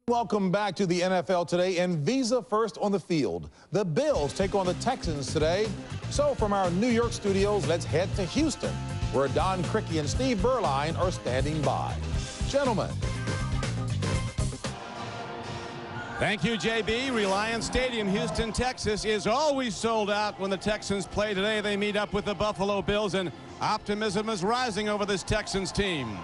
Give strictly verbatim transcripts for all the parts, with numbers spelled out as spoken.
Welcome back to the N F L today, and Visa first on the field. The Bills take on the Texans today. So from our New York studios, let's head to Houston, where Don Criqui and Steve Berline are standing by. Gentlemen. Thank you, J B. Reliance Stadium, Houston, Texas, is always sold out when the Texans play today. They meet up with the Buffalo Bills, and optimism is rising over this Texans team.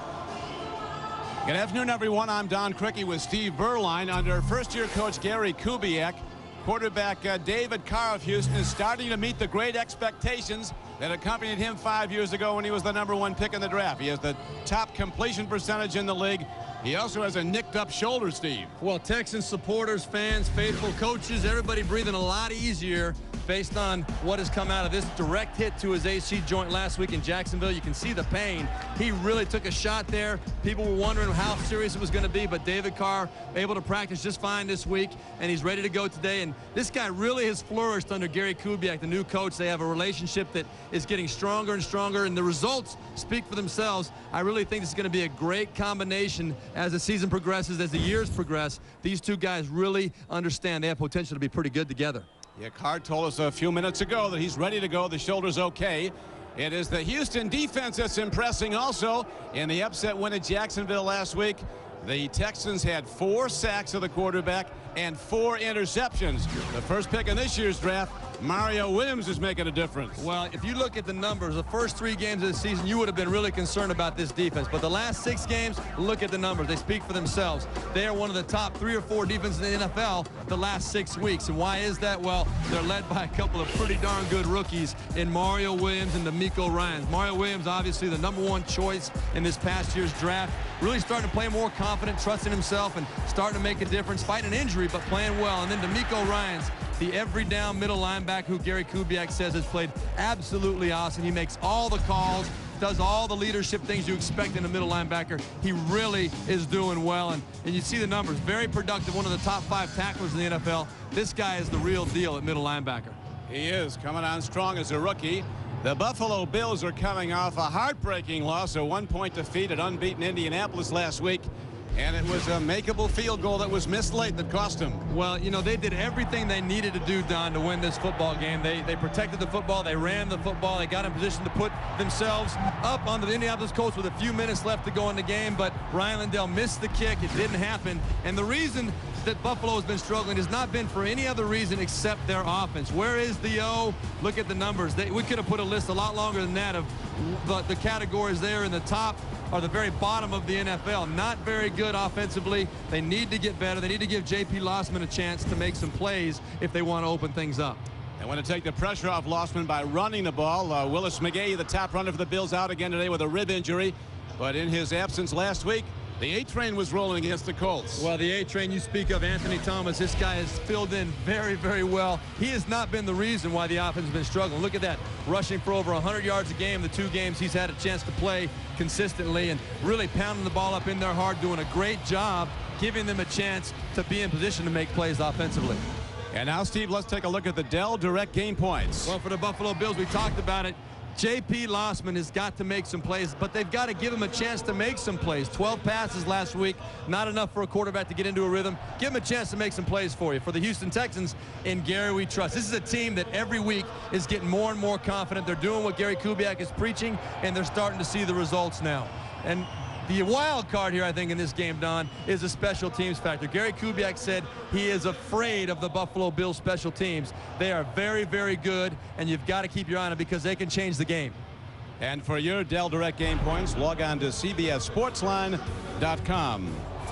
Good afternoon, everyone. I'm Don Criqui with Steve Berline. Under first-year coach Gary Kubiak, quarterback uh, David Carr of Houston is starting to meet the great expectations that accompanied him five years ago when he was the number one pick in the draft. He has the top completion percentage in the league. He also has a nicked-up shoulder, Steve. Well, Texans supporters, fans, faithful coaches, everybody breathing a lot easier based on what has come out of this direct hit to his A C joint last week in Jacksonville. You can see the pain. He really took a shot there. People were wondering how serious it was going to be, but David Carr able to practice just fine this week, and he's ready to go today. And this guy really has flourished under Gary Kubiak, the new coach. They have a relationship that is getting stronger and stronger, and the results speak for themselves. I really think this is going to be a great combination as the season progresses, as the years progress. These two guys really understand they have potential to be pretty good together. Yeah, Carr told us a few minutes ago that he's ready to go. The shoulder's okay. It is the Houston defense that's impressing also. In the upset win at Jacksonville last week, the Texans had four sacks of the quarterback and four interceptions. The first pick in this year's draft, Mario Williams, is making a difference. Well, if you look at the numbers, the first three games of the season, you would have been really concerned about this defense. But the last six games, look at the numbers. They speak for themselves. They are one of the top three or four defenses in the N F L the last six weeks. And why is that? Well, they're led by a couple of pretty darn good rookies in Mario Williams and DeMeco Ryans. Mario Williams, obviously the number one choice in this past year's draft. Really starting to play more confident, trusting himself, and starting to make a difference, fighting an injury, but playing well. And then DeMeco Ryans, the every down middle linebacker who Gary Kubiak says has played absolutely awesome. He makes all the calls, does all the leadership things you expect in a middle linebacker. He really is doing well, and, and you see the numbers. Very productive, one of the top five tacklers in the N F L. This guy is the real deal at middle linebacker. He is coming on strong as a rookie. The Buffalo Bills are coming off a heartbreaking loss, a one-point defeat at unbeaten Indianapolis last week. And it was a makeable field goal that was missed late that cost him. Well, you know, they did everything they needed to do, Don, to win this football game. They they protected the football. They ran the football. They got in position to put themselves up on the Indianapolis Colts with a few minutes left to go in the game. But Ryan Lindell missed the kick. It didn't happen. And the reason that Buffalo has been struggling has not been for any other reason except their offense. Where is the O? Look at the numbers. They, we could have put a list a lot longer than that of the, the categories there in the top or the very bottom of the N F L. Not very good offensively. They need to get better. They need to give J P Lossman a chance to make some plays if they want to open things up. They want to take the pressure off Lossman by running the ball. Uh, Willis McGahee, the top runner for the Bills, out again today with a rib injury. But in his absence last week, the A-Train was rolling against the Colts. Well, the A-Train you speak of, Anthony Thomas, this guy has filled in very, very well. He has not been the reason why the offense has been struggling. Look at that, rushing for over one hundred yards a game, the two games he's had a chance to play consistently, and really pounding the ball up in there hard, doing a great job, giving them a chance to be in position to make plays offensively. And now, Steve, let's take a look at the Dell direct game points. Well, for the Buffalo Bills, we talked about it. J P Lossman has got to make some plays, but they've got to give him a chance to make some plays. twelve passes last week, not enough for a quarterback to get into a rhythm. Give him a chance to make some plays for you. For the Houston Texans, in Gary we trust. This is a team that every week is getting more and more confident. They're doing what Gary Kubiak is preaching, and they're starting to see the results now. And the wild card here, I think, in this game, Don, is a special teams factor. Gary Kubiak said he is afraid of the Buffalo Bills special teams. They are very, very good, and you've got to keep your eye on it because they can change the game. And for your Dell direct game points, log on to C B S Sportsline dot com.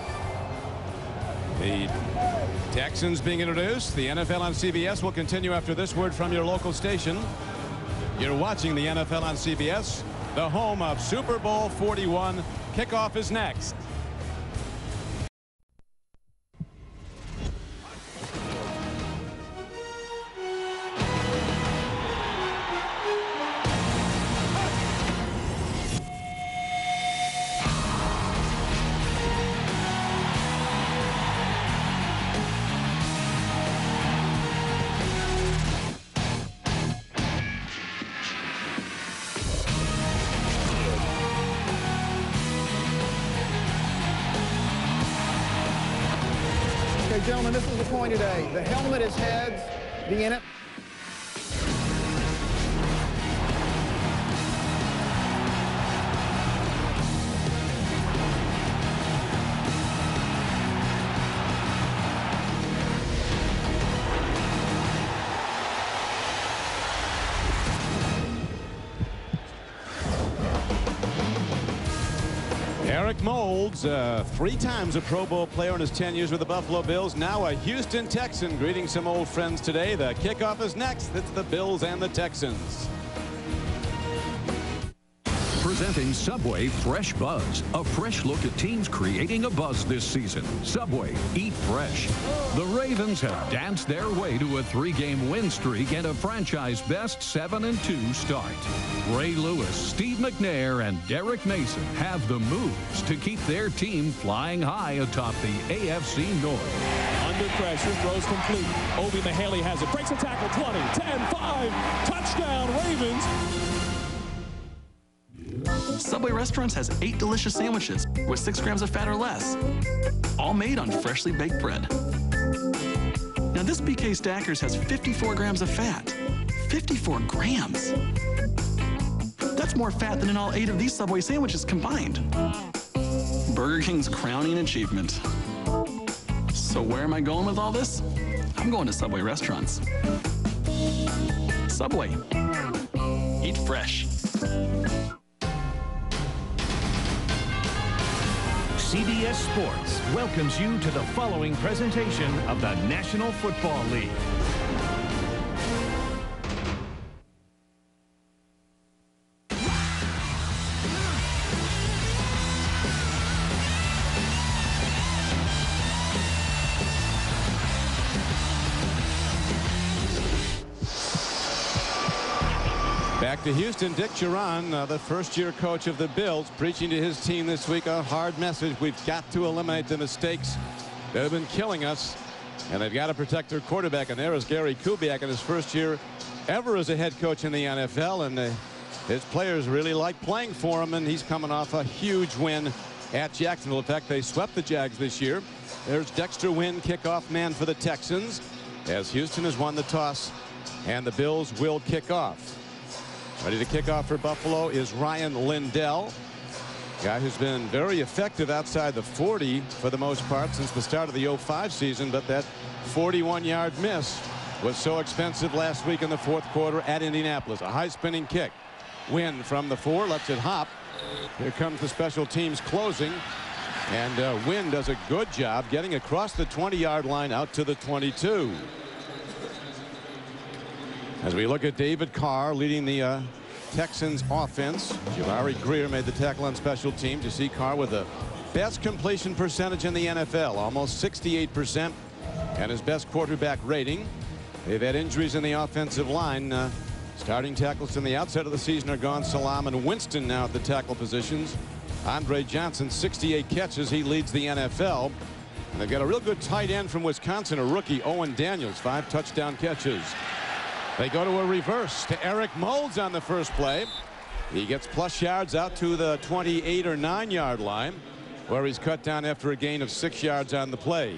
The Texans being introduced. The N F L on C B S will continue after this word from your local station. You're watching the N F L on C B S, the home of Super Bowl forty-one. Kickoff is next. Okay, gentlemen, this is the point today. The helmet is heads, the in it. Eric Moulds, uh, three times a Pro Bowl player in his ten years with the Buffalo Bills, now a Houston Texan, greeting some old friends today. The kickoff is next. It's the Bills and the Texans. Presenting Subway Fresh Buzz, a fresh look at teams creating a buzz this season. Subway, eat fresh. The Ravens have danced their way to a three-game win streak and a franchise-best seven and two start. Ray Lewis, Steve McNair, and Derek Mason have the moves to keep their team flying high atop the A F C North. Under pressure, throws complete. Obi Mahaley has it, breaks a tackle, twenty, ten, five, touchdown Ravens. Subway Restaurants has eight delicious sandwiches with six grams of fat or less, all made on freshly baked bread. Now this B K Stackers has fifty-four grams of fat. fifty-four grams. That's more fat than in all eight of these Subway sandwiches combined. Burger King's crowning achievement. So where am I going with all this? I'm going to Subway Restaurants. Subway. Eat fresh. C B S Sports welcomes you to the following presentation of the National Football League. Back to Houston, Dick Duran, uh, the first-year coach of the Bills, preaching to his team this week a hard message. We've got to eliminate the mistakes that have been killing us, and they've got to protect their quarterback. And there is Gary Kubiak in his first year ever as a head coach in the N F L, and uh, his players really like playing for him, and he's coming off a huge win at Jacksonville. In fact, they swept the Jags this year. There's Dexter Wynn, kickoff man for the Texans, as Houston has won the toss, and the Bills will kick off. Ready to kick off for Buffalo is Ryan Lindell, guy who's been very effective outside the forty for the most part since the start of the oh five season, but that forty-one yard miss was so expensive last week in the fourth quarter at Indianapolis. A high spinning kick. Wynn from the four lets it hop. Here comes the special teams closing, and uh, Wynn does a good job getting across the twenty yard line out to the twenty-two. As we look at David Carr leading the uh, Texans offense, Jabari Greer made the tackle on special teams. You see Carr with the best completion percentage in the N F L, almost sixty-eight percent, and his best quarterback rating. They've had injuries in the offensive line. Uh, starting tackles from the outset of the season are gone. Salam and Winston now at the tackle positions. Andre Johnson, sixty-eight catches. He leads the N F L. And they've got a real good tight end from Wisconsin, a rookie, Owen Daniels, five touchdown catches. They go to a reverse to Eric Moulds on the first play. He gets plus yards out to the twenty-eight or nine yard line, where he's cut down after a gain of six yards on the play.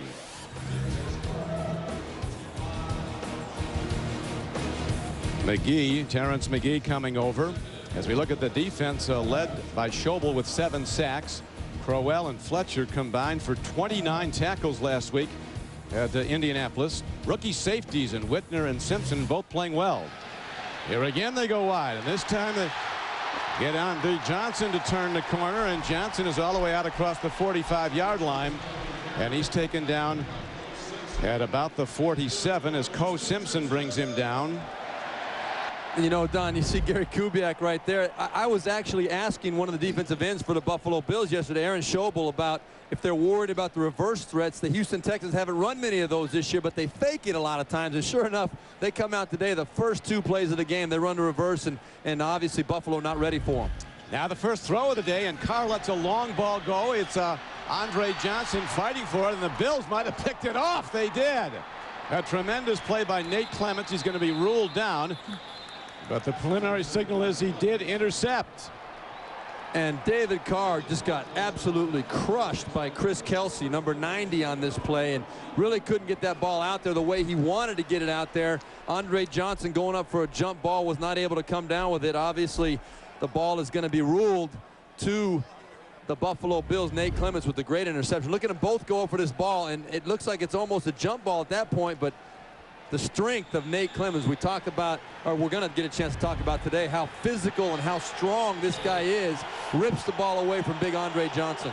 McGee, Terrence McGee coming over. As we look at the defense, uh, led by Schobel with seven sacks. Crowell and Fletcher combined for twenty-nine tackles last week at uh, Indianapolis. Rookie safeties and Whitner and Simpson both playing well. Here again they go wide, and this time they get on to Johnson to turn the corner, and Johnson is all the way out across the forty-five yard line, and he's taken down at about the forty-seven as Ko Simpson brings him down. You know, Don, you see Gary Kubiak right there. I, I was actually asking one of the defensive ends for the Buffalo Bills yesterday, Aaron Schobel, about if they're worried about the reverse threats. The Houston Texans haven't run many of those this year, but they fake it a lot of times. And sure enough, they come out today, the first two plays of the game, they run the reverse, and, and obviously Buffalo not ready for them. Now the first throw of the day, and Carr lets a long ball go. It's uh, Andre Johnson fighting for it, and the Bills might have picked it off. They did. A tremendous play by Nate Clements. He's going to be ruled down. But the preliminary signal is he did intercept. And David Carr just got absolutely crushed by Chris Kelsey, number ninety, on this play, and really couldn't get that ball out there the way he wanted to get it out there. Andre Johnson going up for a jump ball was not able to come down with it. Obviously, the ball is going to be ruled to the Buffalo Bills. Nate Clements with the great interception. Look at them both go up for this ball, and it looks like it's almost a jump ball at that point, but the strength of Nate Clements, we talked about, or we're going to get a chance to talk about today, how physical and how strong this guy is, rips the ball away from big Andre Johnson.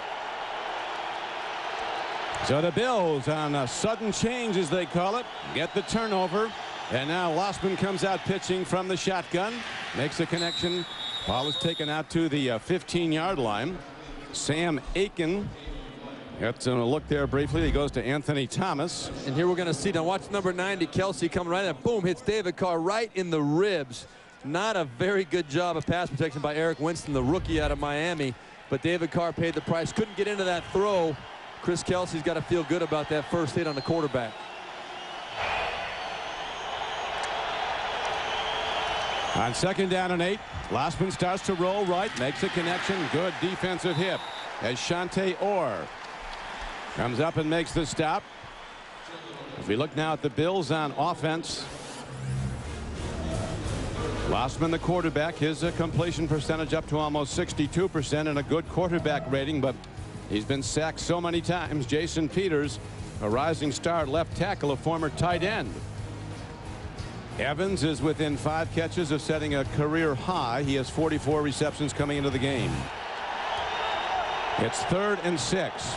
So the Bills, on a sudden change, as they call it, get the turnover. And now Lossman comes out pitching from the shotgun, makes a connection. Ball is taken out to the fifteen yard line. Sam Aiken gets a look there briefly. He goes to Anthony Thomas. And here we're going to see, now watch number ninety, Kelsey, coming right in. Boom, hits David Carr right in the ribs. Not a very good job of pass protection by Eric Winston, the rookie out of Miami. But David Carr paid the price. Couldn't get into that throw. Chris Kelsey's got to feel good about that first hit on the quarterback. On second down and eight, Lossman starts to roll right, makes a connection. Good defensive hit as Shante Orr comes up and makes the stop. If we look now at the Bills on offense, Lossman, the quarterback, his uh, completion percentage up to almost sixty-two percent and a good quarterback rating, but he's been sacked so many times. Jason Peters, a rising star at left tackle, a former tight end. Evans is within five catches of setting a career high. He has forty-four receptions coming into the game. It's third and six.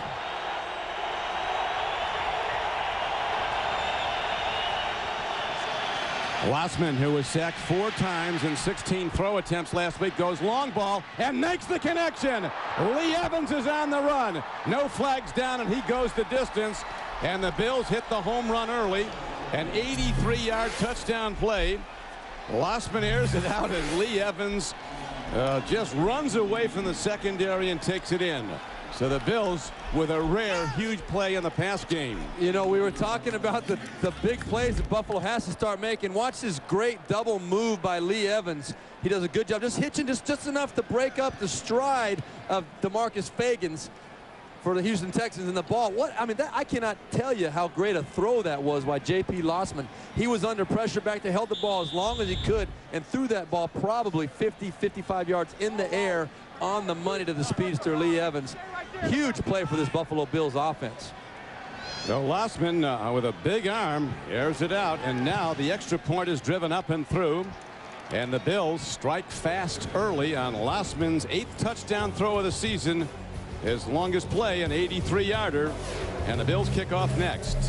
Lossman, who was sacked four times in sixteen throw attempts last week, goes long ball and makes the connection. Lee Evans is on the run. No flags down, and he goes the distance. And the Bills hit the home run early. An eighty-three yard touchdown play. Lossman airs it out, and Lee Evans uh, just runs away from the secondary and takes it in. So the Bills with a rare, huge play in the pass game. You know, we were talking about the, the big plays that Buffalo has to start making. Watch this great double move by Lee Evans. He does a good job just hitching just, just enough to break up the stride of DeMarcus Fagans for the Houston Texans. And the ball, what I mean, that, I cannot tell you how great a throw that was by J P Lossman. He was under pressure back there, held the ball as long as he could, and threw that ball probably fifty, fifty-five yards in the air on the money to the speedster Lee Evans. Huge play for this Buffalo Bills offense. So Lossman uh, with a big arm airs it out, and now the extra point is driven up and through, and the Bills strike fast early on Lossman's eighth touchdown throw of the season, his longest play, an eighty-three yarder, and the Bills kick off next.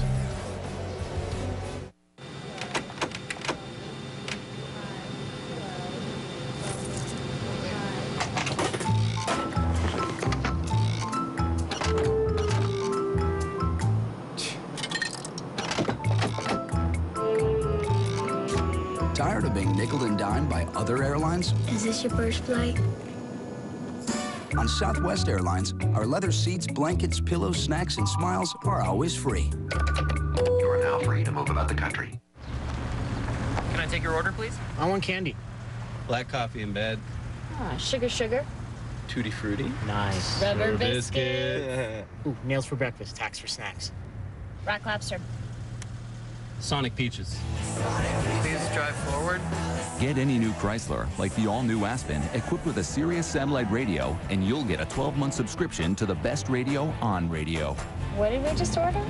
Tired of being nickeled and dimed by other airlines? Is this your first flight? On Southwest Airlines, our leather seats, blankets, pillows, snacks, and smiles are always free. You are now free to move about the country. Can I take your order, please? I want candy. Black coffee in bed. Ah, sugar, sugar. Tutti frutti. Nice. Rubber biscuit. Ooh, nails for breakfast, tax for snacks. Rock lobster. Sonic peaches. Please drive forward. Get any new Chrysler, like the all-new Aspen, equipped with a Sirius satellite radio, and you'll get a twelve month subscription to the best radio on radio. What did we just order?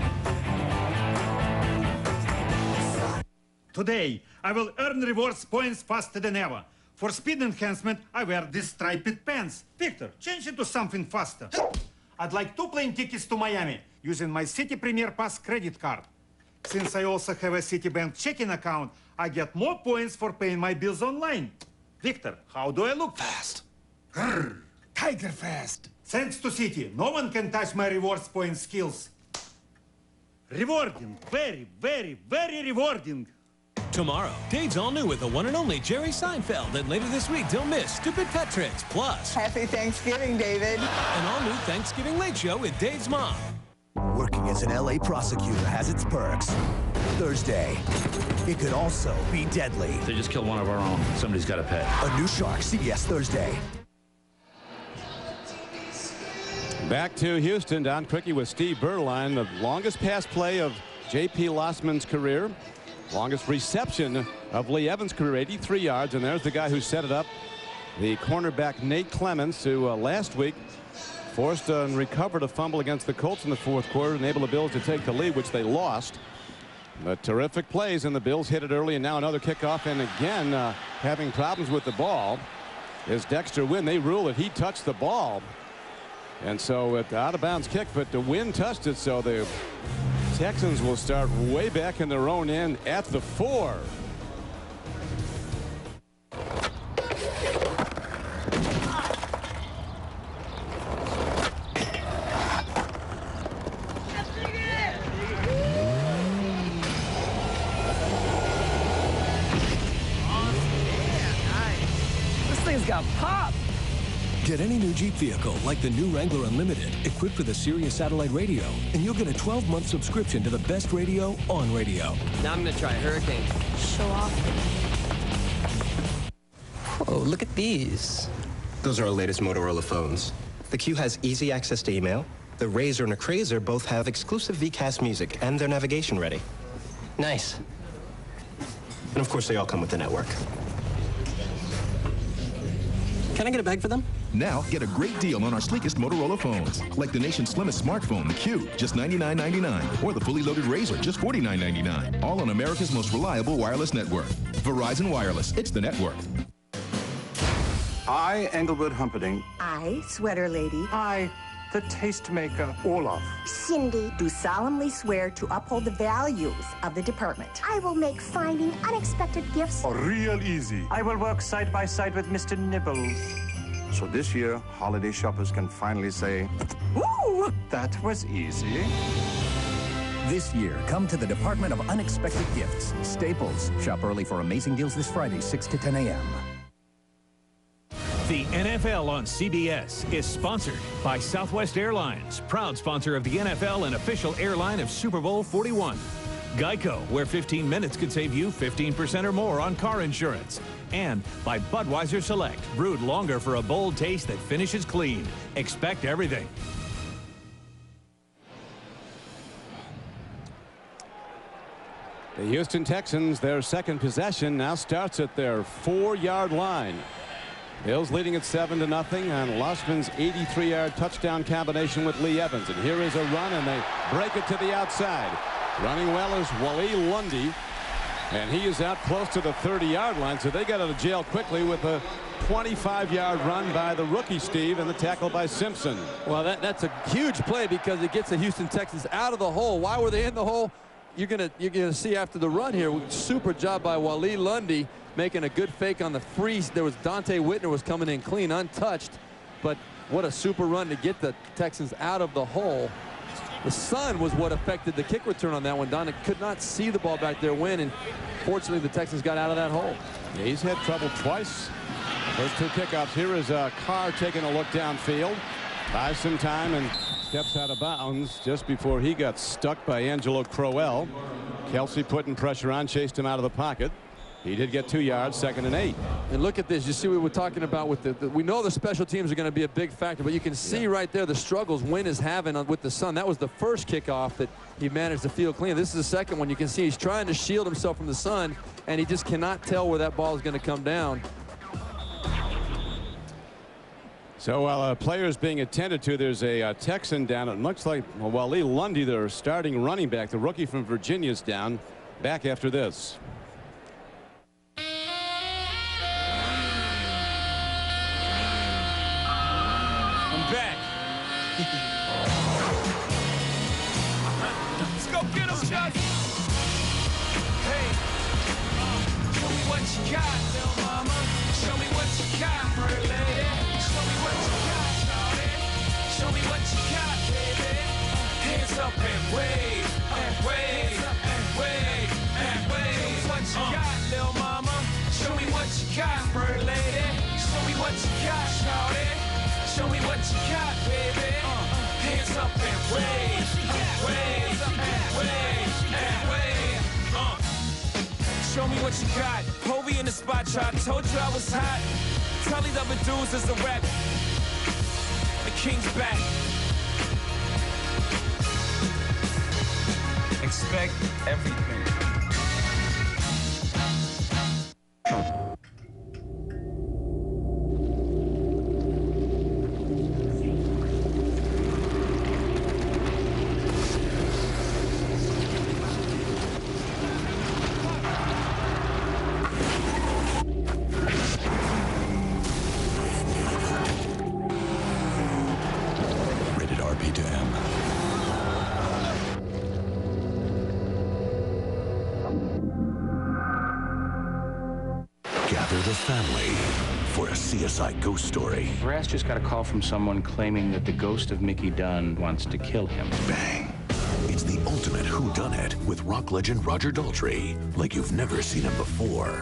Today, I will earn rewards points faster than ever. For speed enhancement, I wear these striped pants. Victor, change into something faster. I'd like two plane tickets to Miami using my City Premier Pass credit card. Since I also have a Citibank checking account, I get more points for paying my bills online. Victor, how do I look? Fast. Grrr, tiger fast. Thanks to Citi, no one can touch my rewards point skills. Rewarding, very, very, very rewarding. Tomorrow, Dave's all new with the one and only Jerry Seinfeld. And later this week, don't miss Stupid Pet Tricks. Plus, Happy Thanksgiving, David. An all-new Thanksgiving Late Show with Dave's mom. Working as an L A prosecutor has its perks. Thursday, it could also be deadly. They just killed one of our own. Somebody's got to pay. A new Shark, C B S Thursday. Back to Houston. Don Criqui with Steve Berline. The longest pass play of J P. Lossman's career. Longest reception of Lee Evans' career, eighty-three yards. And there's the guy who set it up, the cornerback Nate Clements, who uh, last week forced uh, and recovered a fumble against the Colts in the fourth quarter, enabled the Bills to take the lead, which they lost. But terrific plays, and the Bills hit it early, and now another kickoff, and again uh, having problems with the ball is Dexter Wynn. They rule that he touched the ball, and so it out of bounds kick, but the Wynn touched it, so the Texans will start way back in their own end at the four. Got pop. Get any new Jeep vehicle like the new Wrangler Unlimited equipped with a Sirius satellite radio, and you'll get a twelve month subscription to the best radio on radio. Now I'm gonna try Hurricane. Show off. Oh, look at these. Those are our latest Motorola phones. The Q has easy access to email. The Razr and the Crazer both have exclusive V CAS music, and they're navigation ready. Nice. And of course, they all come with the network. Can I get a bag for them? Now, get a great deal on our sleekest Motorola phones, like the nation's slimmest smartphone, the Q, just ninety-nine ninety-nine, or the fully loaded Razr, just forty-nine ninety-nine, all on America's most reliable wireless network. Verizon Wireless, it's the network. I, Engelbert Humperdinck. I, Sweater Lady. I, the tastemaker, Olaf. Cindy, do solemnly swear to uphold the values of the department. I will make finding unexpected gifts Oh, real easy. I will work side by side with Mister Nibbles. So this year, holiday shoppers can finally say, "Ooh, that was easy." This year, come to the Department of Unexpected Gifts. Staples. Shop early for amazing deals this Friday, six to ten a m The N F L on C B S is sponsored by Southwest Airlines, proud sponsor of the N F L and official airline of Super Bowl forty-one. Geico, where fifteen minutes could save you fifteen percent or more on car insurance. And by Budweiser Select, brewed longer for a bold taste that finishes clean. Expect everything. The Houston Texans, their second possession now starts at their four-yard line. Bills leading at seven to nothing on Lossman's eighty-three yard touchdown combination with Lee Evans. And here is a run, and they break it to the outside. Running well is Wally Lundy, and he is out close to the thirty yard line, so they got out of jail quickly with a twenty-five yard run by the rookie, Steve, and the tackle by Simpson. Well, that, that's a huge play because it gets the Houston Texans out of the hole. Why were they in the hole? You're gonna you're gonna see after the run here. Super job by Wally Lundy, making a good fake on the freeze. There was Dante Whitner was coming in clean, untouched, but what a super run to get the Texans out of the hole. The sun was what affected the kick return on that one. Donna could not see the ball back there when, and fortunately the Texans got out of that hole. Yeah, he's had trouble twice. First two kickoffs. Here is uh, Carr taking a look downfield, buys some time and steps out of bounds just before he got stuck by Angelo Crowell. Kelsey putting pressure on, chased him out of the pocket. He did get two yards, second and eight. And look at this. You see what we're talking about with the, the we know the special teams are going to be a big factor, but you can see yeah. right there the struggles Wynn is having on, with the sun. That was the first kickoff that he managed to field clean. This is the second one. You can see he's trying to shield himself from the sun, and he just cannot tell where that ball is going to come down. So while a player is being attended to, there's a uh, Texan down. It looks like well, Wally Lundy, their starting running back, the rookie from Virginia, is down. Back after this. Back. Let's go get him, Chuck. Hey, show me what you got, little mama. Show me what you got, pretty lady. Show me what you got, shawty. Show me what you got, baby. Hands up and wave, and wave, and wave, and wave. Show me what you got, little mama. Show me what you got, pretty lady. Show me what you got, shawty. Show me what you got, baby. Uh, hands up and wave, wave, and wave, and wave. Uh. Show me what you got. Povey in the spot, try. Told you I was hot. Tell these other dudes it's a rap. The king's back. respect everything. Rated R P to M. Gather the family for a C S I ghost story. Brass just got a call from someone claiming that the ghost of Mickey Dunn wants to kill him. Bang. It's the ultimate whodunit with rock legend Roger Daltrey, like you've never seen him before.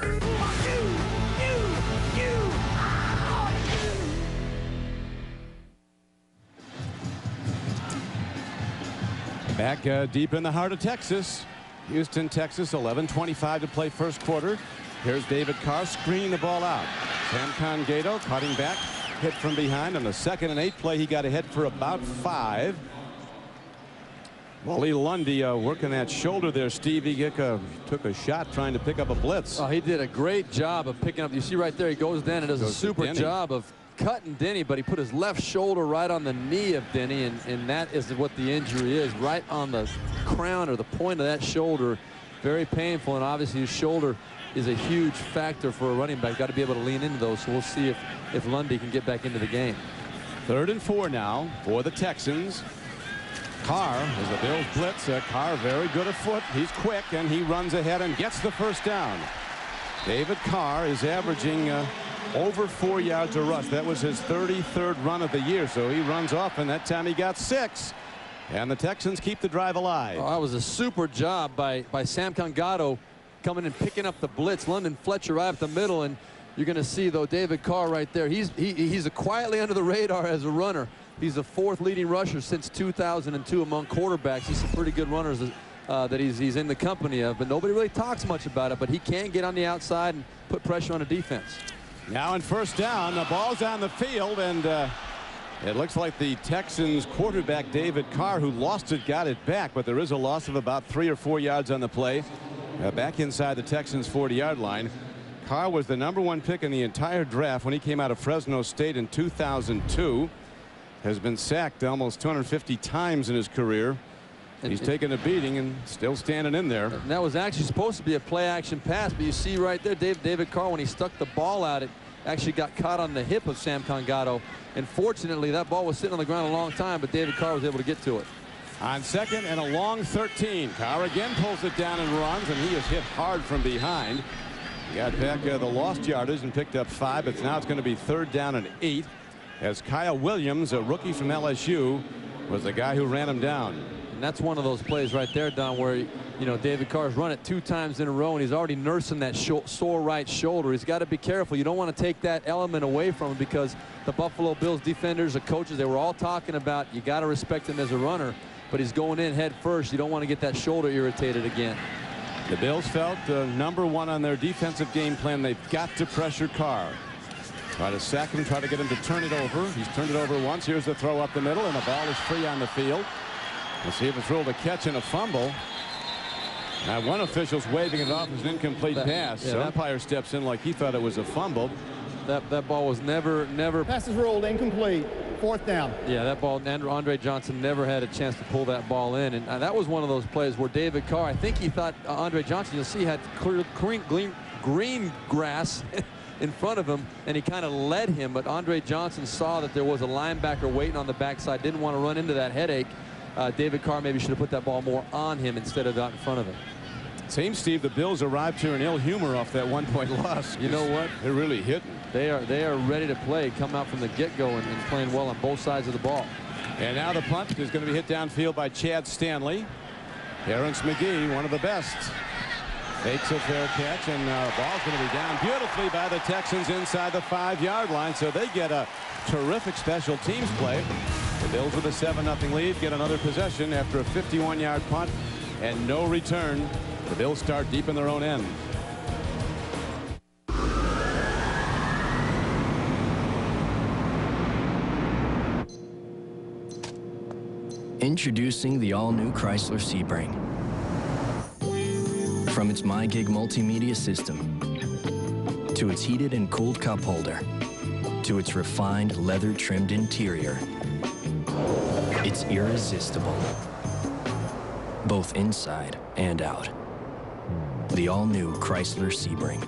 Back uh, deep in the heart of Texas. Houston, Texas, eleven twenty-five to play first quarter. Here's David Carr screening the ball out. Sam Congato cutting back, hit from behind. On the second and eight play, he got ahead for about five. Wally Lundy uh, working that shoulder there. Steve Egick took a shot trying to pick up a blitz. Oh, he did a great job of picking up. You see right there, he goes down and does Goes a super job of cutting Denny, but he put his left shoulder right on the knee of Denny, and, and that is what the injury is, right on the crown or the point of that shoulder. Very painful, and obviously his shoulder is a huge factor for a running back. Got to be able to lean into those, so we'll see if, if Lundy can get back into the game. Third and four now for the Texans. Carr, as the Bills blitz, uh, Carr very good afoot. He's quick, and he runs ahead and gets the first down. David Carr is averaging uh, over four yards a rush. That was his thirty-third run of the year, so he runs off, and that time he got six. And the Texans keep the drive alive. Oh, that was a super job by, by Sam Congato coming and picking up the blitz. London Fletcher right up the middle, and you're going to see, though, David Carr right there. He's, he, he's a quietly under the radar as a runner. He's the fourth leading rusher since two thousand two among quarterbacks. He's some pretty good runners uh, that he's, he's in the company of, but nobody really talks much about it, but he can get on the outside and put pressure on a defense. Now in first down, the ball's on the field, and uh, it looks like the Texans quarterback David Carr, who lost it, got it back, but there is a loss of about three or four yards on the play. Uh, back inside the Texans forty yard line. Carr was the number one pick in the entire draft when he came out of Fresno State in two thousand two. Has been sacked almost two hundred fifty times in his career. And he's taken a beating and still standing in there. And that was actually supposed to be a play action pass, but you see right there, Dave, David Carr, when he stuck the ball out, it actually got caught on the hip of Sam Congato. And fortunately, that ball was sitting on the ground a long time, but David Carr was able to get to it. On second and a long thirteen, Carr again pulls it down and runs, and he is hit hard from behind. He got back uh, the lost yardage and picked up five, but now it's going to be third down and eight, as Kyle Williams, a rookie from L S U, was the guy who ran him down. And that's one of those plays right there, Don, where, you know, David Carr's run it two times in a row, and he's already nursing that sore right shoulder. He's got to be careful. You don't want to take that element away from him, because the Buffalo Bills defenders, the coaches, they were all talking about you got to respect him as a runner, but he's going in head first. You don't want to get that shoulder irritated again. The Bills felt uh, number one on their defensive game plan. They've got to pressure Carr. Try to sack him, try to get him to turn it over. He's turned it over once. Here's the throw up the middle, and the ball is free on the field. Let's see if it's ruled a catch and a fumble. Now one official's waving it off as an incomplete that, pass. Yeah, so that, umpire steps in like he thought it was a fumble. That that ball was never never. Pass is ruled incomplete. Fourth down. Yeah, that ball. Andre Johnson never had a chance to pull that ball in, and uh, that was one of those plays where David Carr, I think he thought uh, Andre Johnson, you'll see, had clear green, green, green grass in front of him, and he kind of led him, but Andre Johnson saw that there was a linebacker waiting on the backside, didn't want to run into that headache. Uh, David Carr maybe should have put that ball more on him instead of out in front of him. Seems, Steve, the Bills arrived here in ill humor off that one-point loss. You know what? They're really hitting. They are they are ready to play, come out from the get-go and, and playing well on both sides of the ball. And now the punt is going to be hit downfield by Chad Stanley. Terrence McGee, one of the best. Fakes a fair catch, and uh, ball's going to be down beautifully by the Texans inside the five yard line. So they get a terrific special teams play. The Bills with a seven nothing lead get another possession after a fifty-one yard punt and no return. The Bills start deep in their own end. Introducing the all-new Chrysler Sebring. From its MyGig multimedia system, to its heated and cooled cup holder, to its refined leather-trimmed interior, it's irresistible, both inside and out. The all-new Chrysler Sebring.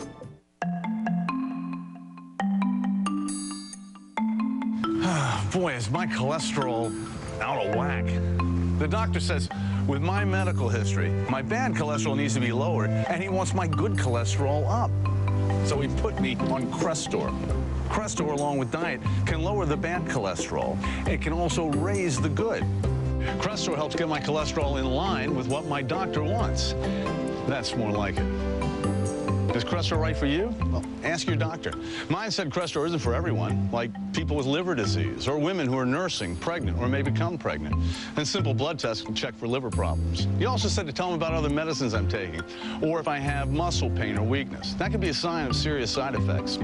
Boy, is my cholesterol out of whack. The doctor says, with my medical history, my bad cholesterol needs to be lowered, and he wants my good cholesterol up. So he put me on Crestor. Crestor, along with diet, can lower the bad cholesterol. It can also raise the good. Crestor helps get my cholesterol in line with what my doctor wants. That's more like it. Is Crestor right for you? Well, ask your doctor. Mine said Crestor isn't for everyone, like people with liver disease, or women who are nursing, pregnant, or may become pregnant. And simple blood tests can check for liver problems. He also said to tell him about other medicines I'm taking, or if I have muscle pain or weakness. That could be a sign of serious side effects.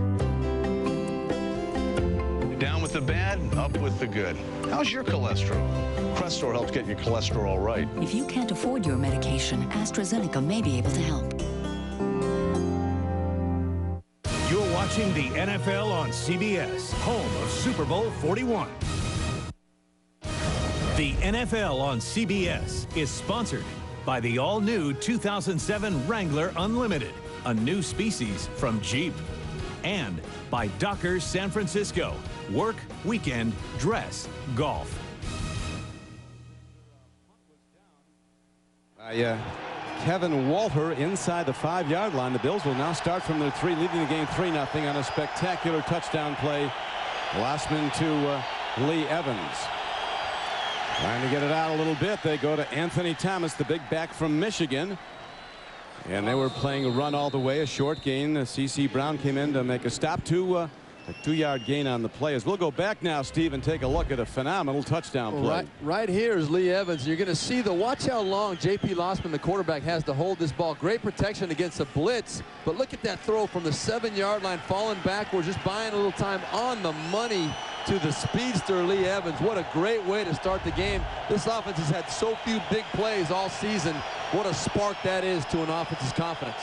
Down with the bad, up with the good. How's your cholesterol? Crestor helps get your cholesterol right. If you can't afford your medication, AstraZeneca may be able to help. You're watching the N F L on C B S, home of Super Bowl forty-one. The N F L on C B S is sponsored by the all-new two thousand seven Wrangler Unlimited, a new species from Jeep, and by Dockers San Francisco. Work, weekend, dress, golf. Uh, yeah. Kevin Walter inside the five-yard line. The Bills will now start from their three, leading the game three nothing on a spectacular touchdown play. Lossman to uh, Lee Evans. Trying to get it out a little bit. They go to Anthony Thomas, the big back from Michigan. And they were playing a run all the way, a short gain. C C Brown came in to make a stop to uh, a two-yard gain on the play. As we'll go back now, Steve, and take a look at a phenomenal touchdown play. Right, right here is Lee Evans. You're going to see the watch how long J P Lossman, the quarterback, has to hold this ball. Great protection against a blitz, but look at that throw from the seven-yard line, falling backwards, just buying a little time on the money to the speedster Lee Evans. What a great way to start the game. This offense has had so few big plays all season. What a spark that is to an offense's confidence.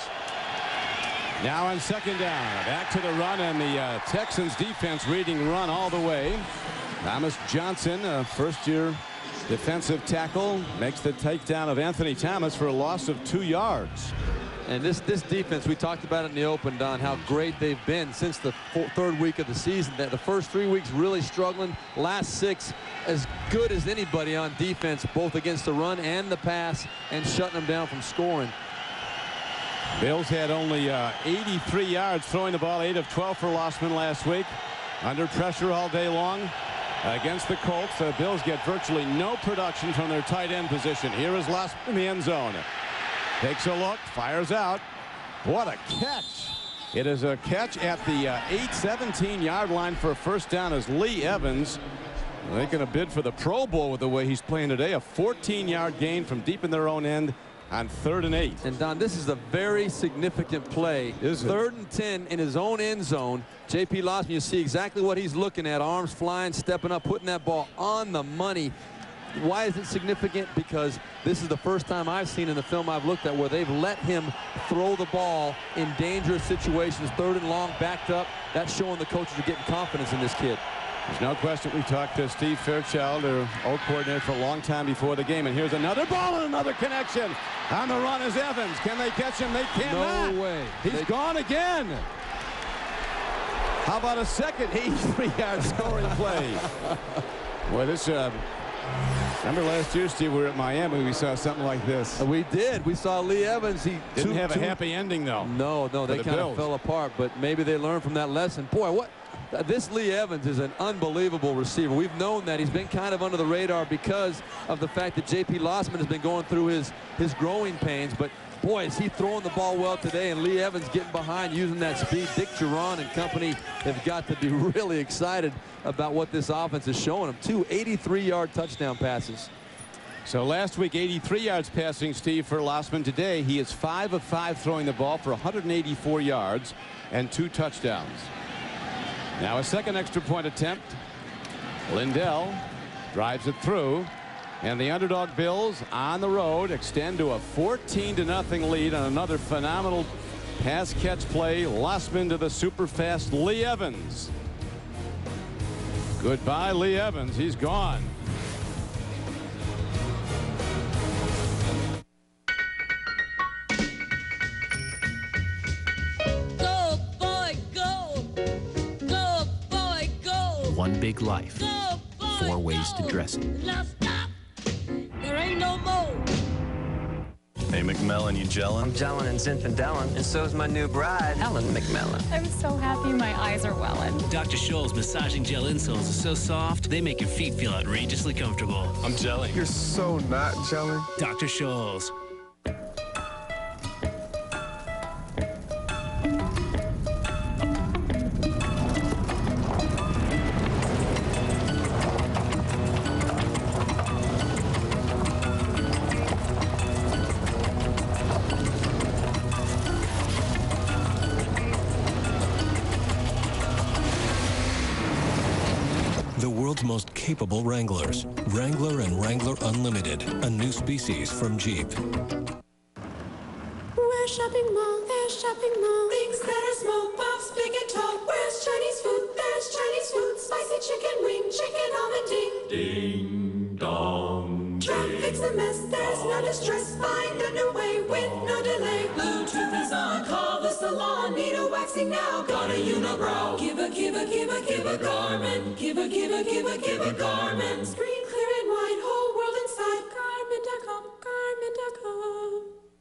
Now on second down, back to the run, and the uh, Texans defense reading run all the way. Thomas Johnson, a first-year defensive tackle, makes the takedown of Anthony Thomas for a loss of two yards. And this this defense, we talked about it in the open, Don, how great they've been since the four, third week of the season. That the first three weeks really struggling. Last six, as good as anybody on defense, both against the run and the pass, and shutting them down from scoring. Bills had only uh, eighty-three yards throwing the ball, eight of twelve for Lossman last week. Under pressure all day long against the Colts. The Bills get virtually no production from their tight end position. Here is Lossman in the end zone. Takes a look, fires out. What a catch. It is a catch at the uh, eight seventeen yard line for a first down as Lee Evans making a bid for the Pro Bowl with the way he's playing today. A fourteen yard gain from deep in their own end on third and eight. And Don, this is a very significant play. Is it? Third and ten in his own end zone. J P Lossman, you see exactly what he's looking at. Arms flying, stepping up, putting that ball on the money. Why is it significant? Because this is the first time I've seen in the film I've looked at where they've let him throw the ball in dangerous situations, third and long, backed up. That's showing the coaches are getting confidence in this kid. There's no question. We talked to Steve Fairchild, their O coordinator, for a long time before the game. And here's another ball and another connection. On the run is Evans. Can they catch him? They cannot. No way. He's they... gone again. How about a second eighty-three yard scoring play? Boy, this... Uh, Remember last year, Steve, we were at Miami. We saw something like this. We did. We saw Lee Evans. He didn't two, have two, a happy ending, though. No, no, they the kind Bills. of fell apart. But maybe they learned from that lesson. Boy, what this Lee Evans is an unbelievable receiver. We've known that he's been kind of under the radar because of the fact that J P Lossman has been going through his his growing pains. But boy, is he throwing the ball well today, and Lee Evans getting behind, using that speed. Dick Geron and company have got to be really excited about what this offense is showing them. Two eighty-three yard touchdown passes. So last week, eighty-three yards passing, Steve, for Lossman. Today, he is five of five throwing the ball for one hundred eighty-four yards and two touchdowns. Now a second extra point attempt. Lindell drives it through. And the underdog Bills on the road extend to a fourteen to nothing lead on another phenomenal pass catch play. Lossman to the super fast Lee Evans. Goodbye, Lee Evans. He's gone. Go, boy, go. Go, boy, go. One big life. Go, boy, Four ways go. to dress it. Now stop. There ain't no more. Hey, McMillan, you gelling? I'm gelling and Zinfandelin, and so's my new bride, Helen McMillan. I'm so happy my eyes are welling. Doctor Scholl's massaging gel insoles are so soft, they make your feet feel outrageously comfortable. I'm gelling. You're so not gelling. Doctor Scholl's. The world's most capable Wranglers. Wrangler and Wrangler Unlimited, a new species from Jeep. Where's shopping mall? There's shopping mall. Things that are small, pops big and tall. Where's Chinese food? There's Chinese food. Spicy chicken wing, chicken almond ding. Ding dong. Traffic's a mess. There's no distress. Find a new way with no delay. Bluetooth is on. Call the salon. Need a waxing now. Got a unibrow. Give a, give a, give a, give a Garmin. Give a, give a, give a, give a Garmin. Screen clear and wide. Whole world inside. Garmin dot com. Garmin dot com.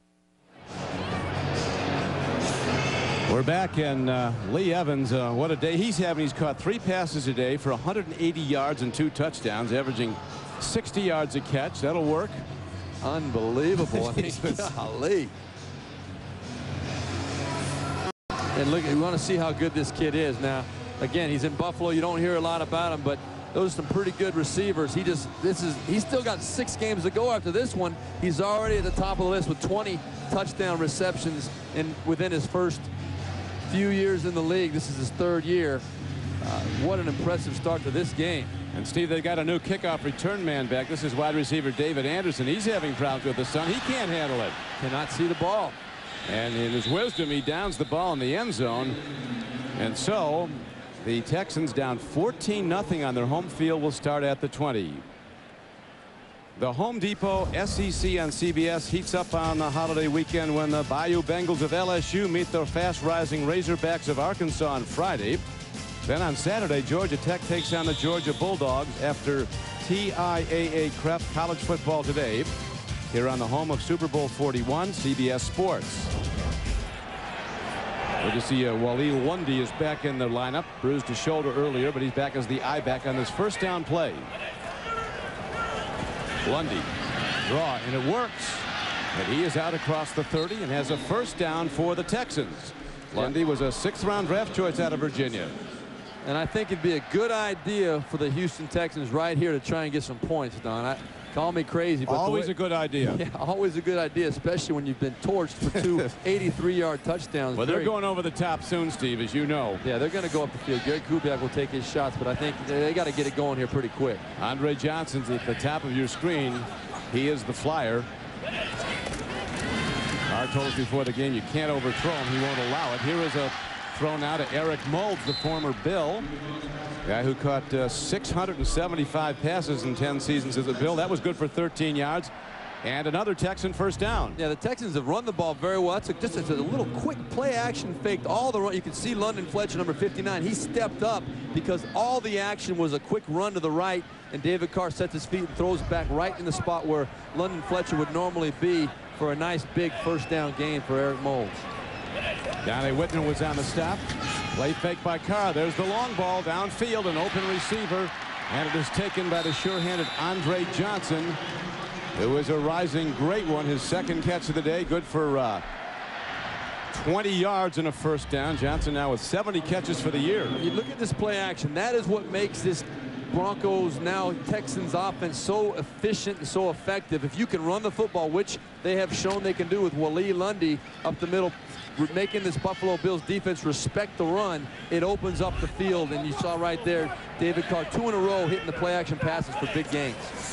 We're back, and uh, Lee Evans, uh, what a day he's having. He's caught three passes a day for one hundred eighty yards and two touchdowns, averaging sixty yards a catch. That'll work. Unbelievable. I mean, golly. And look, we want to see how good this kid is. Now, again, he's in Buffalo. You don't hear a lot about him, but those are some pretty good receivers. He just, this is, he's still got six games to go after this one. He's already at the top of the list with twenty touchdown receptions in within his first few years in the league. This is his third year. Uh, what an impressive start to this game. And Steve, they got a new kickoff return man back. This is wide receiver David Anderson. He's having problems with the sun. He can't handle it. Cannot see the ball. And in his wisdom, he downs the ball in the end zone. And so the Texans down fourteen nothing on their home field will start at the twenty. The Home Depot S E C on C B S heats up on the holiday weekend when the Bayou Bengals of L S U meet the fast-rising Razorbacks of Arkansas on Friday. Then on Saturday, Georgia Tech takes on the Georgia Bulldogs after T I A A Crep College Football Today. Here on the home of Super Bowl forty-one, C B S Sports. Good to see uh, Wally Lundy is back in the lineup. Bruised his shoulder earlier, but he's back as the eye back on this first down play. Lundy draw, and it works. And he is out across the thirty and has a first down for the Texans. Lundy was a sixth round draft choice out of Virginia. And I think it'd be a good idea for the Houston Texans right here to try and get some points, Don. I, call me crazy, but always way, a good idea. Yeah, always a good idea, especially when you've been torched for two eighty-three yard touchdowns. Well, they're Very, going over the top soon, Steve, as you know. Yeah, they're going to go up the field. Greg Kubiak will take his shots, but I think they, they got to get it going here pretty quick. Andre Johnson's at the top of your screen. He is the flyer. Our told us before the game you can't overthrow him. He won't allow it. Here is a throw now to Eric Moulds, the former Bill. Guy who caught uh, six hundred seventy-five passes in ten seasons as a Bill. That was good for thirteen yards. And another Texan first down. Yeah, the Texans have run the ball very well. It's a, just it's a little quick play action faked all the run. You can see London Fletcher, number fifty-nine. He stepped up because all the action was a quick run to the right, and David Carr sets his feet and throws back right in the spot where London Fletcher would normally be for a nice big first down gain for Eric Moulds. Donnie Whitner was on the stop. Play fake by Carr. There's the long ball downfield, an open receiver, and it is taken by the sure-handed Andre Johnson, who is a rising great one. His second catch of the day, good for uh, twenty yards and a first down. Johnson now with seventy catches for the year. You look at this play action. That is what makes this Broncos, now Texans offense so efficient and so effective. If you can run the football, which they have shown they can do with Wally Lundy up the middle, making this Buffalo Bills defense respect the run, it opens up the field. And you saw right there David Carr, two in a row hitting the play action passes for big gains.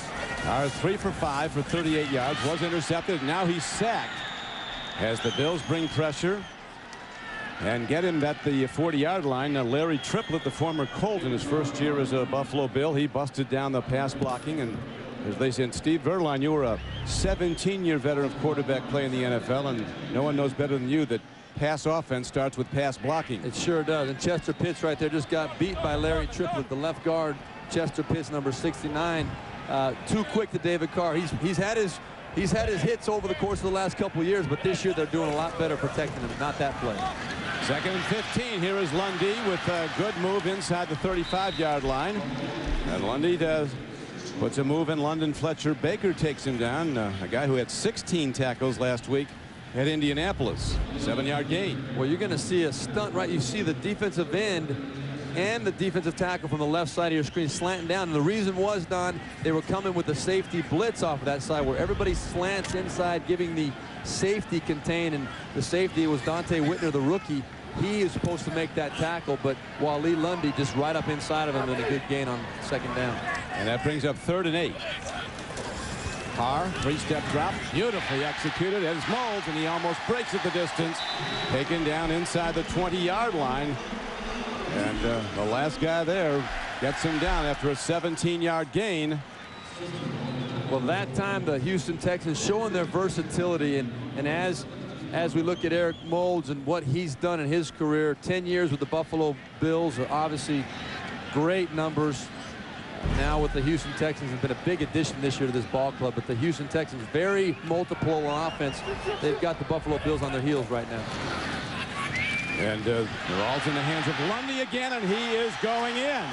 Are three for five for thirty-eight yards. Was intercepted. Now he's sacked as the Bills bring pressure and get him at the forty yard line. Now Larry Triplett, the former Colt in his first year as a Buffalo Bill, he busted down the pass blocking. And as they said, Steve Verline, you were a seventeen year veteran of quarterback play in the N F L, and no one knows better than you that pass offense starts with pass blocking. It sure does. And Chester Pitts right there just got beat by Larry Triplett, the left guard. Chester Pitts, number sixty-nine, uh, too quick to David Carr. He's he's had his he's had his hits over the course of the last couple of years, but this year they're doing a lot better protecting him. Not that play. Second and fifteen. Here is Lundy with a good move inside the thirty-five yard line. And Lundy does puts a move in. London Fletcher Baker takes him down. Uh, a guy who had sixteen tackles last week at Indianapolis. Seven yard gain. Well, you're going to see a stunt, right? You see the defensive end and the defensive tackle from the left side of your screen slanting down. And the reason was, Don, they were coming with the safety blitz off of that side where everybody slants inside, giving the safety contain. And the safety was Dante Whitner, the rookie. He is supposed to make that tackle, but Wally Lundy just right up inside of him and a good gain on second down. And that brings up third and eight. Carr, three-step drop, beautifully executed as Moles, and he almost breaks at the distance. Taken down inside the twenty yard line. And uh, the last guy there gets him down after a seventeen yard gain. Well, that time the Houston Texans showing their versatility, and, and as as we look at Eric Moulds and what he's done in his career, ten years with the Buffalo Bills are obviously great numbers. Now with the Houston Texans has been a big addition this year to this ball club, but the Houston Texans very multiple on offense. They've got the Buffalo Bills on their heels right now. And uh, the ball's in the hands of Lundy again, and he is going in.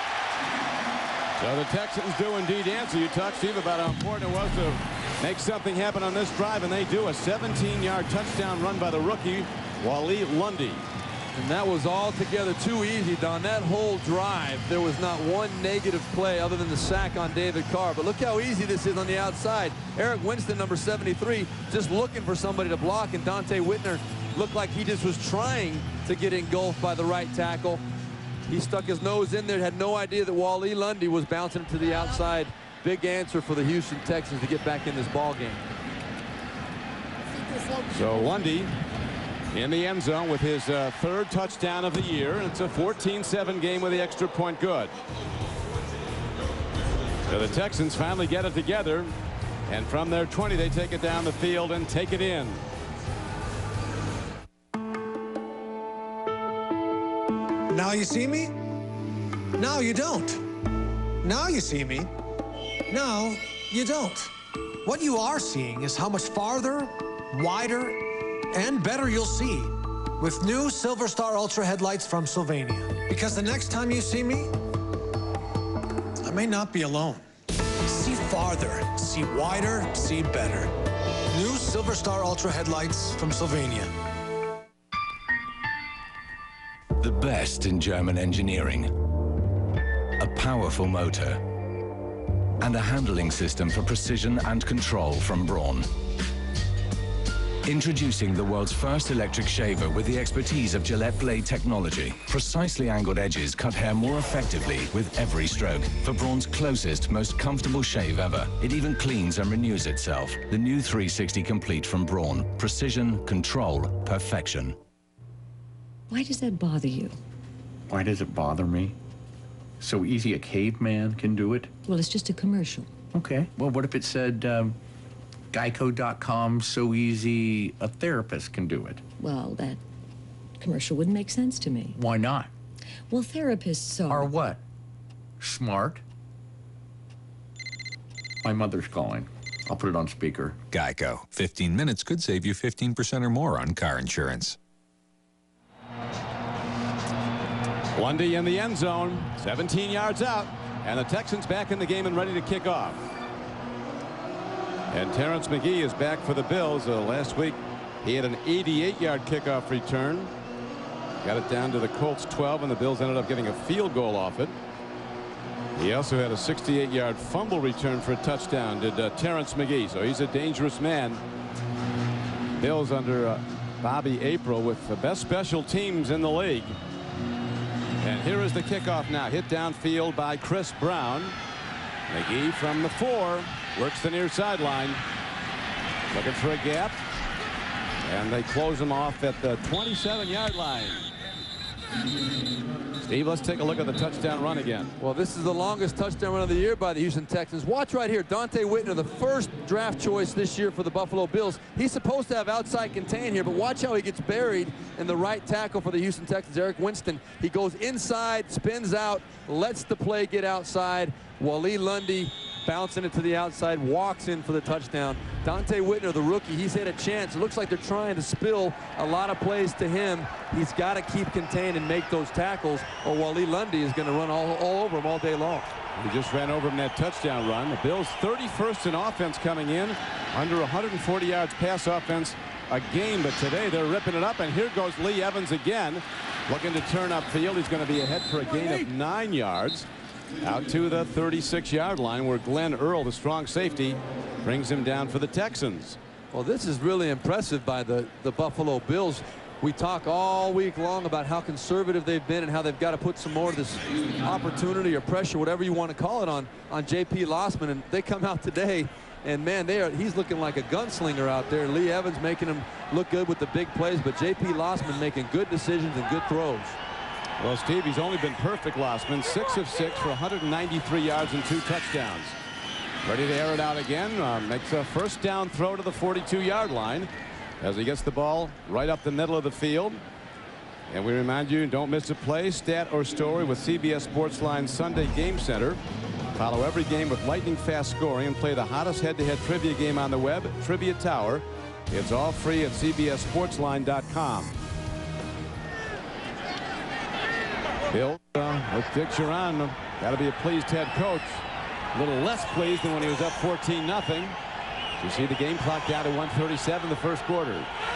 So the Texans do indeed answer. You talked, Steve, about how important it was to make something happen on this drive, and they do. A seventeen yard touchdown run by the rookie, Wally Lundy. And that was altogether too easy, Don. That whole drive, there was not one negative play other than the sack on David Carr. But look how easy this is on the outside. Eric Winston, number seventy-three, just looking for somebody to block, and Dante Whitner looked like he just was trying to get engulfed by the right tackle. He stuck his nose in there, had no idea that Wally Lundy was bouncing to the outside. Big answer for the Houston Texans to get back in this ball game. So Lundy in the end zone with his uh, third touchdown of the year. It's a fourteen seven game with the extra point good. So the Texans finally get it together, and from their twenty they take it down the field and take it in. Now you see me? Now you don't. Now you see me. Now you don't. What you are seeing is how much farther, wider, and better you'll see with new Silver Star Ultra headlights from Sylvania. Because the next time you see me, I may not be alone. See farther, see wider, see better. New Silver Star Ultra headlights from Sylvania. The best in German engineering. A powerful motor. And a handling system for precision and control from Braun. Introducing the world's first electric shaver with the expertise of Gillette blade technology. Precisely angled edges cut hair more effectively with every stroke. For Braun's closest, most comfortable shave ever. It even cleans and renews itself. The new three sixty Complete from Braun. Precision, control, perfection. Why does that bother you? Why does it bother me? So easy a caveman can do it? Well, it's just a commercial. Okay. Well, what if it said, um, Geico dot com, so easy a therapist can do it? Well, that commercial wouldn't make sense to me. Why not? Well, therapists are... Are what? Smart? My mother's calling. I'll put it on speaker. Geico. fifteen minutes could save you fifteen percent or more on car insurance. Lundy in the end zone, seventeen yards out, and the Texans back in the game and ready to kick off. And Terrence McGee is back for the Bills. Uh, last week he had an eighty-eight yard kickoff return. Got it down to the Colts twelve, and the Bills ended up getting a field goal off it. He also had a sixty-eight yard fumble return for a touchdown, did uh, Terrence McGee. So he's a dangerous man. Bills under uh, Bobby April with the best special teams in the league. And here is the kickoff now. Hit downfield by Chris Brown. McGee from the four. Works the near sideline. Looking for a gap. And they close him off at the twenty-seven yard line. Steve, let's take a look at the touchdown run again. Well, this is the longest touchdown run of the year by the Houston Texans. Watch right here. Dante Whitner, the first draft choice this year for the Buffalo Bills. He's supposed to have outside contain here, but watch how he gets buried in the right tackle for the Houston Texans, Eric Winston. He goes inside, spins out, lets the play get outside. Wally Lundy bouncing it to the outside, walks in for the touchdown. Dante Whitner, the rookie, he's had a chance. It looks like they're trying to spill a lot of plays to him. He's got to keep contained and make those tackles, or Wally Lundy is going to run all, all over him all day long. He just ran over him in that touchdown run. The Bills thirty-first in offense coming in, under one hundred forty yards pass offense a game, but today they're ripping it up, and here goes Lee Evans again, looking to turn upfield. He's going to be ahead for a gain of nine yards. Out to the thirty-six yard line, where Glenn Earl, the strong safety, brings him down for the Texans. Well, this is really impressive by the, the Buffalo Bills. We talk all week long about how conservative they've been and how they've got to put some more of this opportunity or pressure, whatever you want to call it, on, on J P Lossman. And they come out today, and, man, they are, he's looking like a gunslinger out there. Lee Evans making him look good with the big plays, but J P Lossman making good decisions and good throws. Well, Steve, he's only been perfect, Lossman. Six of six for one hundred ninety-three yards and two touchdowns. Ready to air it out again. Uh, makes a first down throw to the forty-two yard line as he gets the ball right up the middle of the field. And we remind you, don't miss a play, stat, or story with C B S Sportsline Sunday Game Center. Follow every game with lightning fast scoring and play the hottest head-to-head trivia game on the web, Trivia Tower. It's all free at C B S Sportsline dot com. Bill uh, with Dick Sharon, got to be a pleased head coach. A little less pleased than when he was up fourteen nothing. You see the game clock down to one thirty-seven the first quarter.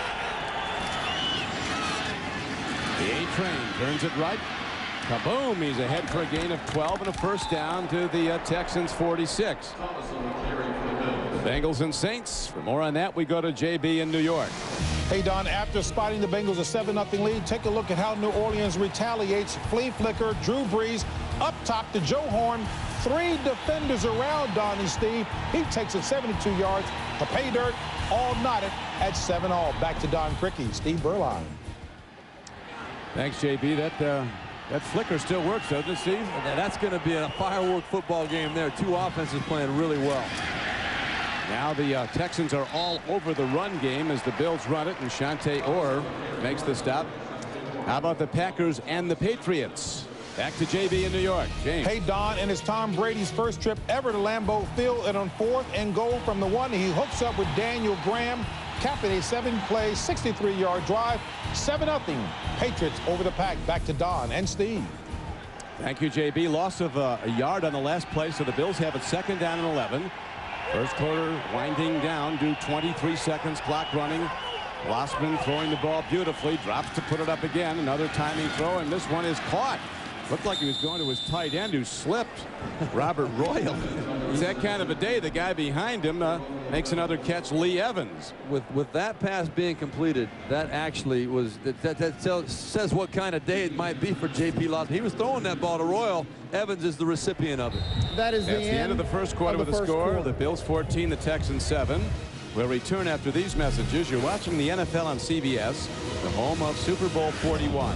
The A-Train turns it right. Kaboom! He's ahead for a gain of twelve and a first down to the uh, Texans forty-six. The Bengals and Saints. For more on that, we go to J B in New York. Hey, Don, after spotting the Bengals a seven nothing lead, take a look at how New Orleans retaliates. Flea flicker, Drew Brees, up top to Joe Horn. Three defenders around Don and Steve. He takes it seventy-two yards. The pay dirt, all knotted at seven all. Back to Don Cricky, Steve Berline. Thanks, J B. That, uh, that flicker still works, doesn't it, Steve? And that's going to be a firework football game there. Two offenses playing really well. Now the uh, Texans are all over the run game as the Bills run it, and Shante Orr makes the stop. How about the Packers and the Patriots? Back to J B in New York. James. Hey, Don, and it's Tom Brady's first trip ever to Lambeau Field, and on fourth and goal from the one, he hooks up with Daniel Graham, capping a seven-play, sixty-three yard drive. seven nothing. Patriots over the Pack. Back to Don and Steve. Thank you, J B. Loss of uh, a yard on the last play, so the Bills have it second down and eleven. First quarter winding down, do twenty-three seconds, clock running. Lossman throwing the ball beautifully, drops to put it up again. Another timing throw, and this one is caught. Looked like he was going to his tight end, who slipped. Robert Royal. It's that kind of a day. The guy behind him uh, makes another catch, Lee Evans. With with that pass being completed, that actually was, that, that, that tell, says what kind of day it might be for J P Lossman. He was throwing that ball to Royal. Evans is the recipient of it. That is That's the, the end, end of the first quarter of the with a first score. quarter. The Bills fourteen, the Texans seven. We'll return after these messages. You're watching the N F L on C B S, the home of Super Bowl forty-one.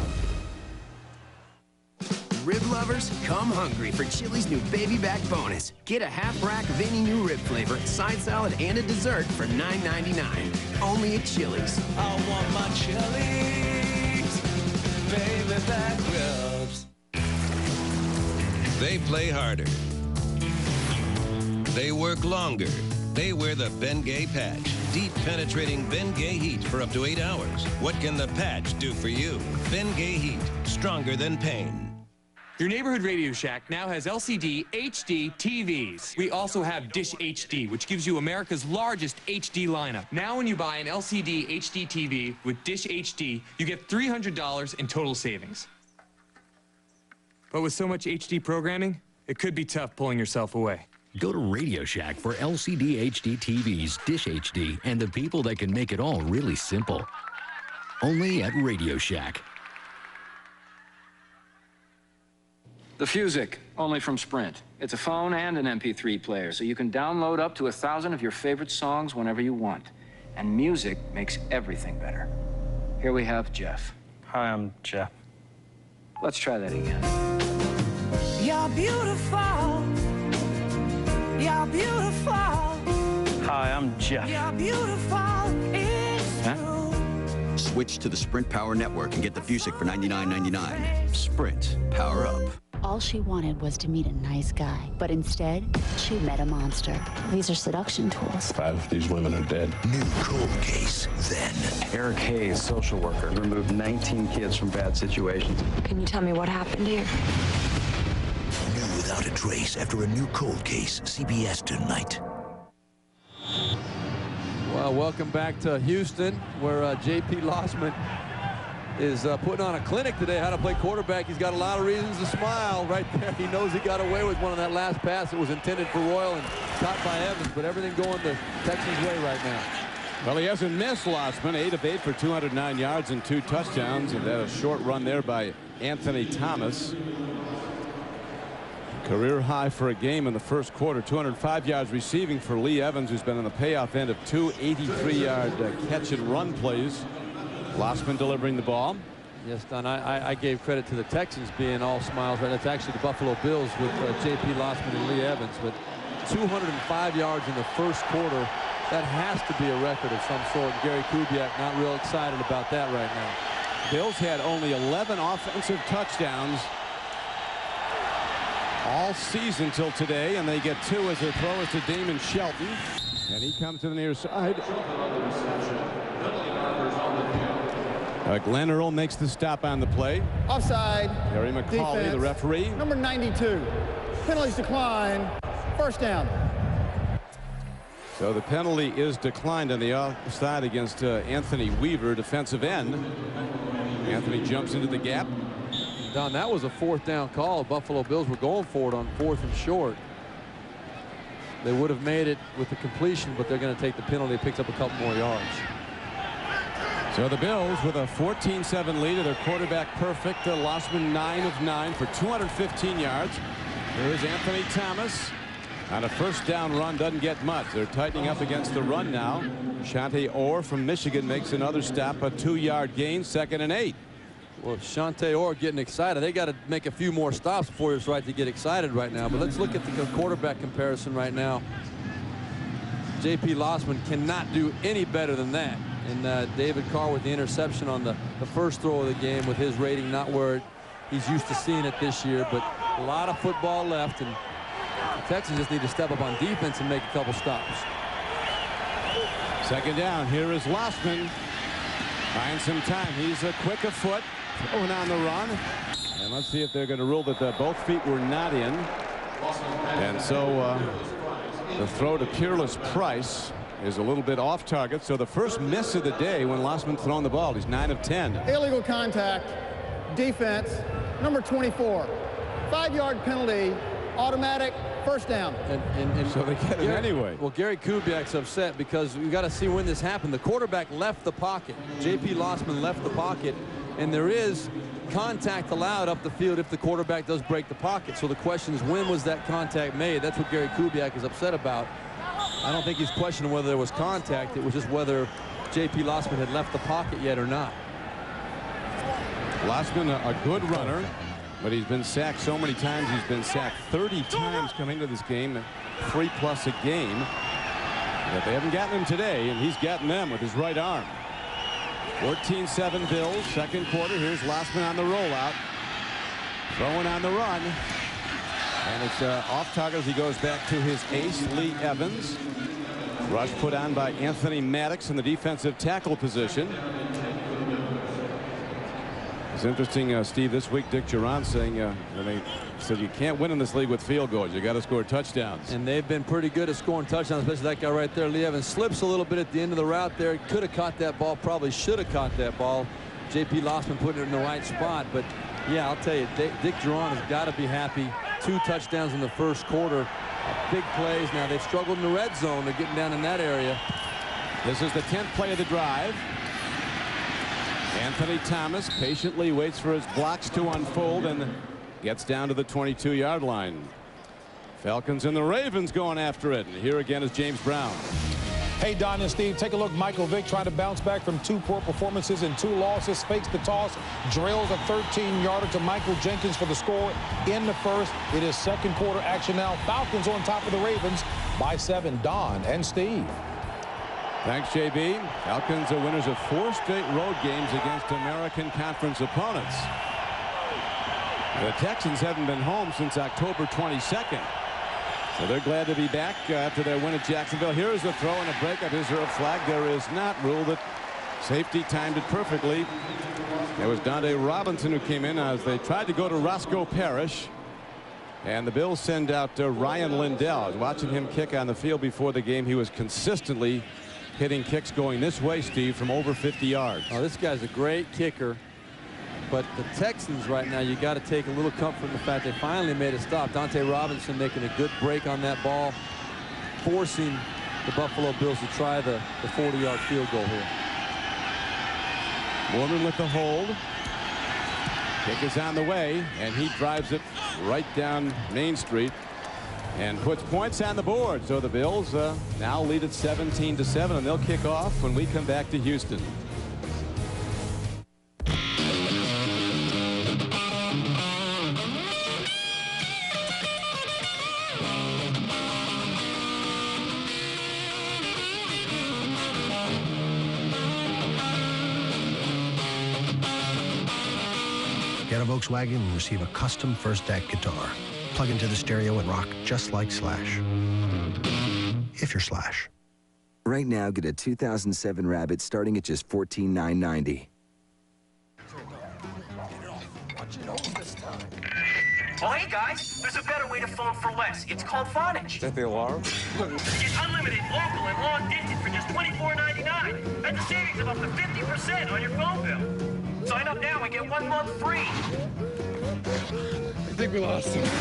Rib lovers, come hungry for Chili's new Baby Back Bonus. Get a half-rack of any new rib flavor, side salad, and a dessert for nine ninety-nine. Only at Chili's. I want my Chili's Baby Back Ribs. They play harder. They work longer. They wear the Bengay patch. Deep penetrating Bengay heat for up to eight hours. What can the patch do for you? Bengay heat, stronger than pain. Your neighborhood Radio Shack now has L C D H D T Vs. We also have Dish H D, which gives you America's largest H D lineup. Now when you buy an L C D H D T V with Dish H D, you get three hundred dollars in total savings. But with so much H D programming, it could be tough pulling yourself away. Go to Radio Shack for L C D H D T Vs, Dish H D, and the people that can make it all really simple. Only at Radio Shack. The Fusic, only from Sprint. It's a phone and an M P three player, so you can download up to a thousand of your favorite songs whenever you want. And music makes everything better. Here we have Jeff. Hi, I'm Jeff. Let's try that again. You're beautiful. You're beautiful. Hi, I'm Jeff. You're beautiful. It's true. Switch to the Sprint Power Network and get the Fusic for ninety-nine ninety-nine. Sprint. Power up. All she wanted was to meet a nice guy, but instead, she met a monster. These are seduction tools. Five of these women are dead. New cold case, then. Eric Hayes, social worker, removed nineteen kids from bad situations. Can you tell me what happened here? New without a trace after a new cold case. C B S tonight. Well, welcome back to Houston, where uh, J P Lossman is uh, putting on a clinic today, how to play quarterback. He's got a lot of reasons to smile right there. He knows he got away with one on that last pass. It was intended for Royal and caught by Evans, but everything going the Texans' way right now. Well, he hasn't missed, Lossman. eight of eight for two hundred nine yards and two touchdowns. And that a short run there by Anthony Thomas. Career high for a game in the first quarter. two hundred five yards receiving for Lee Evans, who's been on the payoff end of two eighty-three yard uh, catch and run plays. Lossman delivering the ball. Yes, Don, I, I gave credit to the Texans being all smiles. Right, that's actually the Buffalo Bills with uh, J P Lossman and Lee Evans. But two hundred five yards in the first quarter, that has to be a record of some sort. Gary Kubiak not real excited about that right now. Bills had only eleven offensive touchdowns all season till today, and they get two as their throw is to Damon Shelton, and he comes to the near side. Uh, Glenn Earl makes the stop on the play. Offside. Harry McCauley, Defense. the referee. Number ninety-two. Penalties decline. First down. So the penalty is declined on the offside against uh, Anthony Weaver, defensive end. Anthony jumps into the gap. Don, that was a fourth down call. Buffalo Bills were going for it on fourth and short. They would have made it with the completion, but they're going to take the penalty. It picks up a couple more yards. So the Bills with a fourteen seven lead of their quarterback perfect. Uh, Lossman nine of nine for two hundred fifteen yards. Here is Anthony Thomas on a first down run. Doesn't get much. They're tightening up against the run now. Shante Orr from Michigan makes another stop. A two yard gain. Second and eight. Well, Shante Orr getting excited. They got to make a few more stops before it's right to get excited right now. But let's look at the quarterback comparison right now. J P Lossman cannot do any better than that. And uh, David Carr with the interception on the, the first throw of the game, with his rating not where he's used to seeing it this year, but a lot of football left, and the Texans just need to step up on defense and make a couple stops. Second down. Here is Lossman. Finds some time. He's a quick of foot, throwing on the run. And let's see if they're going to rule that the, both feet were not in. And so uh, the throw to Peerless Price is a little bit off target. So the first miss of the day when Lossman throwing the ball. He's nine of ten. Illegal contact. Defense. Number twenty-four. Five yard penalty. Automatic. First down. And, and, and so they get it Gary, anyway. Well, Gary Kubiak's upset because we got to see when this happened. The quarterback left the pocket. J P Lossman left the pocket, and there is contact allowed up the field if the quarterback does break the pocket. So the question is, when was that contact made? That's what Gary Kubiak is upset about. I don't think he's questioning whether there was contact. It was just whether J P Lossman had left the pocket yet or not. Lossman, a, a good runner, but he's been sacked so many times. He's been sacked thirty times coming to this game, three plus a game. But they haven't gotten him today, and he's gotten them with his right arm. fourteen seven Bills, second quarter. Here's Lossman on the rollout. Throwing on the run. And it's uh, off target as he goes back to his ace, Lee Evans. Rush put on by Anthony Maddox in the defensive tackle position. It's interesting, uh, Steve, this week Dick Duran saying uh, they said you can't win in this league with field goals. You got to score touchdowns. And they've been pretty good at scoring touchdowns, especially that guy right there. Lee Evans slips a little bit at the end of the route there. Could have caught that ball, probably should have caught that ball. J P Lossman putting it in the right spot. But yeah, I'll tell you, Dick Duran has got to be happy. Two touchdowns in the first quarter. Big plays. Now they've struggled in the red zone. They're getting down in that area. This is the tenth play of the drive. Anthony Thomas patiently waits for his blocks to unfold, and Gets down to the twenty-two yard line. Falcons and the Ravens going after it. And here again is James Brown. Hey, Don and Steve, take a look. Michael Vick trying to bounce back from two poor performances and two losses. Fakes the toss, drills a thirteen yarder to Michael Jenkins for the score in the first. It is second quarter action now. Falcons on top of the Ravens by seven. Don and Steve. Thanks, J B. Falcons are winners of four straight road games against American Conference opponents. The Texans haven't been home since October twenty-second. So they're glad to be back uh, after their win at Jacksonville. Here's the throw and a breakup. Is there a flag? There is not. Ruled it. Safety timed it perfectly. There was Dante Robinson who came in as they tried to go to Roscoe Parrish. And the Bills send out uh, Ryan Lindell. I was watching him kick on the field before the game. He was consistently hitting kicks going this way, Steve, from over fifty yards. Oh, this guy's a great kicker. But the Texans right now, you got to take a little comfort in the fact they finally made a stop. Dante Robinson making a good break on that ball, forcing the Buffalo Bills to try the forty yard field goal here. Morgan with the hold. Kick is on the way, and he drives it right down Main Street and puts points on the board. So the Bills uh, now lead at seventeen to seven, and they'll kick off when we come back to Houston. Get a Volkswagen and receive a custom First Act guitar. Plug into the stereo and rock just like Slash. If you're Slash. Right now, get a two thousand seven Rabbit starting at just fourteen thousand nine hundred ninety dollars. Oh, hey, guys, there's a better way to phone for less. It's called Vonage. Is that the alarm? It's unlimited, local, and long distance for just twenty-four ninety-nine. That's a savings of up to fifty percent on your phone bill. Sign up now and get one month free. I think we lost him.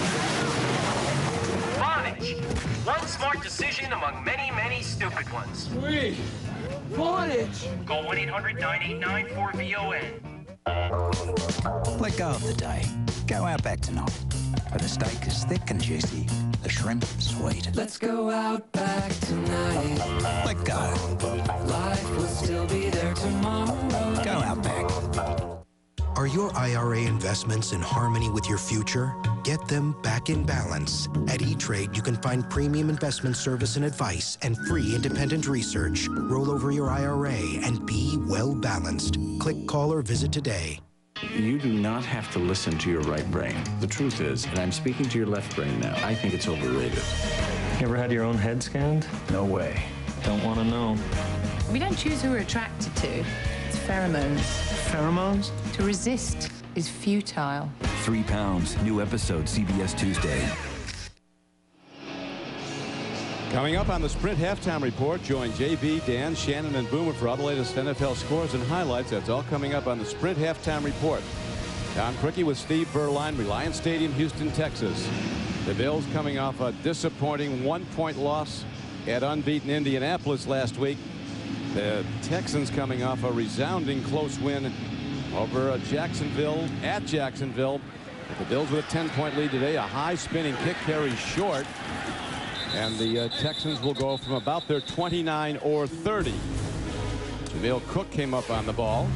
Vonage. One smart decision among many, many stupid ones. Sweet. Vonage. Call one eight hundred nine eight nine four V O N. Let go of the day. Go Outback tonight. For the steak is thick and juicy, the shrimp sweet. Let's go Outback tonight. Let go. Life will still be there tomorrow. Go Outback. Are your I R A investments in harmony with your future? Get them back in balance. At E-Trade, you can find premium investment service and advice and free independent research. Roll over your I R A and be well balanced. Click, call, or visit today. You do not have to listen to your right brain. The truth is, and I'm speaking to your left brain now, I think it's overrated. You ever had your own head scanned? No way. Don't want to know. We don't choose who we're attracted to. It's pheromones. Pheromones? To resist is futile. Three Pounds, new episode, C B S Tuesday. Coming up on the Sprint Halftime Report, join J B, Dan, Shannon, and Boomer for all the latest N F L scores and highlights. That's all coming up on the Sprint Halftime Report. Tom Cricky with Steve Berline, Reliance Stadium, Houston, Texas. The Bills coming off a disappointing one-point loss at unbeaten Indianapolis last week. The Texans coming off a resounding close win over Jacksonville at Jacksonville. The Bills with a ten-point lead today. A high spinning kick carries short. And the uh, Texans will go from about their twenty-nine or thirty. Jamil Cook came up on the ball.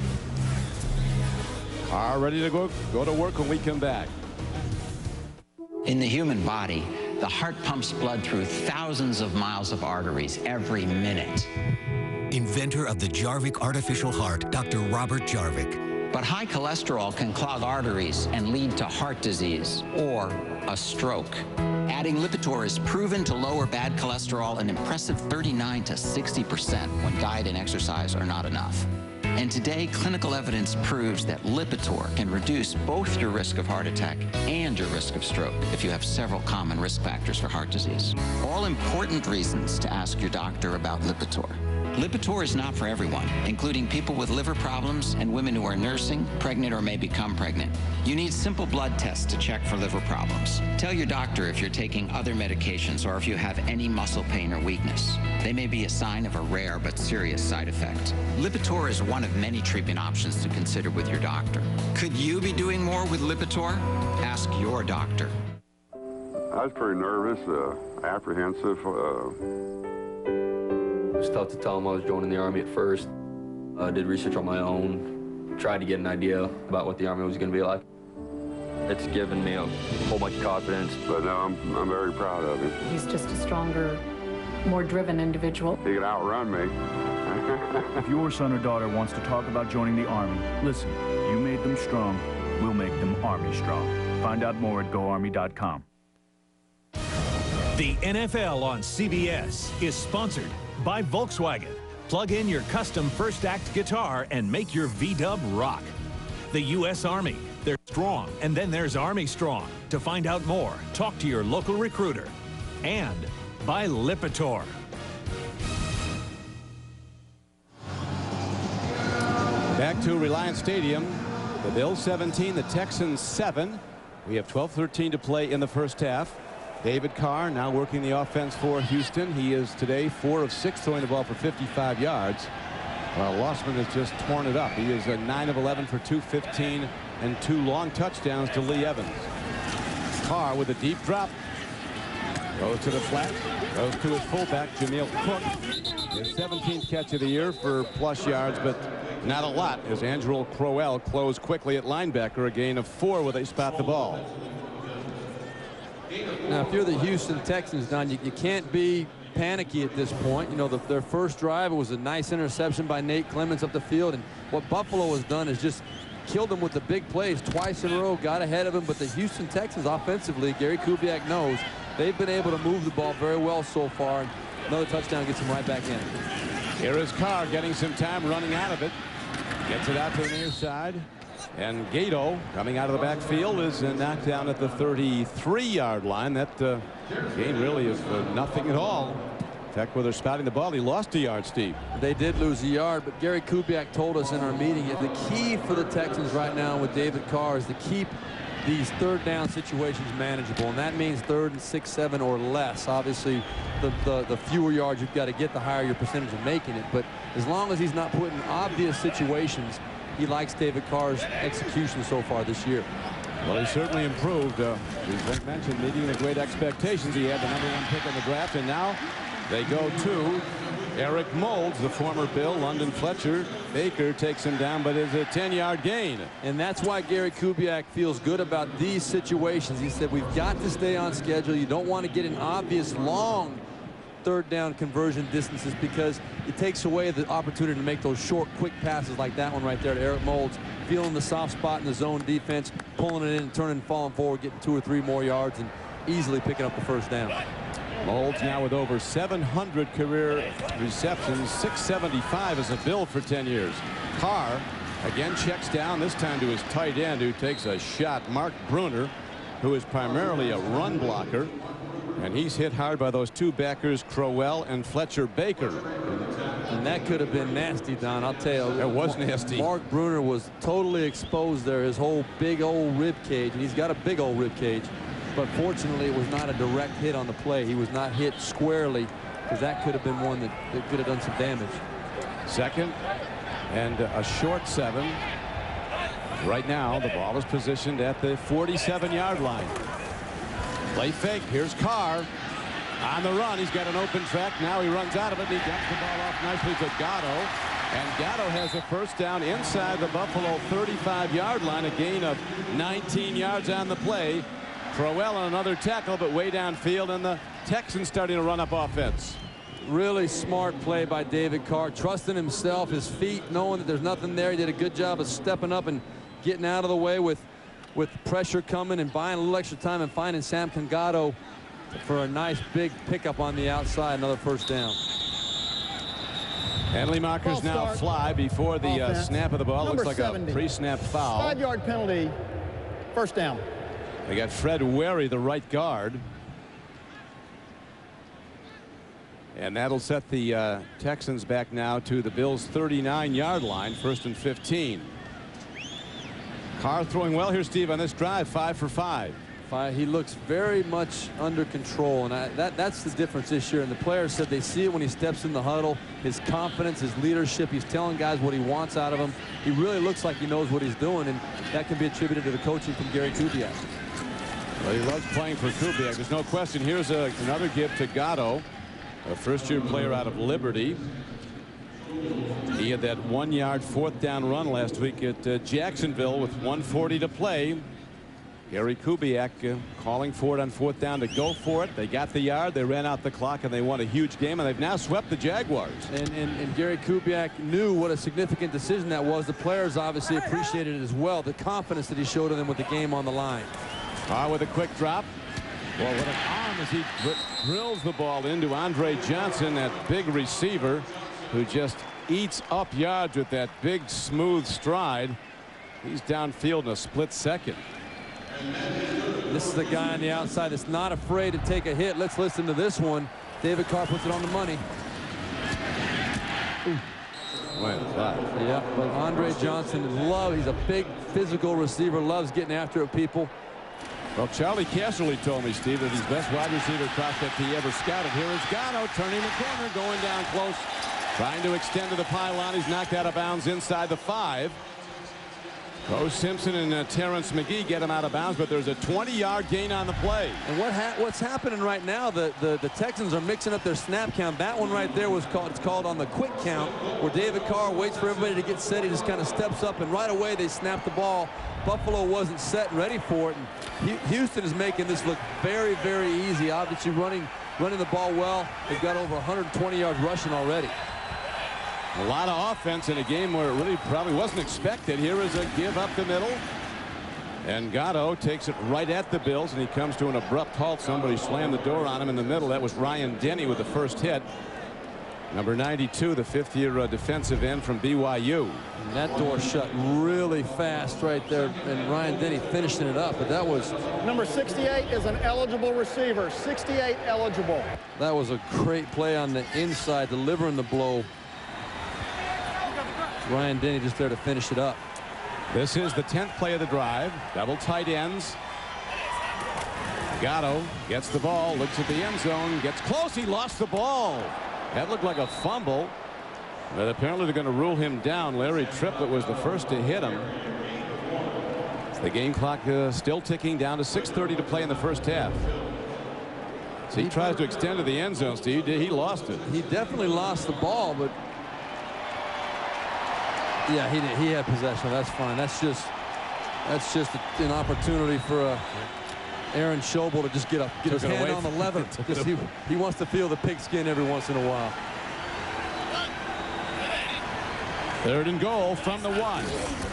Are ready to go, go to work when we come back. In the human body, the heart pumps blood through thousands of miles of arteries every minute. Inventor of the Jarvik artificial heart, Doctor Robert Jarvik. But high cholesterol can clog arteries and lead to heart disease or a stroke. Adding Lipitor is proven to lower bad cholesterol an impressive thirty-nine to sixty percent when diet and exercise are not enough. And today, clinical evidence proves that Lipitor can reduce both your risk of heart attack and your risk of stroke if you have several common risk factors for heart disease. All important reasons to ask your doctor about Lipitor. Lipitor is not for everyone, including people with liver problems and women who are nursing, pregnant, or may become pregnant. You need simple blood tests to check for liver problems. Tell your doctor if you're taking other medications or if you have any muscle pain or weakness. They may be a sign of a rare but serious side effect. Lipitor is one of many treatment options to consider with your doctor. Could you be doing more with Lipitor? Ask your doctor. I was pretty nervous, uh, apprehensive. Uh... It was tough to tell them I was joining the Army at first. I uh, did research on my own, tried to get an idea about what the Army was going to be like. It's given me a whole bunch of confidence. But no, I'm, I'm very proud of him. He's just a stronger, more driven individual. He could outrun me. If your son or daughter wants to talk about joining the Army, listen, you made them strong, we'll make them Army strong. Find out more at go army dot com. The N F L on C B S is sponsored by Volkswagen. Plug in your custom First Act guitar and make your V-dub rock. The U S Army, they're strong, and then there's Army Strong. To find out more, talk to your local recruiter. And by Lipitor. Back to Reliance Stadium. The Bills seventeen, the Texans seven. We have twelve thirteen to play in the first half. David Carr now working the offense for Houston. He is today four of six throwing the ball for fifty-five yards. While Lossman has just torn it up. He is a nine of eleven for two fifteen and two long touchdowns to Lee Evans. Carr with a deep drop. Goes to the flat. Goes to his fullback, Jameel Cook. His seventeenth catch of the year for plus yards, but not a lot as Andrew Crowell closed quickly at linebacker. A gain of four where they spot the ball. Now, if you're the Houston Texans, Don, you, you can't be panicky at this point. You know, the, their first drive was a nice interception by Nate Clements up the field. And what Buffalo has done is just killed them with the big plays twice in a row, got ahead of him. But the Houston Texans offensively, Gary Kubiak knows, they've been able to move the ball very well so far. And another touchdown gets them right back in. Here is Carr getting some time running out of it. Gets it out to the near side. And Gato coming out of the backfield is uh, knocked down at the thirty-three yard line. That uh, gain really is uh, nothing at all. In fact, where they're spotting the ball, he lost a yard, Steve. They did lose a yard, but Gary Kubiak told us in our meeting that the key for the Texans right now with David Carr is to keep these third down situations manageable, and that means third and six, seven or less. Obviously, the, the, the fewer yards you've got to get, the higher your percentage of making it. But as long as he's not put in obvious situations, he likes David Carr's execution so far this year. Well, he certainly improved. Uh, as mentioned, meeting the great expectations. He had the number one pick in the draft, and now they go to Eric Moulds, the former Bill. London Fletcher Baker takes him down, but it's a ten yard gain. And that's why Gary Kubiak feels good about these situations. He said, we've got to stay on schedule. You don't want to get an obvious long third down conversion distances because it takes away the opportunity to make those short, quick passes like that one right there to Eric Moulds, feeling the soft spot in the zone defense, pulling it in, turning, falling forward, getting two or three more yards, and easily picking up the first down. Moulds now with over seven hundred career receptions, six seventy-five as a Bill for ten years. Carr again checks down, this time to his tight end, who takes a shot. Mark Bruner, who is primarily a run blocker. And he's hit hard by those two backers, Crowell and Fletcher Baker. And that could have been nasty, Don. I'll tell you. It was nasty. Mark Bruner was totally exposed there, his whole big old rib cage. And he's got a big old rib cage. But fortunately, it was not a direct hit on the play. He was not hit squarely, because that could have been one that, that could have done some damage. Second and a short seven. Right now, the ball is positioned at the forty-seven yard line. Play fake. Here's Carr on the run. He's got an open track. Now he runs out of it. And he dumps the ball off nicely to Gatto. And Gatto has a first down inside the Buffalo thirty-five yard line. A gain of nineteen yards on the play. Crowell on another tackle, but way downfield, and the Texans starting to run up offense. Really smart play by David Carr, trusting himself, his feet, knowing that there's nothing there. He did a good job of stepping up and getting out of the way with with pressure coming and buying a little extra time and finding Sam Gatto for a nice big pickup on the outside, another first down. Penalty markers now fly before the uh, snap of the ball. Number Looks like seventy. a pre-snap foul. Five yard penalty, first down. They got Fred Wary, the right guard. And that'll set the uh, Texans back now to the Bills' thirty-nine yard line, first and fifteen. Carr throwing well here, Steve, on this drive, five for five. Five, he looks very much under control, and I, that, that's the difference this year. And the players said they see it when he steps in the huddle, his confidence, his leadership. He's telling guys what he wants out of them. He really looks like he knows what he's doing, and that can be attributed to the coaching from Gary Kubiak. Well, he loves playing for Kubiak. There's no question. Here's a, another give to Gatto, a first-year player out of Liberty. He had that one-yard fourth down run last week at uh, Jacksonville with one forty to play. Gary Kubiak uh, calling for it on fourth down to go for it. They got the yard, they ran out the clock, and they won a huge game, and they've now swept the Jaguars. And, and, and Gary Kubiak knew what a significant decision that was. The players obviously appreciated it as well, the confidence that he showed to them with the game on the line. Ah, with a quick drop. Well, what an arm as he drills the ball into Andre Johnson, that big receiver who just eats up yards with that big smooth stride. He's downfield in a split second. This is the guy on the outside that's not afraid to take a hit. Let's listen to this one. David Carr puts it on the money. Ooh. Yeah, but Andre Johnson loves, he's a big physical receiver, loves getting after it, people. Well, Charlie Casserly told me, Steve, that he's best wide receiver prospect he ever scouted. Here is Gatto turning the corner, going down close, trying to extend to the pylon. He's knocked out of bounds inside the five. Bo Simpson and uh, Terrence McGee get him out of bounds, but there's a twenty yard gain on the play. And what ha what's happening right now, the, the the Texans are mixing up their snap count. That one right there was called, it's called on the quick count, where David Carr waits for everybody to get set. He just kind of steps up, and right away they snap the ball. Buffalo wasn't set and ready for it, and Houston is making this look very, very easy. Obviously running running the ball well. They've got over one hundred twenty yards rushing already. A lot of offense in a game where it really probably wasn't expected. Here is a give up the middle. And Gatto takes it right at the Bills, and he comes to an abrupt halt. Somebody slammed the door on him in the middle. That was Ryan Denny with the first hit. Number ninety-two, the fifth year uh, defensive end from B Y U. And that door shut really fast right there, and Ryan Denny finishing it up. But that was... Number sixty-eight is an eligible receiver. sixty-eight eligible. That was a great play on the inside, delivering the blow. Ryan Denny just there to finish it up. This is the tenth play of the drive. Double tight ends. Gatto gets the ball, looks at the end zone, gets close. He lost the ball. That looked like a fumble, but apparently they're going to rule him down. Larry Triplett was the first to hit him. The game clock uh, still ticking down to six thirty to play in the first half. So he tries to extend to the end zone, Steve. He lost it. He definitely lost the ball, but yeah, he did. He had possession. That's fine. That's just that's just an opportunity for a Aaron Schobel to just get a get his hand on the lever. Just he, he wants to feel the pigskin every once in a while. Third and goal from the one.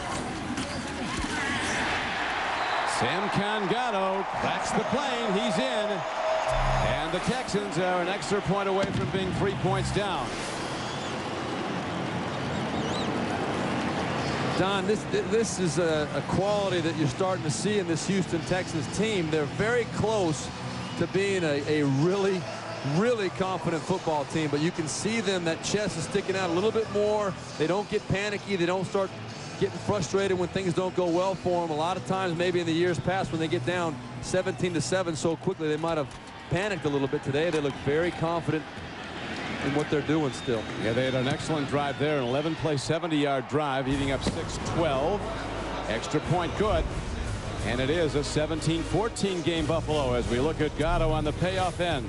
Samkon Gatto cracks the plane. He's in. And the Texans are an extra point away from being three points down. Don, this this is a, a quality that you're starting to see in this Houston Texans team. They're very close to being a, a really, really confident football team, but you can see them, that chest is sticking out a little bit more. They don't get panicky. They don't start getting frustrated when things don't go well for them. A lot of times, maybe in the years past, when they get down seventeen to seven so quickly, they might have panicked a little bit. Today, they look very confident in what they're doing still. Yeah, they had an excellent drive there, an eleven play, seventy yard drive, eating up six twelve. Extra point good. And it is a seventeen fourteen game Buffalo as we look at Gatto on the payoff end.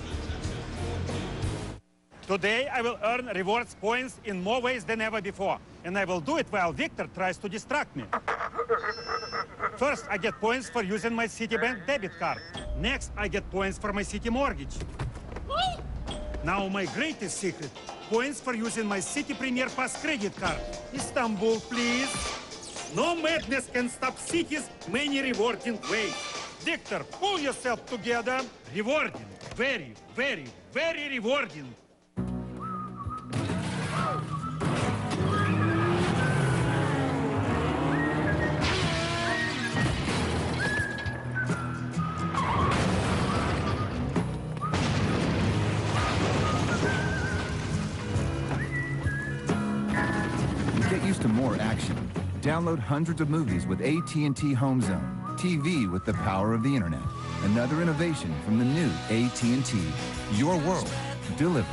Today I will earn rewards points in more ways than ever before. And I will do it while Victor tries to distract me. First, I get points for using my Citibank debit card. Next, I get points for my Citi mortgage. Now my greatest secret, points for using my Citi Premier Pass credit card. Istanbul, please. No madness can stop Citi's many rewarding ways. Victor, pull yourself together. Rewarding, very, very, very rewarding. Get used to more action. Download hundreds of movies with A T and T Home Zone. T V with the power of the internet. Another innovation from the new A T and T. Your world, delivered.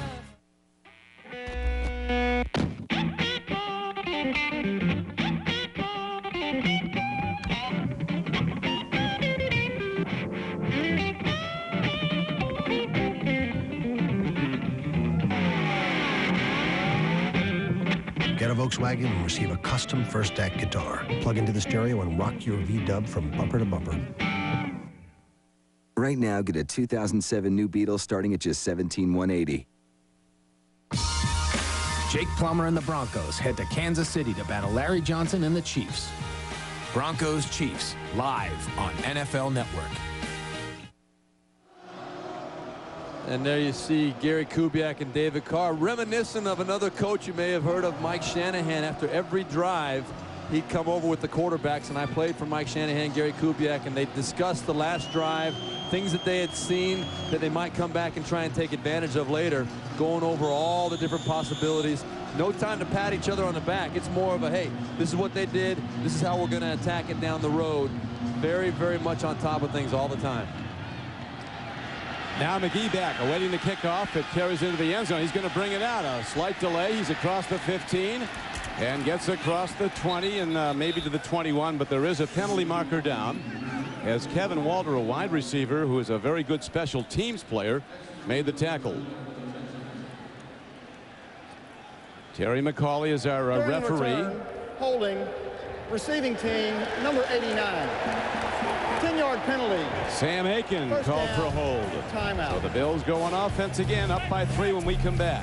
Get a Volkswagen and receive a custom First Act guitar. Plug into the stereo and rock your V-dub from bumper to bumper. Right now, get a two thousand seven new Beetle starting at just seventeen thousand one hundred eighty dollars. Jake Plummer and the Broncos head to Kansas City to battle Larry Johnson and the Chiefs. Broncos Chiefs, live on N F L Network. And there you see Gary Kubiak and David Carr, reminiscent of another coach you may have heard of, Mike Shanahan. After every drive, he'd come over with the quarterbacks, and I played for Mike Shanahan, Gary Kubiak, and they discussed the last drive, things that they had seen that they might come back and try and take advantage of later, going over all the different possibilities. No time to pat each other on the back. It's more of a, hey, this is what they did. This is how we're going to attack it down the road. Very, very much on top of things all the time. Now McGee back, awaiting the kickoff. It carries into the end zone. He's going to bring it out. A slight delay. He's across the fifteen and gets across the twenty and uh, maybe to the twenty-one, but there is a penalty marker down as Kevin Walter, a wide receiver who is a very good special teams player, made the tackle. Terry McCauley is our uh, referee. Return, holding, receiving team, number eighty-nine. ten-yard penalty. Sam Aiken First called down, for a hold. Timeout. So the Bills go on offense again, up by three when we come back.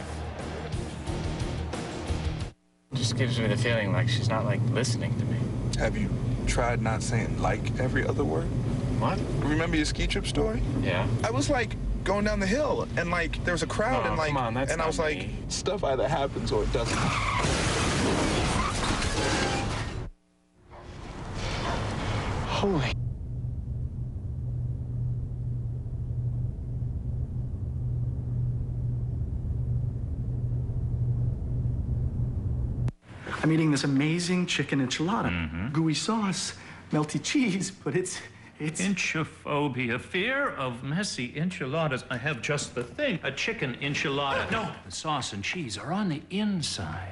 Just gives me the feeling like she's not like listening to me. Have you tried not saying like every other word? What? Remember your ski trip story? Yeah. I was like going down the hill and like there was a crowd No, and like come on, that's and I not was like me. stuff either happens or it doesn't. Holy. I'm eating this amazing chicken enchilada. Mm-hmm. Gooey sauce, melty cheese, but it's, it's... Enchiphobia, fear of messy enchiladas. I have just the thing, a chicken enchilada. No, the sauce and cheese are on the inside.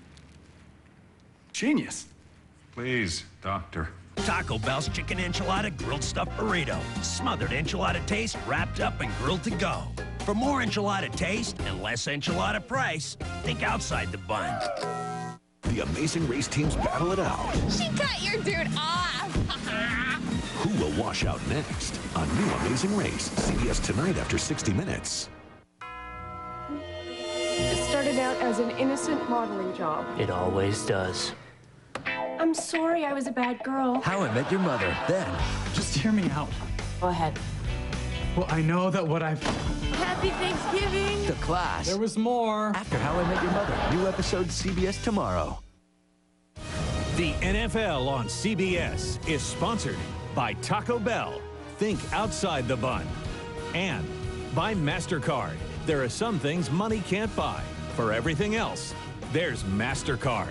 Genius. Please, doctor. Taco Bell's chicken enchilada grilled stuffed burrito. Smothered enchilada taste, wrapped up and grilled to go. For more enchilada taste and less enchilada price, think outside the bun. The Amazing Race teams battle it out. She cut your dude off. Who will wash out next? A new Amazing Race. C B S tonight after sixty minutes. It started out as an innocent modeling job. It always does. I'm sorry I was a bad girl. How I Met Your Mother, then. Just hear me out. Go ahead. Well, I know that what I've... Happy Thanksgiving. The Class. There was more. After How I Met Your Mother. New episode C B S tomorrow. The N F L on C B S is sponsored by Taco Bell. Think outside the bun. And by MasterCard. There are some things money can't buy. For everything else, there's MasterCard.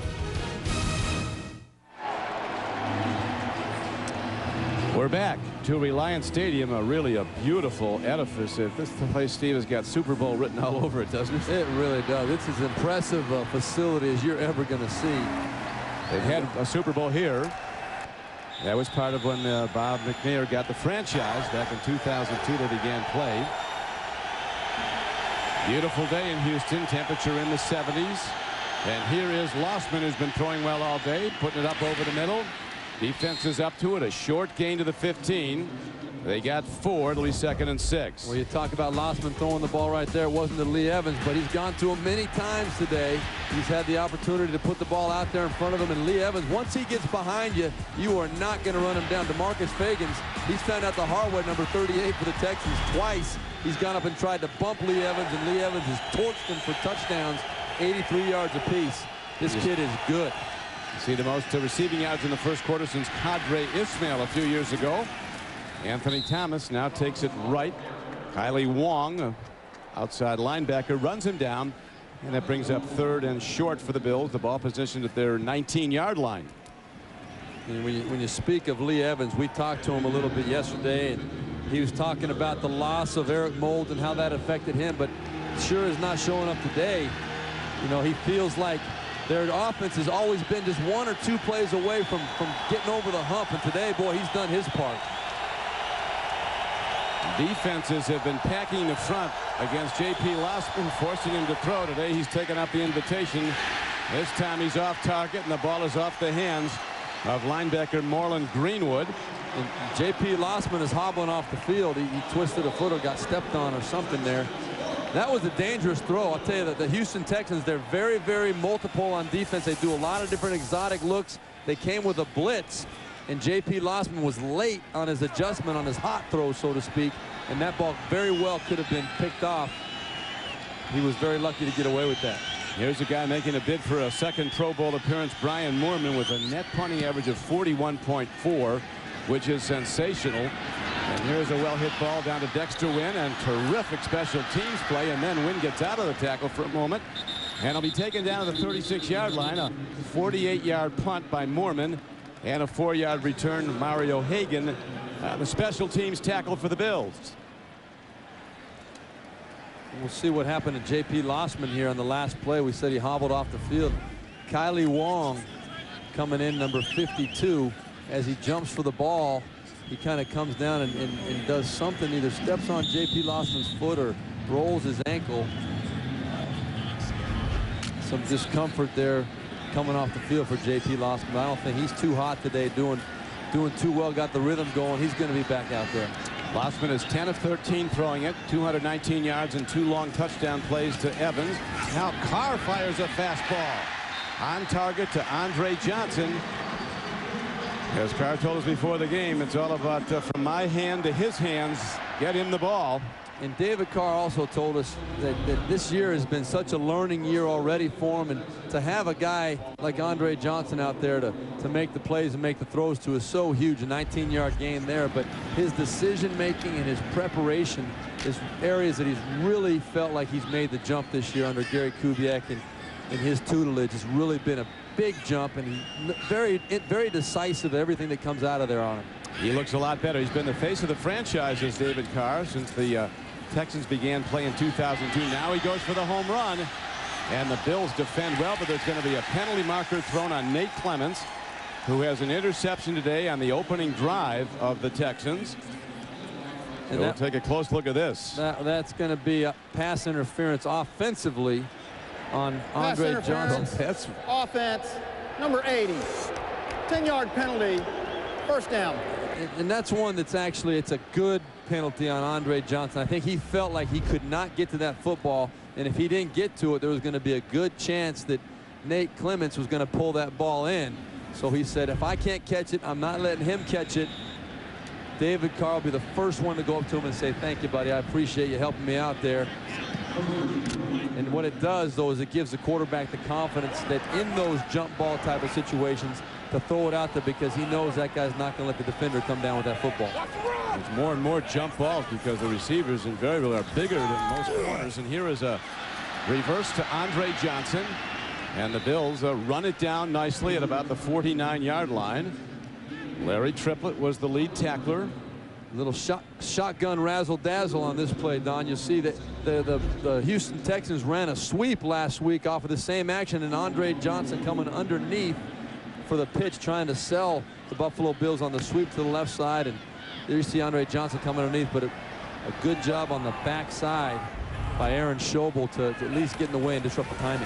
We're back to Reliance Stadium, a really a beautiful edifice. If this place, Steve, has got Super Bowl written all over it, doesn't it? It really does. It's as impressive a facility as you're ever going to see. They've had a Super Bowl here. That was part of when uh, Bob McNair got the franchise back in two thousand two. They began play. Beautiful day in Houston, temperature in the seventies. And here is Lossman, who's been throwing well all day, putting it up over the middle. Defense is up to it, a short gain to the fifteen. They got four. It'll be second and six. Well, you talk about Lossman throwing the ball right there. It wasn't to Lee Evans, but he's gone to him many times today. He's had the opportunity to put the ball out there in front of him. And Lee Evans, once he gets behind you, you are not going to run him down. DeMarcus Fagans, he's found out the hard way, number thirty-eight for the Texans. Twice he's gone up and tried to bump Lee Evans, and Lee Evans has torched him for touchdowns, eighty-three yards apiece. This kid is good. You see the most uh, receiving yards in the first quarter since Kadre Ismail a few years ago. Anthony Thomas now takes it right. Kylie Wong, uh, outside linebacker, runs him down. And that brings up third and short for the Bills. The ball positioned at their nineteen yard line. And when you, when you speak of Lee Evans, we talked to him a little bit yesterday, and he was talking about the loss of Eric Moulds and how that affected him, but sure is not showing up today. You know, he feels like their offense has always been just one or two plays away from, from getting over the hump, and today, boy, he's done his part. Defenses have been packing the front against J P Lossman, forcing him to throw. Today he's taken up the invitation. This time he's off target, and the ball is off the hands of linebacker Moreland Greenwood. And J P Lossman is hobbling off the field. He, he twisted a foot or got stepped on or something there. That was a dangerous throw. I'll tell you that the Houston Texans, they're very, very multiple on defense. They do a lot of different exotic looks. They came with a blitz, and J P Lossman was late on his adjustment on his hot throw, so to speak, and that ball very well could have been picked off. He was very lucky to get away with that. Here's a guy making a bid for a second Pro Bowl appearance, Brian Moorman, with a net punting average of forty-one point four, which is sensational. And here's a well-hit ball down to Dexter Wynn, and terrific special teams play, and then Wynn gets out of the tackle for a moment, and he'll be taken down to the thirty-six yard line. A forty-eight yard punt by Moorman, and a four yard return, Mario Hagan, uh, the special teams tackle for the Bills. We'll see what happened to J P Lossman here on the last play. We said he hobbled off the field. Kylie Wong coming in, number fifty-two. As he jumps for the ball, he kind of comes down and, and, and does something, either steps on J P Lossman's foot or rolls his ankle. Some discomfort there coming off the field for J P Lossman. I don't think he's too hot today, doing, doing too well, got the rhythm going. He's going to be back out there. Lossman is ten of thirteen throwing it, two hundred nineteen yards and two long touchdown plays to Evans. Now Carr fires a fastball on target to Andre Johnson. As Carr told us before the game, it's all about uh, from my hand to his hands, get him the ball. And David Carr also told us that, that this year has been such a learning year already for him, and to have a guy like Andre Johnson out there to, to make the plays and make the throws to is so huge. A nineteen yard gain there, but his decision making and his preparation is areas that he's really felt like he's made the jump this year under Gary Kubiak, and, and his tutelage has really been a big jump, and he very very decisive everything that comes out of there on him. He looks a lot better. He's been the face of the franchise as David Carr since the uh, Texans began play in two thousand two. Now he goes for the home run, and the Bills defend well, but there's going to be a penalty marker thrown on Nate Clements, who has an interception today on the opening drive of the Texans. And we'll that, take a close look at this. That, that's going to be a pass interference offensively on Andre Johnson. That's offense, number eighty. ten yard penalty, first down. And, and that's one that's actually, it's a good penalty on Andre Johnson. I think he felt like he could not get to that football, and if he didn't get to it, there was going to be a good chance that Nate Clements was going to pull that ball in. So he said, if I can't catch it, I'm not letting him catch it. David Carr will be the first one to go up to him and say, thank you, buddy. I appreciate you helping me out there. And what it does, though, is it gives the quarterback the confidence that in those jump ball type of situations to throw it out there, because he knows that guy's not going to let the defender come down with that football. There's more and more jump balls because the receivers invariably are bigger than most corners. And here is a reverse to Andre Johnson. And the Bills uh, run it down nicely at about the forty-nine yard line. Larry Triplett was the lead tackler. Little shot, shotgun razzle-dazzle on this play, Don. You see that the, the, the Houston Texans ran a sweep last week off of the same action, and Andre Johnson coming underneath for the pitch, trying to sell the Buffalo Bills on the sweep to the left side. And there you see Andre Johnson coming underneath, but a, a good job on the backside by Aaron Schobel to, to at least get in the way and disrupt the timing.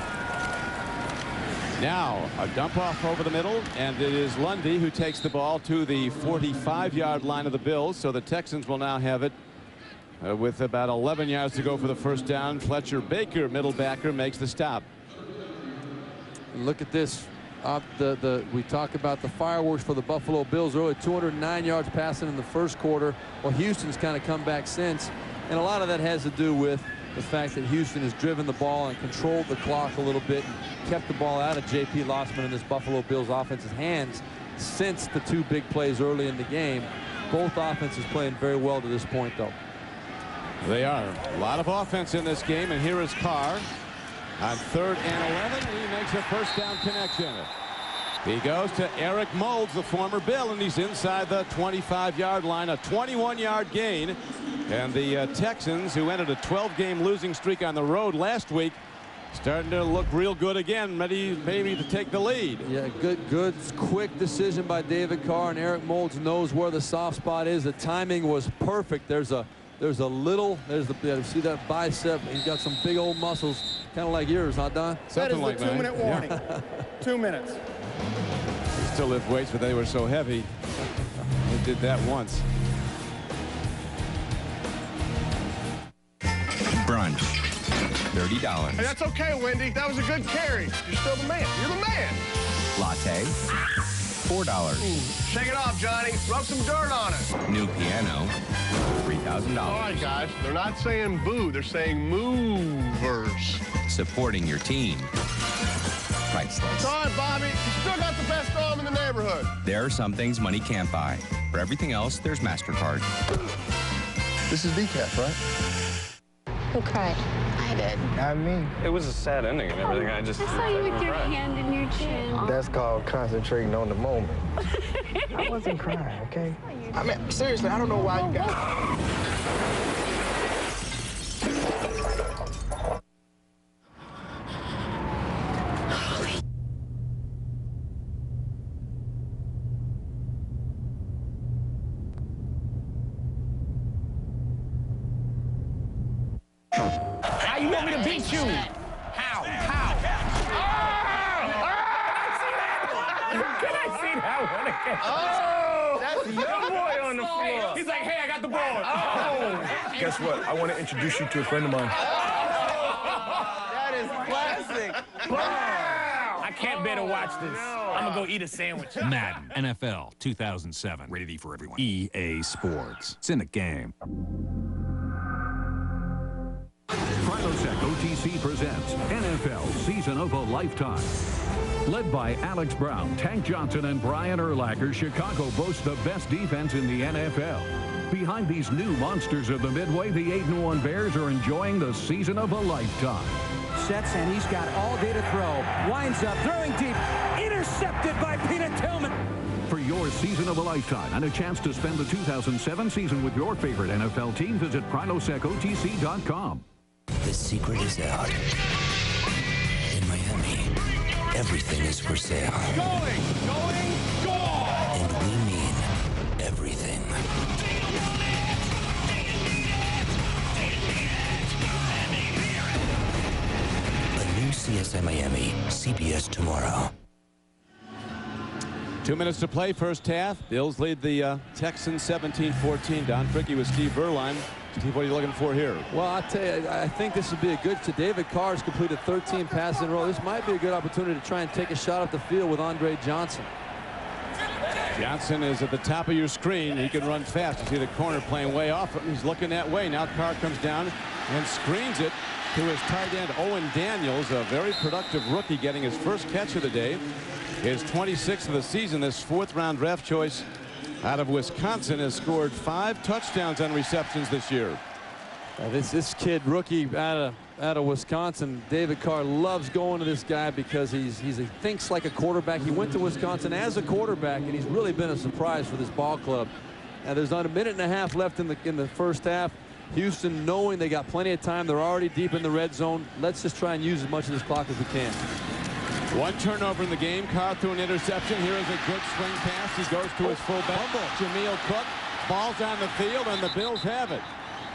Now a dump off over the middle, and it is Lundy who takes the ball to the forty-five yard line of the Bills. So the Texans will now have it uh, with about eleven yards to go for the first down. Fletcher Baker, middle backer, makes the stop. And look at this. Uh, the, the, we talk about the fireworks for the Buffalo Bills early. two hundred nine yards passing in the first quarter. Well, Houston's kind of come back since, and a lot of that has to do with the fact that Houston has driven the ball and controlled the clock a little bit and kept the ball out of J P Lossman and this Buffalo Bills offense's hands since the two big plays early in the game. Both offenses playing very well to this point, though. They are. A lot of offense in this game, and here is Carr. on third and eleven, and he makes a first down connection. He goes to Eric Moulds, the former Bill, and he's inside the twenty-five yard line, a twenty-one yard gain. And the uh, Texans, who ended a twelve game losing streak on the road last week, starting to look real good again, ready maybe to take the lead. Yeah, good, good, quick decision by David Carr, and Eric Moulds knows where the soft spot is. The timing was perfect. There's a there's a little, there's the, see that bicep? He's got some big old muscles, kind of like yours, huh, Don? That is like the two-minute warning. Yeah. Two minutes. He still lift weights, but they were so heavy. They did that once. Brunch, thirty dollars. Hey, that's okay, Wendy. That was a good carry. You're still the man. You're the man. Latte, four dollars. Shake it off, Johnny. Rub some dirt on it. New piano, three thousand dollars. All right, guys. They're not saying boo. They're saying movers. Supporting your team. Priceless. It's all right, Bobby. You still got the best arm in the neighborhood. There are some things money can't buy. For everything else, there's MasterCard. This is decaf, right? Who cried? I did. Not me. It was a sad ending and everything. I just... I saw you with your hand in your chin. That's called concentrating on the moment. I wasn't crying, okay? I mean, seriously, I don't know why you got... How you want me to beat you? How? How? Can I see that one again? Oh! That's your boy on the floor. He's like, hey, I got the ball. Oh! Guess what? I want to introduce you to a friend of mine. That is classic. I can't bear to watch this. I'm going to go eat a sandwich. Madden N F L two thousand seven. Rated E for everyone. E A Sports. It's in the game. Prilosec O T C presents N F L Season of a Lifetime. Led by Alex Brown, Tank Johnson, and Brian Urlacher, Chicago boasts the best defense in the N F L. Behind these new monsters of the Midway, the eight and one Bears are enjoying the season of a lifetime. Sets, and he's got all day to throw. Winds up, throwing deep, intercepted by Peanut Tillman. For your season of a lifetime and a chance to spend the two thousand seven season with your favorite N F L team, visit Prilosec O T C dot com. The secret is out. In Miami, everything is for sale. Going, going, going! And we mean everything. A new C S I Miami, C B S tomorrow. Two minutes to play, first half. Bills lead the uh, Texans seventeen fourteen. Don Fricky with Steve Berline. Steve, what are you looking for here? Well, I tell you, I think this would be a good. To David Carr's completed thirteen passes in a row. This might be a good opportunity to try and take a shot at the field with Andre Johnson. Johnson is at the top of your screen. He can run fast. You see the corner playing way off. He's looking that way. Now Carr comes down and screens it to his tight end, Owen Daniels, a very productive rookie, getting his first catch of the day. His twenty-sixth of the season. This fourth round draft choice out of Wisconsin has scored five touchdowns on receptions this year. Uh, this this kid rookie out of out of Wisconsin, David Carr loves going to this guy because he's he's he thinks like a quarterback. He went to Wisconsin as a quarterback, and he's really been a surprise for this ball club. Now there's not a minute and a half left in the in the first half. Houston, knowing they got plenty of time, they're already deep in the red zone. Let's just try and use as much of this clock as we can. One turnover in the game. Carr threw an interception. Here is a good swing pass. He goes to his fullback, Jameel Cook. Ball's on the field, and the Bills have it.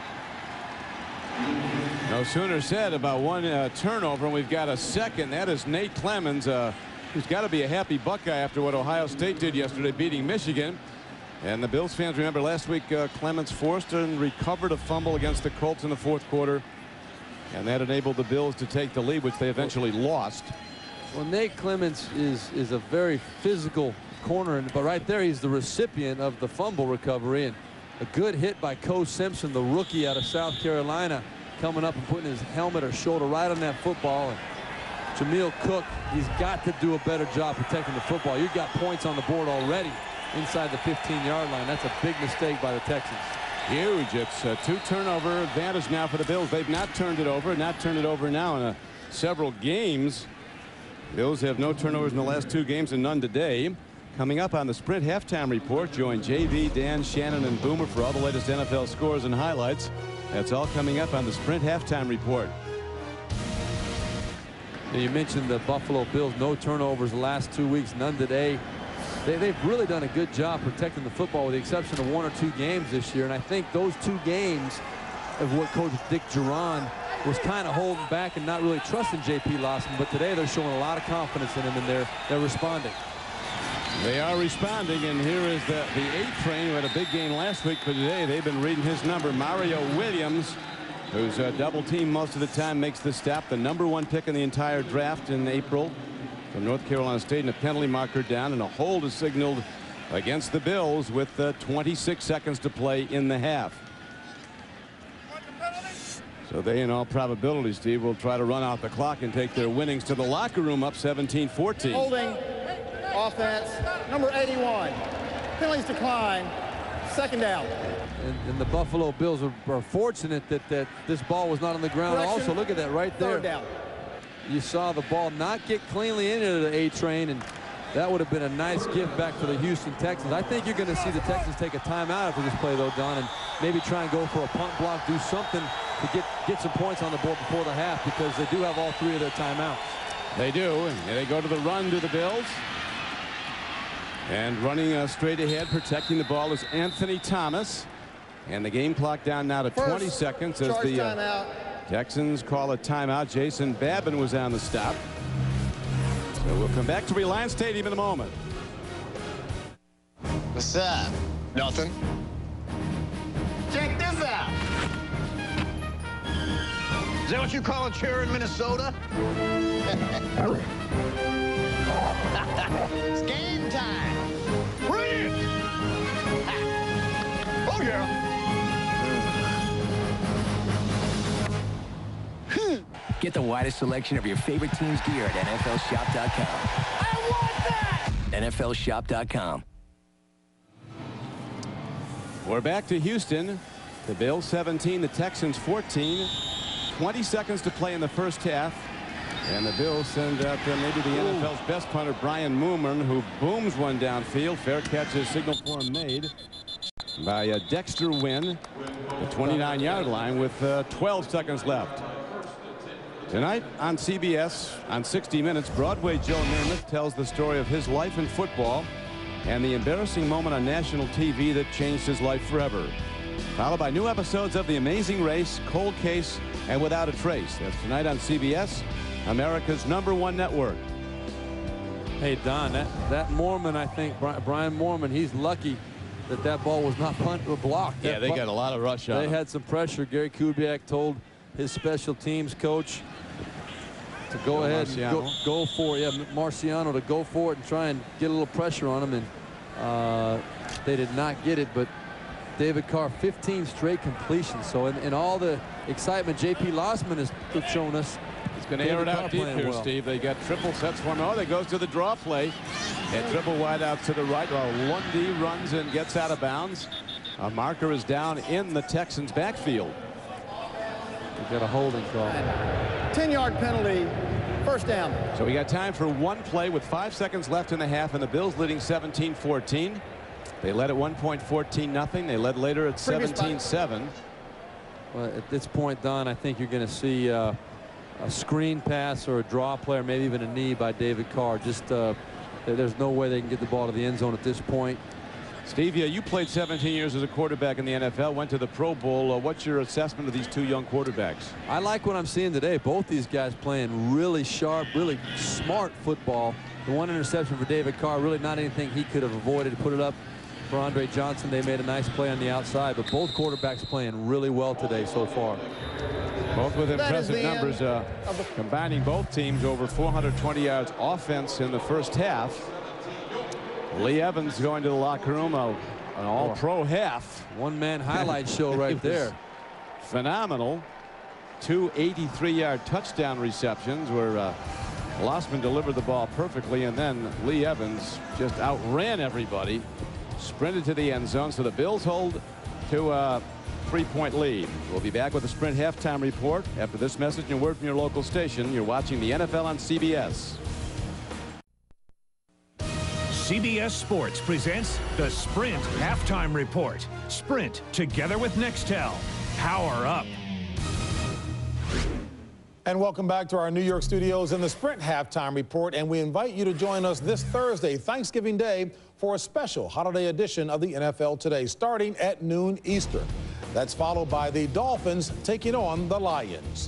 No sooner said about one uh, turnover, and we've got a second. That is Nate Clemens, uh, who's got to be a happy Buckeye after what Ohio State did yesterday, beating Michigan. And the Bills fans remember last week uh, Clemens forced and recovered a fumble against the Colts in the fourth quarter, and that enabled the Bills to take the lead, which they eventually lost. Well, Nate Clemens is is a very physical corner, but right there he's the recipient of the fumble recovery, and a good hit by Co Simpson, the rookie out of South Carolina, coming up and putting his helmet or shoulder right on that football. And Jameel Cook, he's got to do a better job protecting the football. You've got points on the board already inside the fifteen yard line. That's a big mistake by the Texans. Huge. It's a two turnover advantage now for the Bills. They've not turned it over, not turned it over now in a several games. Bills have no turnovers in the last two games and none today. Coming up on the Sprint halftime report, join J B, Dan, Shannon, and Boomer for all the latest N F L scores and highlights. That's all coming up on the Sprint halftime report. You mentioned the Buffalo Bills, no turnovers the last two weeks, none today. They, they've really done a good job protecting the football with the exception of one or two games this year. And I think those two games of what Coach Dick Duran was kind of holding back and not really trusting J P Losman. But today they're showing a lot of confidence in him, and they're, they're responding. They are responding, and here is the, the eight train who had a big game last week, but today they've been reading his number. Mario Williams, who's uh, double teamed most of the time, makes the stop. The number one pick in the entire draft in April from North Carolina State, and a penalty marker down, and a hold is signaled against the Bills with uh, twenty-six seconds to play in the half. So they, in all probability, Steve, will try to run out the clock and take their winnings to the locker room up seventeen fourteen. Holding offense, number eighty-one. Penalties decline. Second down. And, and the Buffalo Bills are, are fortunate that, that this ball was not on the ground. Correction. Also, look at that right there. Third down. You saw the ball not get cleanly into the A train, and that would have been a nice give back for the Houston Texans. I think you're going to see the Texans take a timeout after this play, though, Don, and maybe try and go for a punt block, do something to get, get some points on the board before the half, because they do have all three of their timeouts. They do, and they go to the run to the Bills. And running uh, straight ahead, protecting the ball, is Anthony Thomas. And the game clock down now to First, twenty seconds as the uh, Texans call a timeout. Jason Babin was on the stop. So we'll come back to Reliance Stadium in a moment. What's up? Nothing. Check this out. Is that what you call a chair in Minnesota? It's game time. Bring it. Oh, yeah. Get the widest selection of your favorite team's gear at N F L shop dot com. I want that. N F L shop dot com. We're back to Houston. The Bills seventeen, the Texans fourteen. twenty seconds to play in the first half. And the Bills send out uh, maybe the N F L's best punter, Brian Mooman, who booms one downfield. Fair catch is signal for him made by uh, Dexter Wynn, the twenty-nine yard line with uh, twelve seconds left. Tonight on C B S on sixty minutes, Broadway Joe Namath tells the story of his life in football and the embarrassing moment on national T V that changed his life forever. Followed by new episodes of The Amazing Race, Cold Case, and Without a Trace. That's tonight on C B S, America's number one network. Hey, Don, that, that Mormon, I think, Brian Mormon, he's lucky that that ball was not punt or blocked. Yeah, they got a lot of rush on They him. had some pressure. Gary Kubiak told his special teams coach to go Go ahead and go, Marciano. go for it. Yeah, Marciano to go for it and try and get a little pressure on him, and uh, they did not get it. But David Carr, fifteen straight completions. So in, in all the excitement J P Losman has shown us, He's going to air it out deep here, well. Steve. They got triple sets for him. Oh, they goes to the draw play. And triple wide out to the right while Lundy runs and gets out of bounds. A marker is down in the Texans' backfield. We've got a holding call. ten yard penalty. First down. So we got time for one play with five seconds left in the half, and the Bills leading seventeen fourteen. They led at one point fourteen nothing. They led later at seventeen seven. Well, at this point, Don, I think you're going to see uh, a screen pass or a draw play, or maybe even a knee by David Carr. Just uh, there's no way they can get the ball to the end zone at this point. Steve, yeah, you played seventeen years as a quarterback in the N F L, went to the Pro Bowl. Uh, what's your assessment of these two young quarterbacks? I like what I'm seeing today. Both these guys playing really sharp, really smart football. The one interception for David Carr, really not anything he could have avoided. Put it up for Andre Johnson. They made a nice play on the outside, but both quarterbacks playing really well today so far. Both with That impressive is the numbers, end uh, of the- combining both teams over four hundred twenty yards offense in the first half. Lee Evans going to the locker room, uh, an all-pro half. One-man highlight show right there. Phenomenal. Two eighty-three yard touchdown receptions where uh, Losman delivered the ball perfectly, and then Lee Evans just outran everybody, sprinted to the end zone. So the Bills hold to a three-point lead. We'll be back with a Sprint halftime report after this message and word from your local station. You're watching the N F L on C B S. C B S Sports presents the Sprint halftime report. Sprint, together with Nextel. Power up. And welcome back to our New York studios in the Sprint halftime report. And we invite you to join us this Thursday, Thanksgiving Day, for a special holiday edition of the N F L Today, starting at noon Eastern. That's followed by the Dolphins taking on the Lions.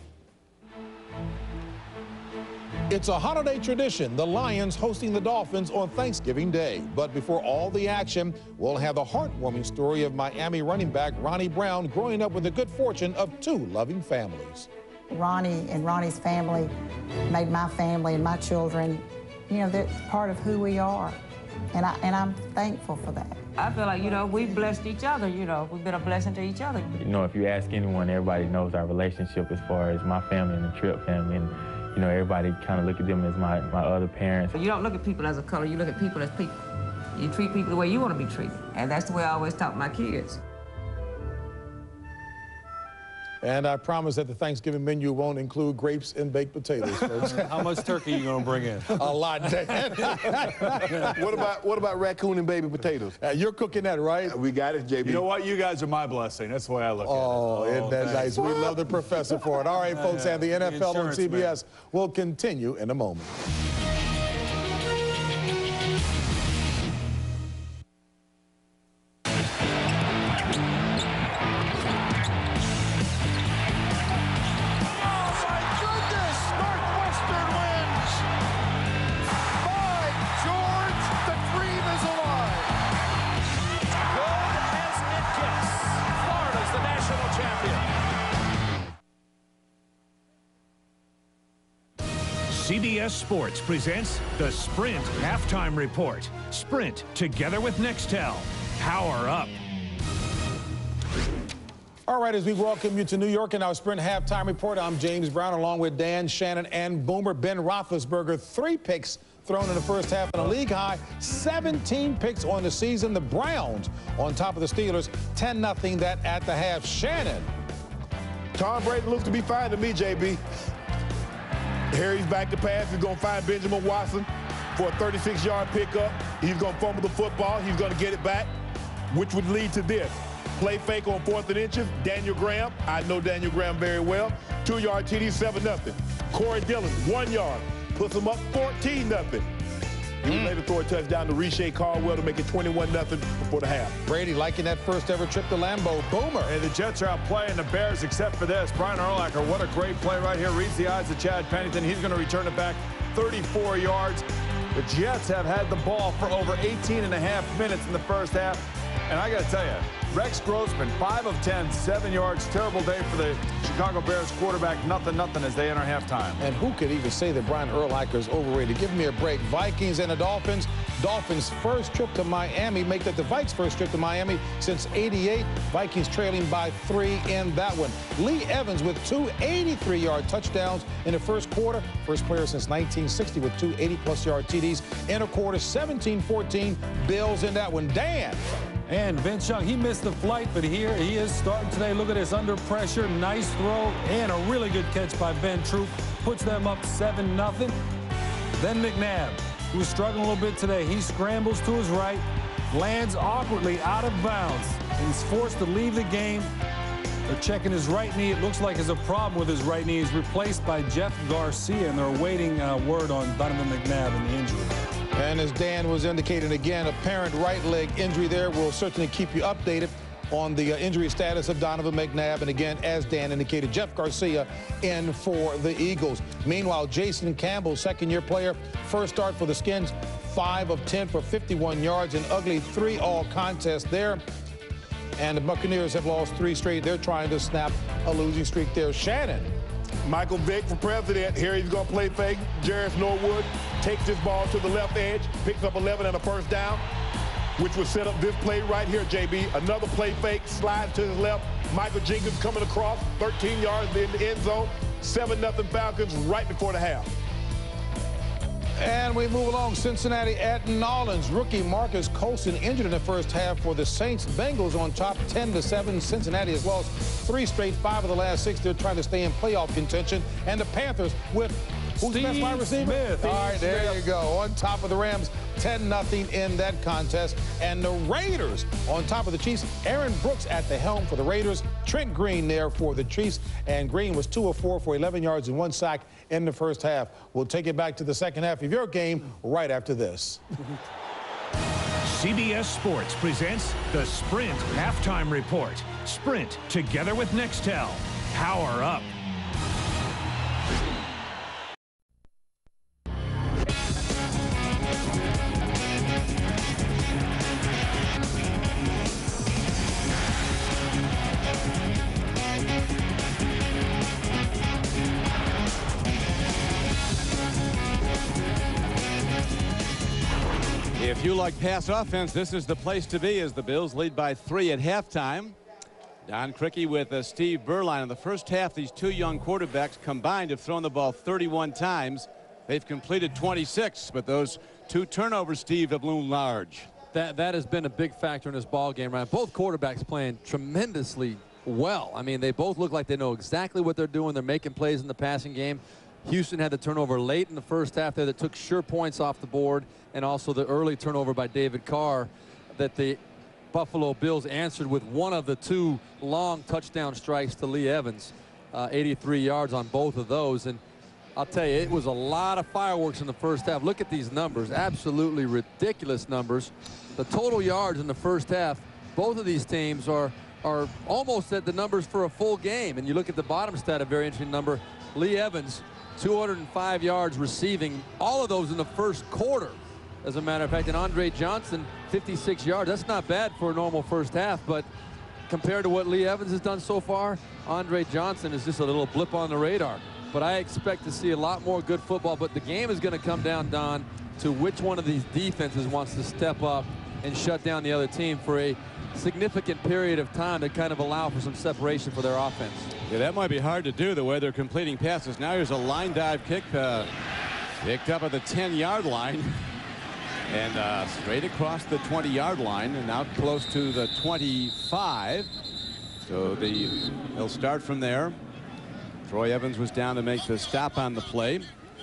It's a holiday tradition, the Lions hosting the Dolphins on Thanksgiving Day. But before all the action, we'll have the heartwarming story of Miami running back Ronnie Brown growing up with the good fortune of two loving families. Ronnie and Ronnie's family made my family and my children, you know, that's part of who we are. And, I, and I'm thankful for that. I feel like, you know, we've blessed each other, you know. We've been a blessing to each other. You know, if you ask anyone, everybody knows our relationship as far as my family and the Tripp family. And, you know, everybody kind of look at them as my, my other parents. You don't look at people as a color, you look at people as people. You treat people the way you want to be treated. And that's the way I always talk to my kids. And I promise that the Thanksgiving menu won't include grapes and baked potatoes, folks. How much turkey are you going to bring in? A lot, Dan. What about what about raccoon and baby potatoes? Uh, you're cooking that, right? Uh, we got it, J B. You know what? You guys are my blessing. That's the way I look oh, at it. Oh, isn't that nice? We love the professor for it. All right, folks, and the N F L on C B S will continue in a moment. C B S Sports presents the Sprint halftime report. Sprint, together with Nextel. Power up. All right, as we welcome you to New York in our Sprint halftime report, I'm James Brown along with Dan, Shannon, and Boomer. Ben Roethlisberger, three picks thrown in the first half and a league high, seventeen picks on the season. The Browns on top of the Steelers, ten nothing that at the half. Shannon. Tom Brady looks to be fine to me, J B. Here he's back to pass. He's going to find Benjamin Watson for a thirty-six yard pickup. He's going to fumble the football. He's going to get it back, which would lead to this. Play fake on fourth and inches. Daniel Graham. I know Daniel Graham very well. Two yard T D, seven nothing. Corey Dillon, one yard. Puts him up fourteen nothing. He mm. later throw a touchdown to Reshae Caldwell to make it twenty-one nothing before the half. Brady liking that first ever trip to Lambeau. Boomer. And the Jets are outplaying the Bears except for this. Brian Urlacher, what a great play right here. Reads the eyes of Chad Pennington. He's going to return it back thirty-four yards. The Jets have had the ball for over eighteen and a half minutes in the first half. And I got to tell you, Rex Grossman, five of ten, seven yards. Terrible day for the Chicago Bears quarterback. Nothing, nothing as they enter halftime. And who could even say that Brian Urlacher is overrated? Give me a break. Vikings and the Dolphins. Dolphins' first trip to Miami. Make that the Vikes' first trip to Miami since eighty-eight. Vikings trailing by three in that one. Lee Evans with two eighty-three yard touchdowns in the first quarter. First player since nineteen sixty with two eighty plus yard T Ds in a quarter. seventeen fourteen Bills in that one. Dan. And Vince Young, he missed the flight, but here he is starting today. Look at this, under pressure, nice throw, and a really good catch by Ben Troop. Puts them up seven nothing. Then McNabb, who was struggling a little bit today, he scrambles to his right, lands awkwardly out of bounds, and he's forced to leave the game. They're checking his right knee. It looks like there's a problem with his right knee. He's replaced by Jeff Garcia, and they're awaiting uh, word on Donovan McNabb and the injury. And as Dan was indicating again, apparent right leg injury there. We'll certainly keep you updated on the uh, injury status of Donovan McNabb. And again, as Dan indicated, Jeff Garcia in for the Eagles. Meanwhile, Jason Campbell, second-year player, first start for the Skins, five of ten for fifty-one yards, an ugly three all contest there. And the Buccaneers have lost three straight. They're trying to snap a losing streak there. Shannon. Michael Vick for president. Here he's going to play fake. Jarvis Norwood takes this ball to the left edge, picks up eleven and a first down, which would set up this play right here, J B. Another play fake, slides to his left. Michael Jenkins coming across, thirteen yards in the end zone. seven nothing Falcons right before the half. And we move along. Cincinnati at New Orleans. Rookie Marcus Colston injured in the first half for the Saints. Bengals on top ten to seven. Cincinnati has lost three straight, five of the last six. They're trying to stay in playoff contention. And the Panthers with who's the best wide receiver? Smith. All right, there Smith. you go. On top of the Rams, ten nothing in that contest. And the Raiders on top of the Chiefs. Aaron Brooks at the helm for the Raiders. Trent Green there for the Chiefs. And Green was two of four for eleven yards and one sack in the first half. We'll take it back to the second half of your game right after this. C B S Sports presents the Sprint Halftime Report. Sprint, together with Nextel. Power up. If you like pass offense, this is the place to be as the Bills lead by three at halftime. Don Criqui with uh, Steve Berline. In the first half, these two young quarterbacks combined have thrown the ball thirty-one times. They've completed twenty-six, but those two turnovers, Steve, have loomed large. That, that has been a big factor in this ball game, right? Both quarterbacks playing tremendously well. I mean, they both look like they know exactly what they're doing. They're making plays in the passing game. Houston had the turnover late in the first half there that took sure points off the board, and also the early turnover by David Carr that the Buffalo Bills answered with one of the two long touchdown strikes to Lee Evans, uh, eighty-three yards on both of those. And I'll tell you, it was a lot of fireworks in the first half. Look at these numbers, absolutely ridiculous numbers. The total yards in the first half, both of these teams are are almost at the numbers for a full game. And you look at the bottom stat, a very interesting number. Lee Evans, two hundred five yards receiving, all of those in the first quarter, as a matter of fact. And Andre Johnson, fifty-six yards. That's not bad for a normal first half, but compared to what Lee Evans has done so far, Andre Johnson is just a little blip on the radar. But I expect to see a lot more good football. But the game is going to come down, Don, to which one of these defenses wants to step up and shut down the other team for a significant period of time to kind of allow for some separation for their offense. Yeah, that might be hard to do the way they're completing passes. Now here's a line dive kick uh, picked up at the ten yard line and uh, straight across the twenty yard line and out close to the twenty-five. So the they'll start from there. Troy Evans was down to make the stop on the play.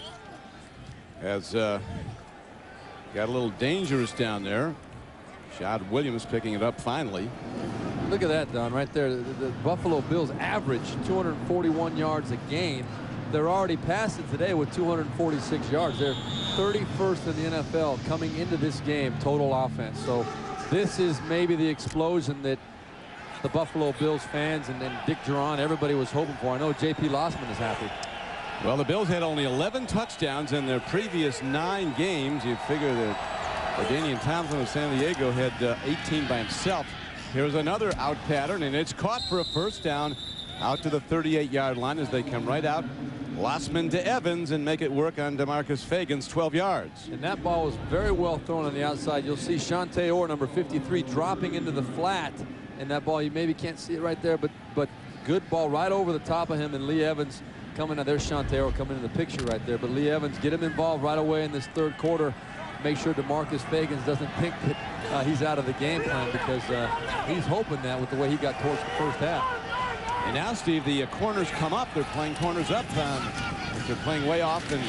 Has uh, got a little dangerous down there. Shad Williams picking it up finally. Look at that, Don, right there. The, the Buffalo Bills average two hundred forty-one yards a game. They're already passing today with two hundred forty-six yards. They're thirty-first in the N F L coming into this game, total offense. So this is maybe the explosion that the Buffalo Bills fans and then Dick Duran, everybody was hoping for. I know J P Lossman is happy. Well, the Bills had only eleven touchdowns in their previous nine games. You figure that Danian Thompson of San Diego had uh, eighteen by himself. Here's another out pattern, and it's caught for a first down out to the thirty-eight yard line as they come right out. Lossman to Evans and make it work on DeMarcus Fagan's twelve yards. And that ball was very well thrown on the outside. You'll see Shante Orr, number fifty-three, dropping into the flat. And that ball, you maybe can't see it right there, but but good ball right over the top of him. And Lee Evans coming out. There's Shante Orr coming in the picture right there. But Lee Evans, get him involved right away in this third quarter. Make sure DeMarcus Fagans doesn't think that uh, he's out of the game plan, because uh, he's hoping that with the way he got towards the first half. And now, Steve, the uh, corners come up. They're playing corners up. Um, they're playing way off. And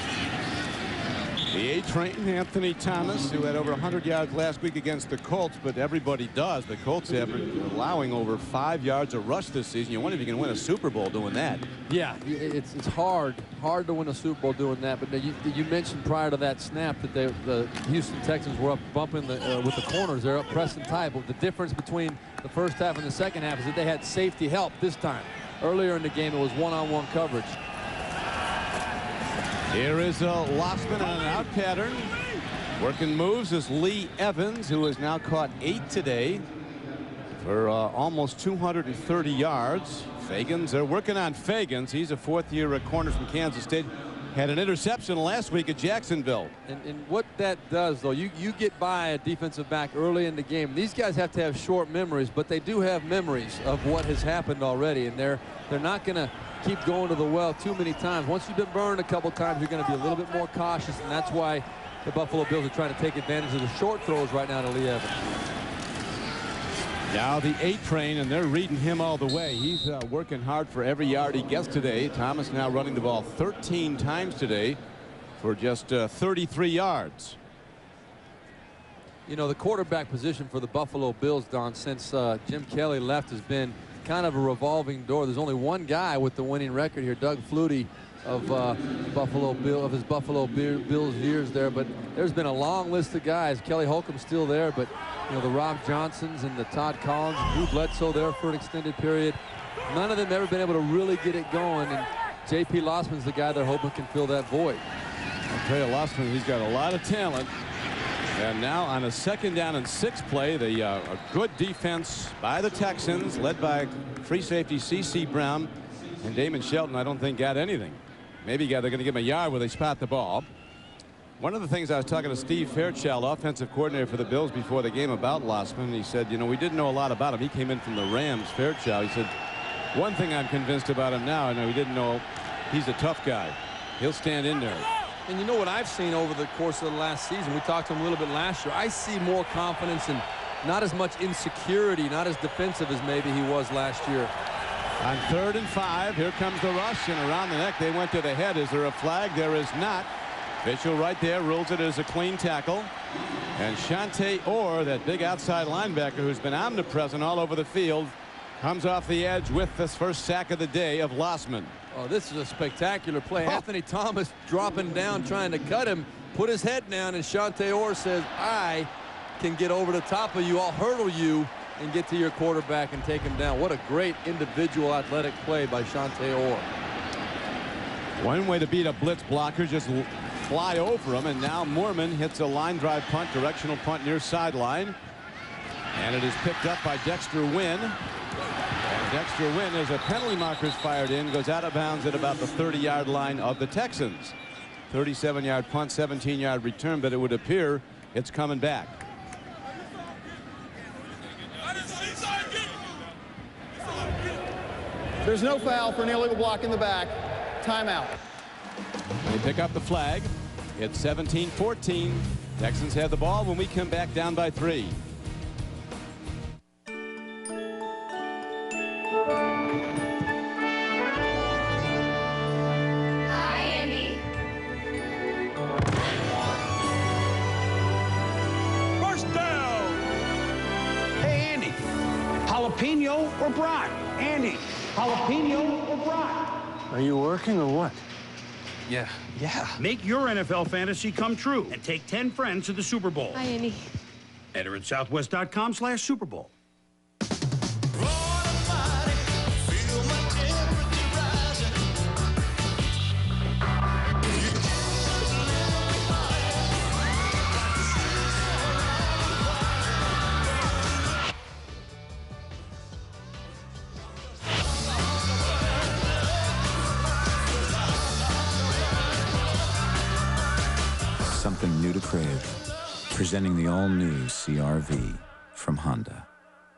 the A-Train, Anthony Thomas, who had over one hundred yards last week against the Colts, but everybody does. The Colts have allowing over five yards a rush this season. You wonder if you can win a Super Bowl doing that. Yeah, it's it's hard, hard to win a Super Bowl doing that. But you, you mentioned prior to that snap that they, the Houston Texans were up bumping the, uh, with the corners. They're up pressing tight. But the difference between the first half and the second half is that they had safety help this time. Earlier in the game, it was one-on-one coverage. Here is a Lossman on an out pattern. Working moves is Lee Evans, who has now caught eight today for uh, almost two hundred thirty yards. Fagans, they're working on Fagans. He's a fourth-year uh, corner from Kansas State. Had an interception last week at Jacksonville. And, and what that does, though, you, you get by a defensive back early in the game. These guys have to have short memories, but they do have memories of what has happened already, and they're they're not going to keep going to the well too many times. Once you've been burned a couple times, you're going to be a little bit more cautious, and that's why the Buffalo Bills are trying to take advantage of the short throws right now to Lee Evans. Now the eight train, and they're reading him all the way. He's uh, working hard for every yard he gets today. Thomas now running the ball thirteen times today for just uh, thirty-three yards. You know, the quarterback position for the Buffalo Bills, Don, since uh, Jim Kelly left, has been kind of a revolving door. There's only one guy with the winning record here, Doug Flutie of uh, Buffalo Bill of his Buffalo Bills years there. But there's been a long list of guys. Kelly Holcomb's still there, but you know, the Rob Johnsons and the Todd Collins, and Drew Bledsoe there for an extended period. None of them ever been able to really get it going, and J P Lossman's the guy they're hoping can fill that void. I'll tell you, Lossman, he's got a lot of talent. And now on a second down and six play, the uh, a good defense by the Texans, led by free safety C C Brown, and Damon Shelton, I don't think got anything. Maybe got, they're going to give him a yard where they spot the ball. One of the things I was talking to Steve Fairchild, offensive coordinator for the Bills, before the game about Lossman. He said, you know, we didn't know a lot about him. He came in from the Rams. Fairchild, he said, one thing I'm convinced about him now, and we didn't know, he's a tough guy. He'll stand in there. And you know what I've seen over the course of the last season? We talked to him a little bit last year. I see more confidence and not as much insecurity, not as defensive as maybe he was last year. On third and five, here comes the rush, and around the neck they went to the head. Is there a flag? There is not. Official right there rules it as a clean tackle. And Shante Orr, that big outside linebacker who's been omnipresent all over the field, comes off the edge with this first sack of the day of Lossman. Oh, this is a spectacular play. Oh. Anthony Thomas dropping down, trying to cut him, put his head down, and Shante Orr says, I can get over the top of you. I'll hurdle you and get to your quarterback and take him down. What a great individual athletic play by Shante Orr. One way to beat a blitz blocker, just fly over him, and now Moorman hits a line drive punt, directional punt near sideline. And it is picked up by Dexter Wynn. And Dexter Wynn, as a penalty marker is fired in, goes out of bounds at about the thirty yard line of the Texans. thirty-seven yard punt, seventeen yard return, but it would appear it's coming back. There's no foul for an illegal block in the back. Timeout. They pick up the flag. It's seventeen fourteen. Texans have the ball when we come back down by three. Hi, Andy. First down. Hey, Andy. Jalapeno or brat? Andy, jalapeno or brat? Are you working or what? Yeah. Yeah. Make your N F L fantasy come true and take ten friends to the Super Bowl. Hi, Andy. Enter at southwest dot com slash Super Bowl. Something new to crave. Presenting the all-new C R V from Honda.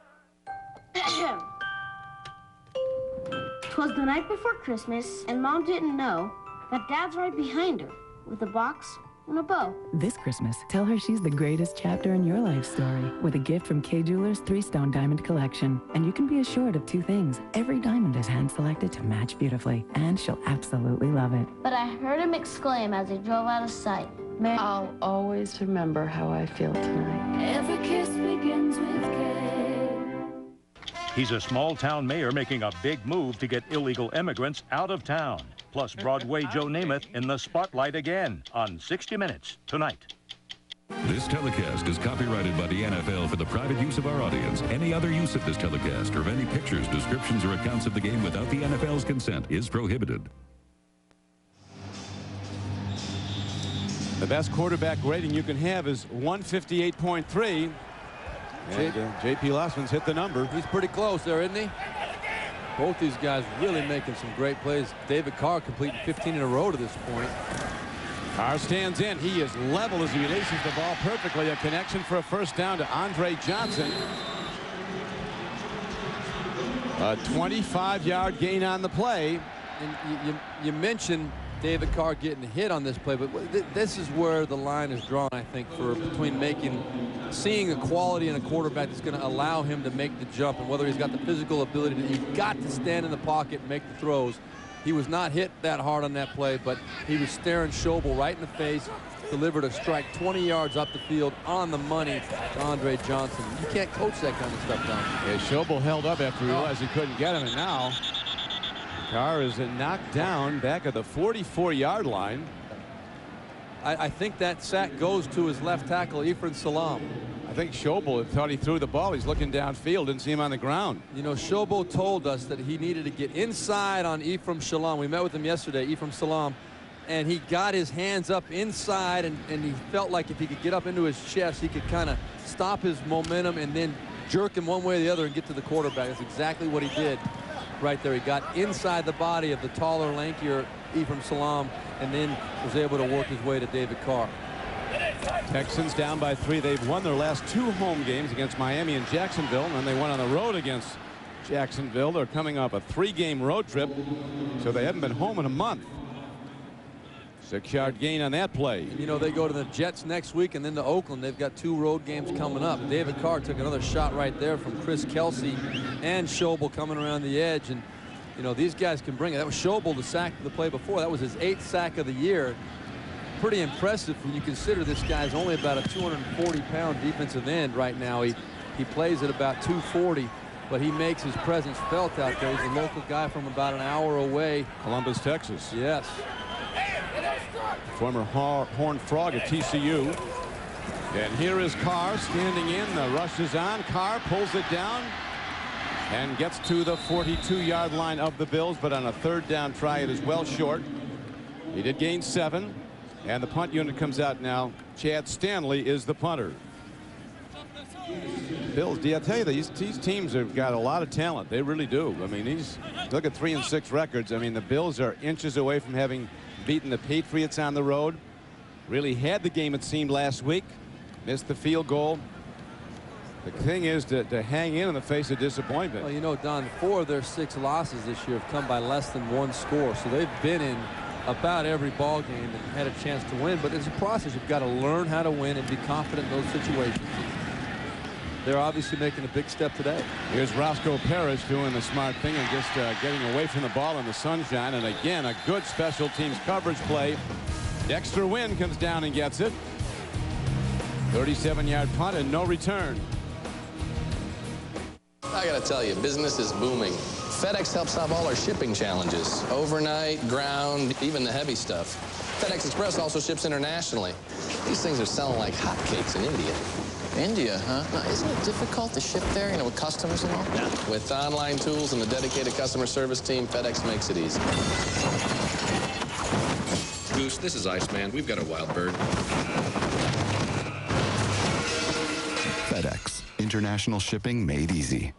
Twas the night before Christmas, and Mom didn't know that Dad's right behind her with a box and a bow. This Christmas, tell her she's the greatest chapter in your life story with a gift from Kay Jewelers three-stone diamond collection. And you can be assured of two things. Every diamond is hand-selected to match beautifully, and she'll absolutely love it. But I heard him exclaim as he drove out of sight. Mary, I'll always remember how I feel tonight. every kiss begins with K. He's a small-town mayor making a big move to get illegal immigrants out of town. Plus, Broadway Joe Namath in the spotlight again on sixty minutes tonight. This telecast is copyrighted by the N F L for the private use of our audience. Any other use of this telecast or of any pictures, descriptions, or accounts of the game without the N F L's consent is prohibited. The best quarterback rating you can have is one fifty-eight point three. And uh, J P Lossman's hit the number. He's pretty close there, isn't he? Both these guys really making some great plays. David Carr completing fifteen in a row to this point. Carr stands in. He is level as he releases the ball perfectly. A connection for a first down to Andre Johnson. A twenty-five yard gain on the play. And you, you, you mentioned David Carr getting hit on this play, but th this is where the line is drawn, I think, for between making, seeing a quality in a quarterback that's going to allow him to make the jump, and whether he's got the physical ability to, you've got to stand in the pocket and make the throws. He was not hit that hard on that play, but he was staring Schobel right in the face, delivered a strike twenty yards up the field on the money to Andre Johnson. You can't coach that kind of stuff down. Yeah, Schobel held up after he realized he couldn't get him, and now Carr is knocked down back at the forty-four yard line. I, I think that sack goes to his left tackle, Ephraim Salam. I think Schobel thought he threw the ball. He's looking downfield, didn't see him on the ground. You know, Schobel told us that he needed to get inside on Ephraim Salam. We met with him yesterday, Ephraim Salam, and he got his hands up inside, and, and he felt like if he could get up into his chest, he could kind of stop his momentum and then jerk him one way or the other and get to the quarterback. That's exactly what he did right there. He got inside the body of the taller, lankier Ephraim Salam and then was able to work his way to David Carr. Texans down by three. They've won their last two home games against Miami and Jacksonville, and then they went on the road against Jacksonville. They're coming off a three-game road trip, so they haven't been home in a month. Six-yard gain on that play. And, you know, they go to the Jets next week and then to Oakland. They've got two road games coming up. David Carr took another shot right there from Chris Kelsey and Schobel coming around the edge. And, you know, these guys can bring it. That was Schobel, the sack of the play before. That was his eighth sack of the year. Pretty impressive when you consider this guy's only about a two hundred forty pound defensive end right now. He, he plays at about two forty. But he makes his presence felt out there. He's a local guy from about an hour away. Columbus, Texas. Yes. Former Horned Frog at T C U. And here is Carr standing in. The rush is on. Carr pulls it down and gets to the forty-two yard line of the Bills, but on a third down try, it is well short. He did gain seven, and the punt unit comes out now. Chad Stanley is the punter. Bills, do I tell you, these, these teams have got a lot of talent. They really do. I mean, these, look at three and six records. I mean, the Bills are inches away from having beaten the Patriots on the road. Really had the game, it seemed, last week. Missed the field goal. The thing is to, to hang in in the face of disappointment. Well, you know, Don, four of their six losses this year have come by less than one score. So they've been in about every ball game and had a chance to win. But it's a process. You've got to learn how to win and be confident in those situations. They're obviously making a big step today. Here's Roscoe Parrish doing the smart thing and just uh, getting away from the ball in the sunshine. And again, a good special teams coverage play. Dexter Wynn comes down and gets it. thirty-seven yard punt and no return. I gotta tell you, business is booming. FedEx helps solve all our shipping challenges. Overnight, ground, even the heavy stuff. FedEx Express also ships internationally. These things are selling like hotcakes in India. India, huh? Now, isn't it difficult to ship there, you know, with customers and all? Yeah. With online tools and the dedicated customer service team, FedEx makes it easy. Goose, this is Iceman. We've got a wild bird. FedEx. International shipping made easy.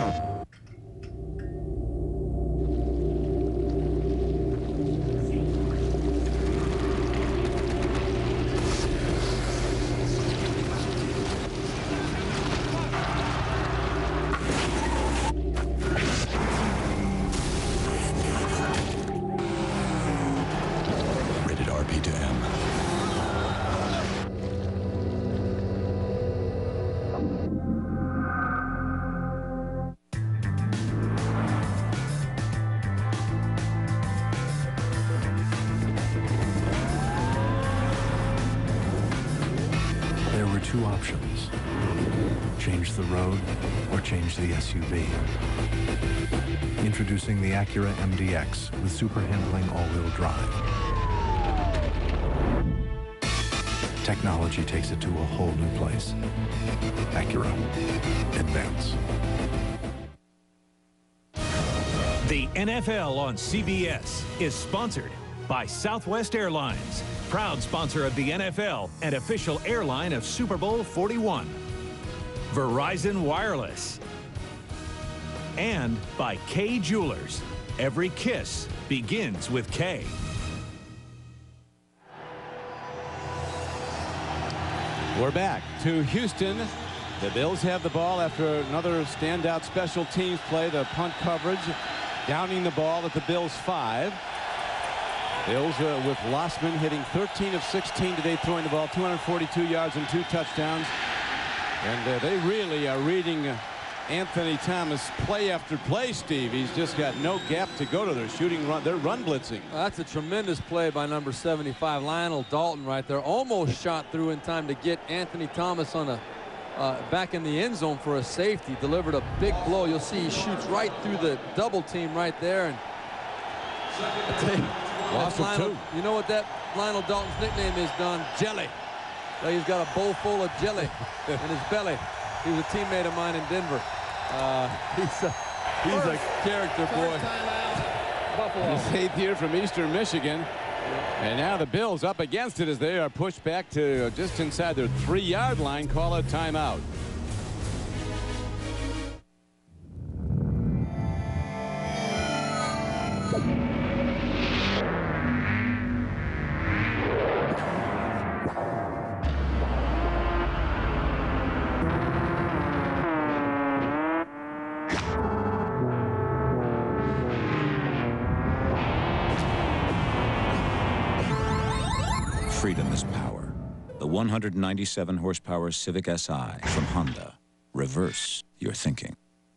Two options. Change the road or change the S U V. Introducing the Acura M D X with super handling all-wheel drive. Technology takes it to a whole new place. Acura. Advance. The N F L on C B S is sponsored by Southwest Airlines, proud sponsor of the N F L and official airline of Super Bowl forty-one. Verizon Wireless. And by K Jewelers. Every kiss begins with K. We're back to Houston. The Bills have the ball after another standout special teams play, the punt coverage. Downing the ball at the Bills five. Bills uh, with Lossman hitting thirteen of sixteen today, throwing the ball, two hundred forty-two yards and two touchdowns. And uh, they really are reading uh, Anthony Thomas play after play, Steve. He's just got no gap to go to. They're shooting run. They're run blitzing. Well, that's a tremendous play by number seventy-five, Lionel Dalton, right there. Almost shot through in time to get Anthony Thomas on a uh, back in the end zone for a safety. Delivered a big blow. You'll see he shoots right through the double team right there. And I tell you, Loss of Lionel, two. you know what that Lionel Dalton's nickname is, Don? Jelly. So he's got a bowl full of jelly in his belly. He was a teammate of mine in Denver. Uh, he's a, he's a character, boy. His eighth year from Eastern Michigan. And now the Bills up against it as they are pushed back to just inside their three-yard line. Call a timeout. Freedom is power. The one hundred ninety-seven horsepower Civic S I from Honda. Reverse your thinking.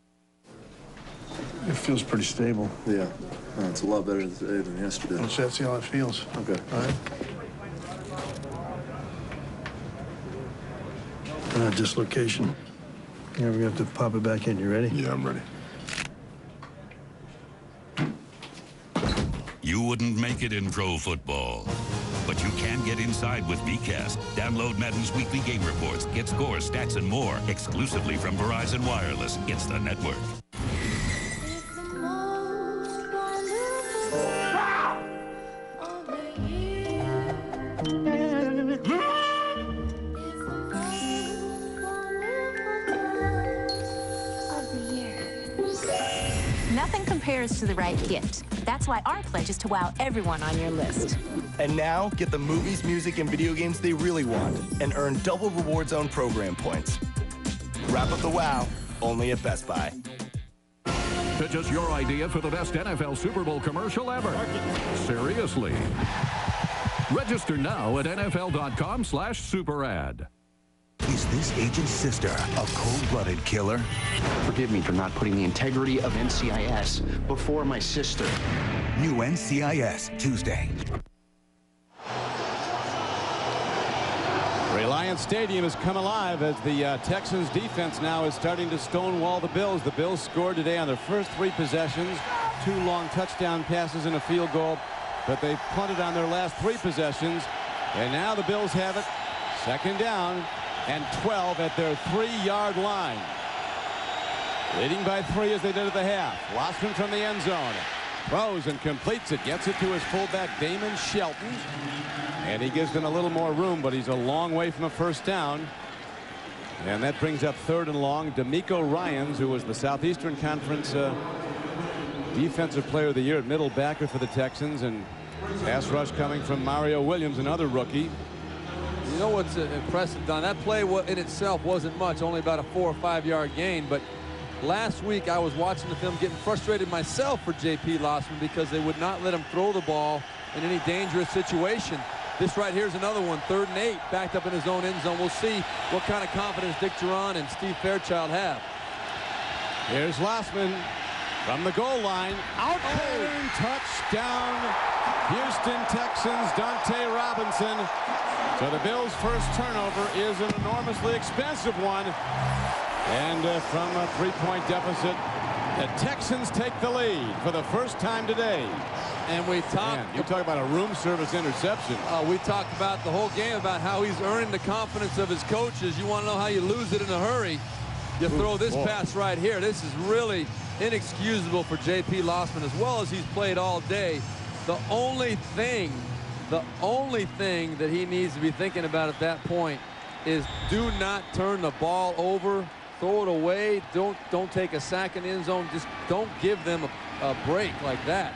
It feels pretty stable. Yeah. No, it's a lot better today than yesterday. Let's let's see how it feels. Okay. All right. Uh, dislocation. Yeah, we're going to have to pop it back in. You ready? Yeah, I'm ready. You wouldn't make it in pro football, but you can get inside with V CAST. Download Madden's weekly game reports, get scores, stats, and more exclusively from Verizon Wireless. It's the network. Nothing compares to the right gift. That's why our pledge is to wow everyone on your list. And now, get the movies, music, and video games they really want and earn double Reward Zone program points. Wrap up the wow, only at Best Buy. Pitch us your idea for the best N F L Super Bowl commercial ever. Seriously. Register now at N F L dot com slash super ad. Is this agent's sister a cold-blooded killer? Forgive me for not putting the integrity of N C I S before my sister. New N C I S, Tuesday. Reliance Stadium has come alive as the uh, Texans defense now is starting to stonewall the Bills. The Bills scored today on their first three possessions, two long touchdown passes and a field goal, but they punted on their last three possessions, and now the Bills have it, second down and twelve at their three-yard line. Leading by three as they did at the half. Lossman from the end zone. Throws and completes it. Gets it to his fullback, Damon Shelton. And he gives them a little more room, but he's a long way from a first down. And that brings up third and long. D'Amico Ryans, who was the Southeastern Conference uh, Defensive Player of the Year at middle backer for the Texans. And pass rush coming from Mario Williams, another rookie. You know what's uh, impressive, Don? That play in itself wasn't much, only about a four or five yard gain. But last week I was watching the film, getting frustrated myself for J P Lossman because they would not let him throw the ball in any dangerous situation. This right here is another one, third and eight, backed up in his own end zone. We'll see what kind of confidence Dick Duran and Steve Fairchild have. Here's Lossman from the goal line. Out there, oh. Touchdown, Houston Texans, Dante Robinson. So the Bills' first turnover is an enormously expensive one. And uh, from a three-point deficit, the Texans take the lead for the first time today. And we talked. You talk about a room service interception. Uh, we talked about the whole game about how he's earning the confidence of his coaches. You want to know how you lose it in a hurry? You Ooh, throw this boy. pass right here. This is really inexcusable for J P Lossman, as well as he's played all day. The only thing, the only thing that he needs to be thinking about at that point is do not turn the ball over. Throw it away. Don't don't take a sack in the end zone. Just don't give them a, a break like that.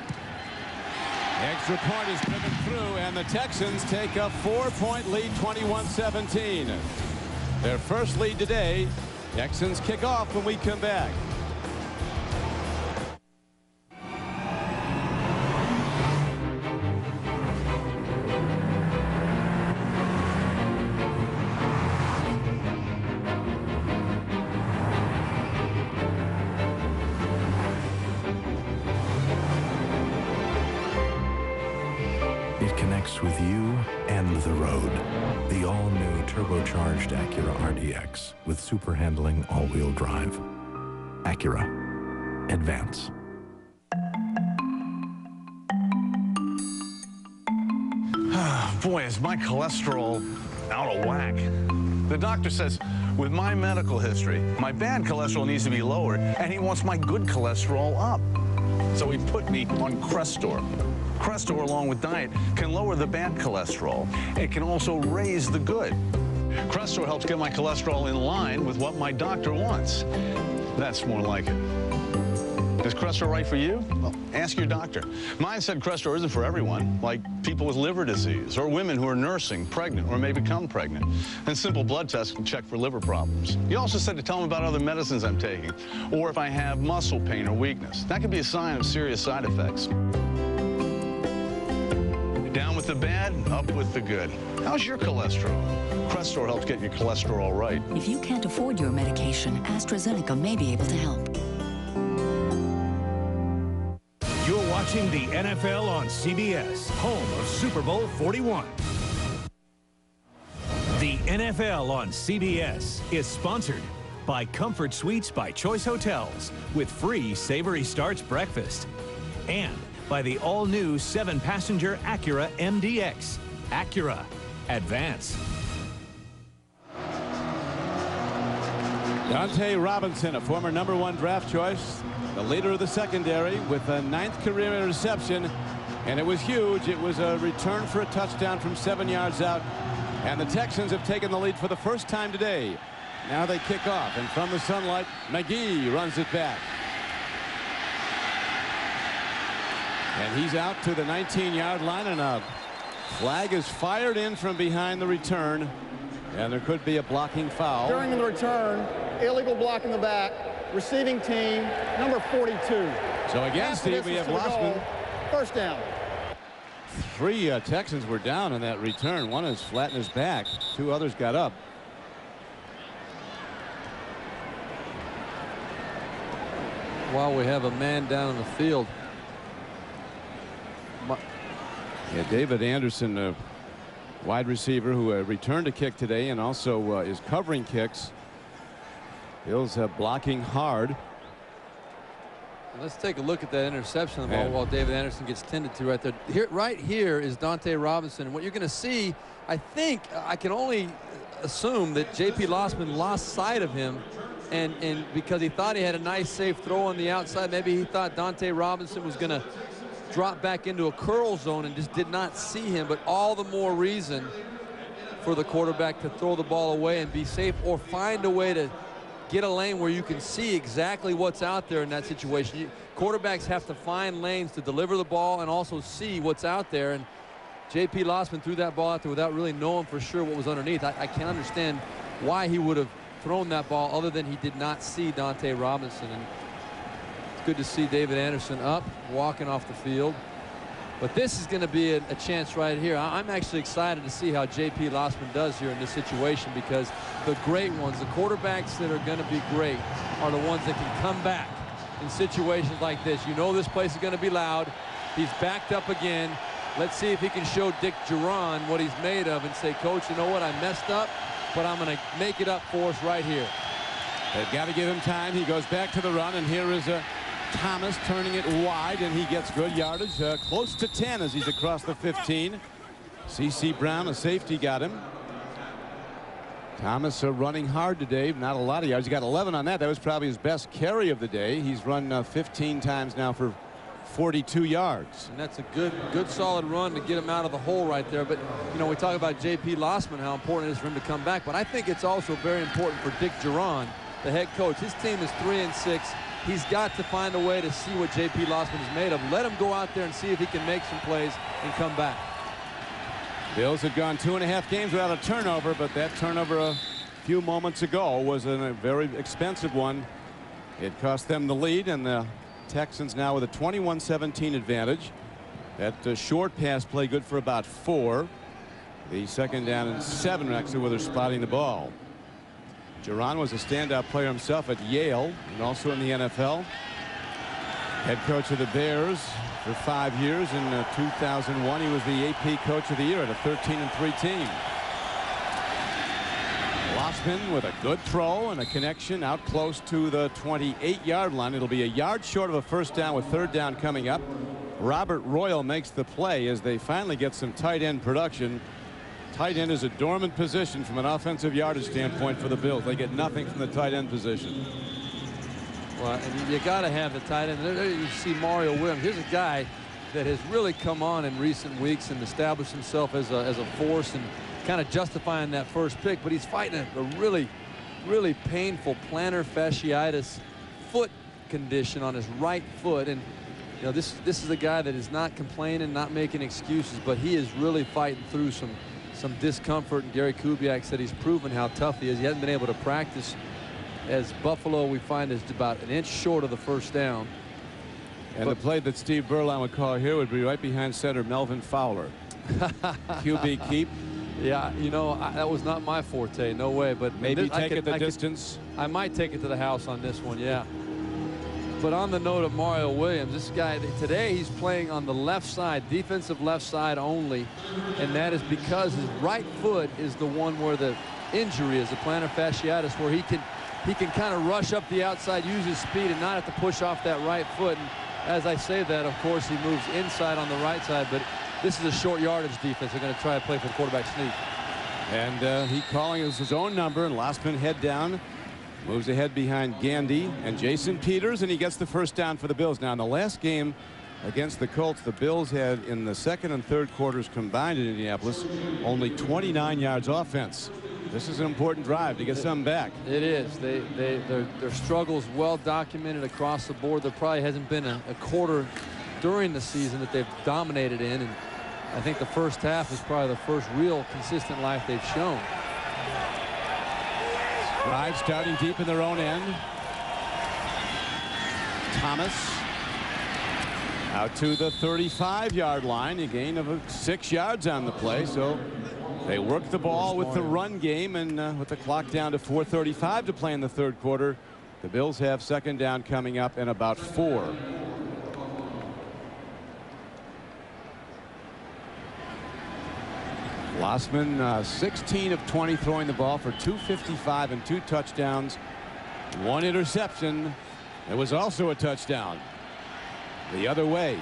The extra point is driven through, and the Texans take a four-point lead, twenty-one seventeen. Their first lead today. Texans kick off when we come back. with you and the road. The all-new turbocharged Acura R D X with super handling all-wheel drive. Acura. Advance. Boy, is my cholesterol out of whack. The doctor says, with my medical history, my bad cholesterol needs to be lowered, and he wants my good cholesterol up. So he put me on Crestor. Crestor, along with diet, can lower the bad cholesterol. It can also raise the good. Crestor helps get my cholesterol in line with what my doctor wants. That's more like it. Is Crestor right for you? Well, ask your doctor. Mine said Crestor isn't for everyone, like people with liver disease or women who are nursing, pregnant, or may become pregnant. And simple blood tests can check for liver problems. He also said to tell him about other medicines I'm taking, or if I have muscle pain or weakness. That could be a sign of serious side effects. Down with the bad, up with the good. How's your cholesterol? Crestor helps get your cholesterol right. If you can't afford your medication, AstraZeneca may be able to help. You're watching the N F L on C B S, home of Super Bowl forty-one. The N F L on C B S is sponsored by Comfort Suites by Choice Hotels with free Savory Starts breakfast, and by the all-new seven-passenger Acura M D X. Acura. Advance. Dante Robinson, a former number one draft choice, the leader of the secondary, with a ninth career interception, and it was huge. It was a return for a touchdown from seven yards out, and the Texans have taken the lead for the first time today. Now they kick off, and from the sunlight, McGee runs it back. And he's out to the nineteen yard line, and a flag is fired in from behind the return, and there could be a blocking foul. During the return, illegal block in the back, receiving team, number forty-two. So again, Steve, we have Lossman. First down. Three uh, Texans were down on that return. One is flat in his back. Two others got up. While we have a man down in the field. Yeah, David Anderson, a wide receiver who uh, returned a kick today and also uh, is covering kicks. Bills uh, blocking hard. Let's take a look at that interception while, while David Anderson gets tended to right there. Here, right here is Dante Robinson. And what you're going to see, I think, I can only assume that J P Lossman lost sight of him. And, and because he thought he had a nice, safe throw on the outside, maybe he thought Dante Robinson was going to drop back into a curl zone and just did not see him. But all the more reason for the quarterback to throw the ball away and be safe, or find a way to get a lane where you can see exactly what's out there in that situation. You, quarterbacks have to find lanes to deliver the ball and also see what's out there. And J P Lossman threw that ball out there without really knowing for sure what was underneath. I, I can't understand why he would have thrown that ball other than he did not see Dante Robinson. And it's good to see David Anderson up, walking off the field. But this is going to be a, a chance right here. I, I'm actually excited to see how J P Lossman does here in this situation, because the great ones, the quarterbacks that are going to be great, are the ones that can come back in situations like this. You know this place is going to be loud. He's backed up again. Let's see if he can show Dick Duran what he's made of and say, Coach, you know what, I messed up, but I'm going to make it up for us right here. They've got to give him time. He goes back to the run, and here is a Thomas turning it wide, and he gets good yardage, uh, close to ten as he's across the fifteen. C C Brown, a safety, got him. Thomas uh, running hard today, not a lot of yards. He got eleven on that. That was probably his best carry of the day. He's run uh, fifteen times now for forty-two yards. And that's a good, good solid run to get him out of the hole right there. But, you know, we talk about J P Lossman, how important it is for him to come back. But I think it's also very important for Dick Duran, the head coach. His team is three and six. He's got to find a way to see what J P Lossman is made of. Let him go out there and see if he can make some plays and come back. Bills had gone two and a half games without a turnover, but that turnover a few moments ago was a very expensive one. It cost them the lead, and the Texans now with a twenty-one seventeen advantage. That uh, short pass play good for about four. The second down and seven, actually, where they're spotting the ball. Duran was a standout player himself at Yale and also in the N F L. Head coach of the Bears for five years. In uh, two thousand one, he was the A P Coach of the Year at a thirteen and three team. Lossman with a good throw and a connection out close to the twenty-eight yard line. It'll be a yard short of a first down with third down coming up. Robert Royal makes the play as they finally get some tight end production. Tight end is a dormant position from an offensive yardage standpoint for the Bills. They get nothing from the tight end position. Well, and you got to have the tight end. There you see Mario Williams. Here's a guy that has really come on in recent weeks and established himself as a, as a force and kind of justifying that first pick. But he's fighting a, a really, really painful plantar fasciitis foot condition on his right foot. And you know, this this is a guy that is not complaining, not making excuses, but he is really fighting through some some discomfort. And Gary Kubiak said he's proven how tough he is. He hasn't been able to practice. As Buffalo, we find, is about an inch short of the first down. And but the play that Steve Berline would call here would be right behind center Melvin Fowler. Q B keep. Yeah, you know, I, that was not my forte. No way. But maybe this, take I could, it the I distance. Could, I might take it to the house on this one. Yeah. But on the note of Mario Williams, this guy today he's playing on the left side, defensive left side only, and that is because his right foot is the one where the injury is, the plantar fasciitis, where he can. He can kind of rush up the outside, use his speed, and not have to push off that right foot. And as I say that, of course, he moves inside on the right side. But this is a short yardage defense. They're going to try to play for the quarterback sneak. And uh, he calling us his own number, and Lossman head down. Moves ahead behind Gandy and Jason Peters, and he gets the first down for the Bills. Now, in the last game against the Colts, the Bills had, in the second and third quarters combined in Indianapolis, only twenty-nine yards offense. This is an important drive to get some back. It is. They, they, their, their struggles well documented across the board. There probably hasn't been a, a quarter during the season that they've dominated in, and I think the first half is probably the first real consistent life they've shown. Drive starting deep in their own end. Thomas out to the thirty-five yard line, a gain of six yards on the play. So they work the ball with the run game, and uh, with the clock down to four thirty-five to play in the third quarter, the Bills have second down coming up in about four. Lossman, uh, sixteen of twenty throwing the ball for two fifty-five and two touchdowns, one interception. It was also a touchdown the other way.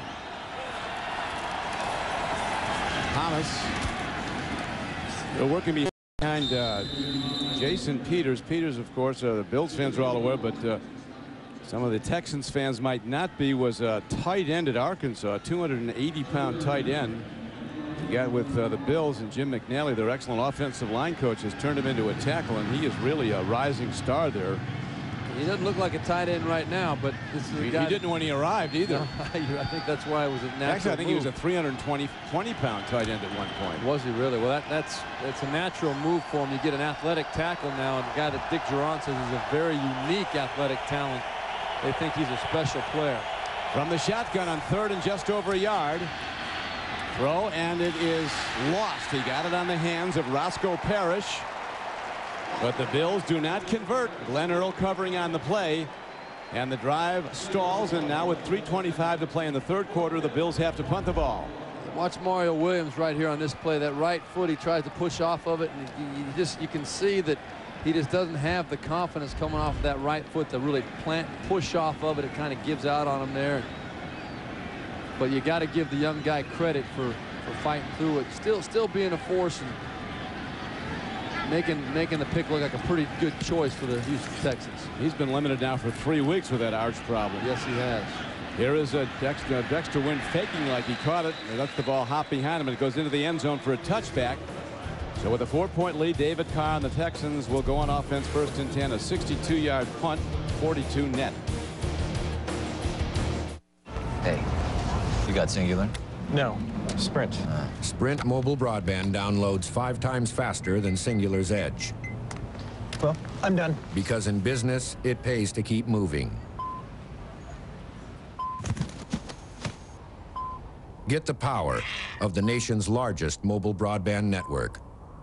Thomas. They're working behind uh, Jason Peters. Peters, of course, uh, the Bills fans are all aware, but uh, some of the Texans fans might not be, was a tight end at Arkansas, two hundred eighty pound tight end. He got with uh, the Bills, and Jim McNally, their excellent offensive line coach, has turned him into a tackle, and he is really a rising star there. He doesn't look like a tight end right now, but this is a he, guy he didn't when he arrived either. No, I think that's why it was a natural Actually, I think move. he was a three hundred twenty pound tight end at one point. Was he really? Well, that, that's that's a natural move for him. You get an athletic tackle now, and the guy that Dick Geron says is a very unique athletic talent. They think he's a special player. From the shotgun on third and just over a yard. Throw, and it is lost. He got it on the hands of Roscoe Parrish. But the Bills do not convert. Glenn Earl covering on the play. And the drive stalls, and now with three twenty-five to play in the third quarter, the Bills have to punt the ball. Watch Mario Williams right here on this play. That right foot, he tries to push off of it, and you, you just you can see that he just doesn't have the confidence coming off of that right foot to really plant, push off of it. It kind of gives out on him there. But you got to give the young guy credit for for fighting through it, still still being a force and making making the pick look like a pretty good choice for the Houston Texans. He's been limited now for three weeks with that arch problem. Yes, he has. Here is a Dexter, Dexter Wynn faking like he caught it. He lets the ball hop behind him, and it goes into the end zone for a touchback. So with a four-point lead, David Carr and the Texans will go on offense first and ten, a sixty-two yard punt, forty-two net. Hey, you got Singular? No, Sprint. Uh. Sprint mobile broadband downloads five times faster than Singular's Edge. Well, I'm done. Because in business, it pays to keep moving. Get the power of the nation's largest mobile broadband network.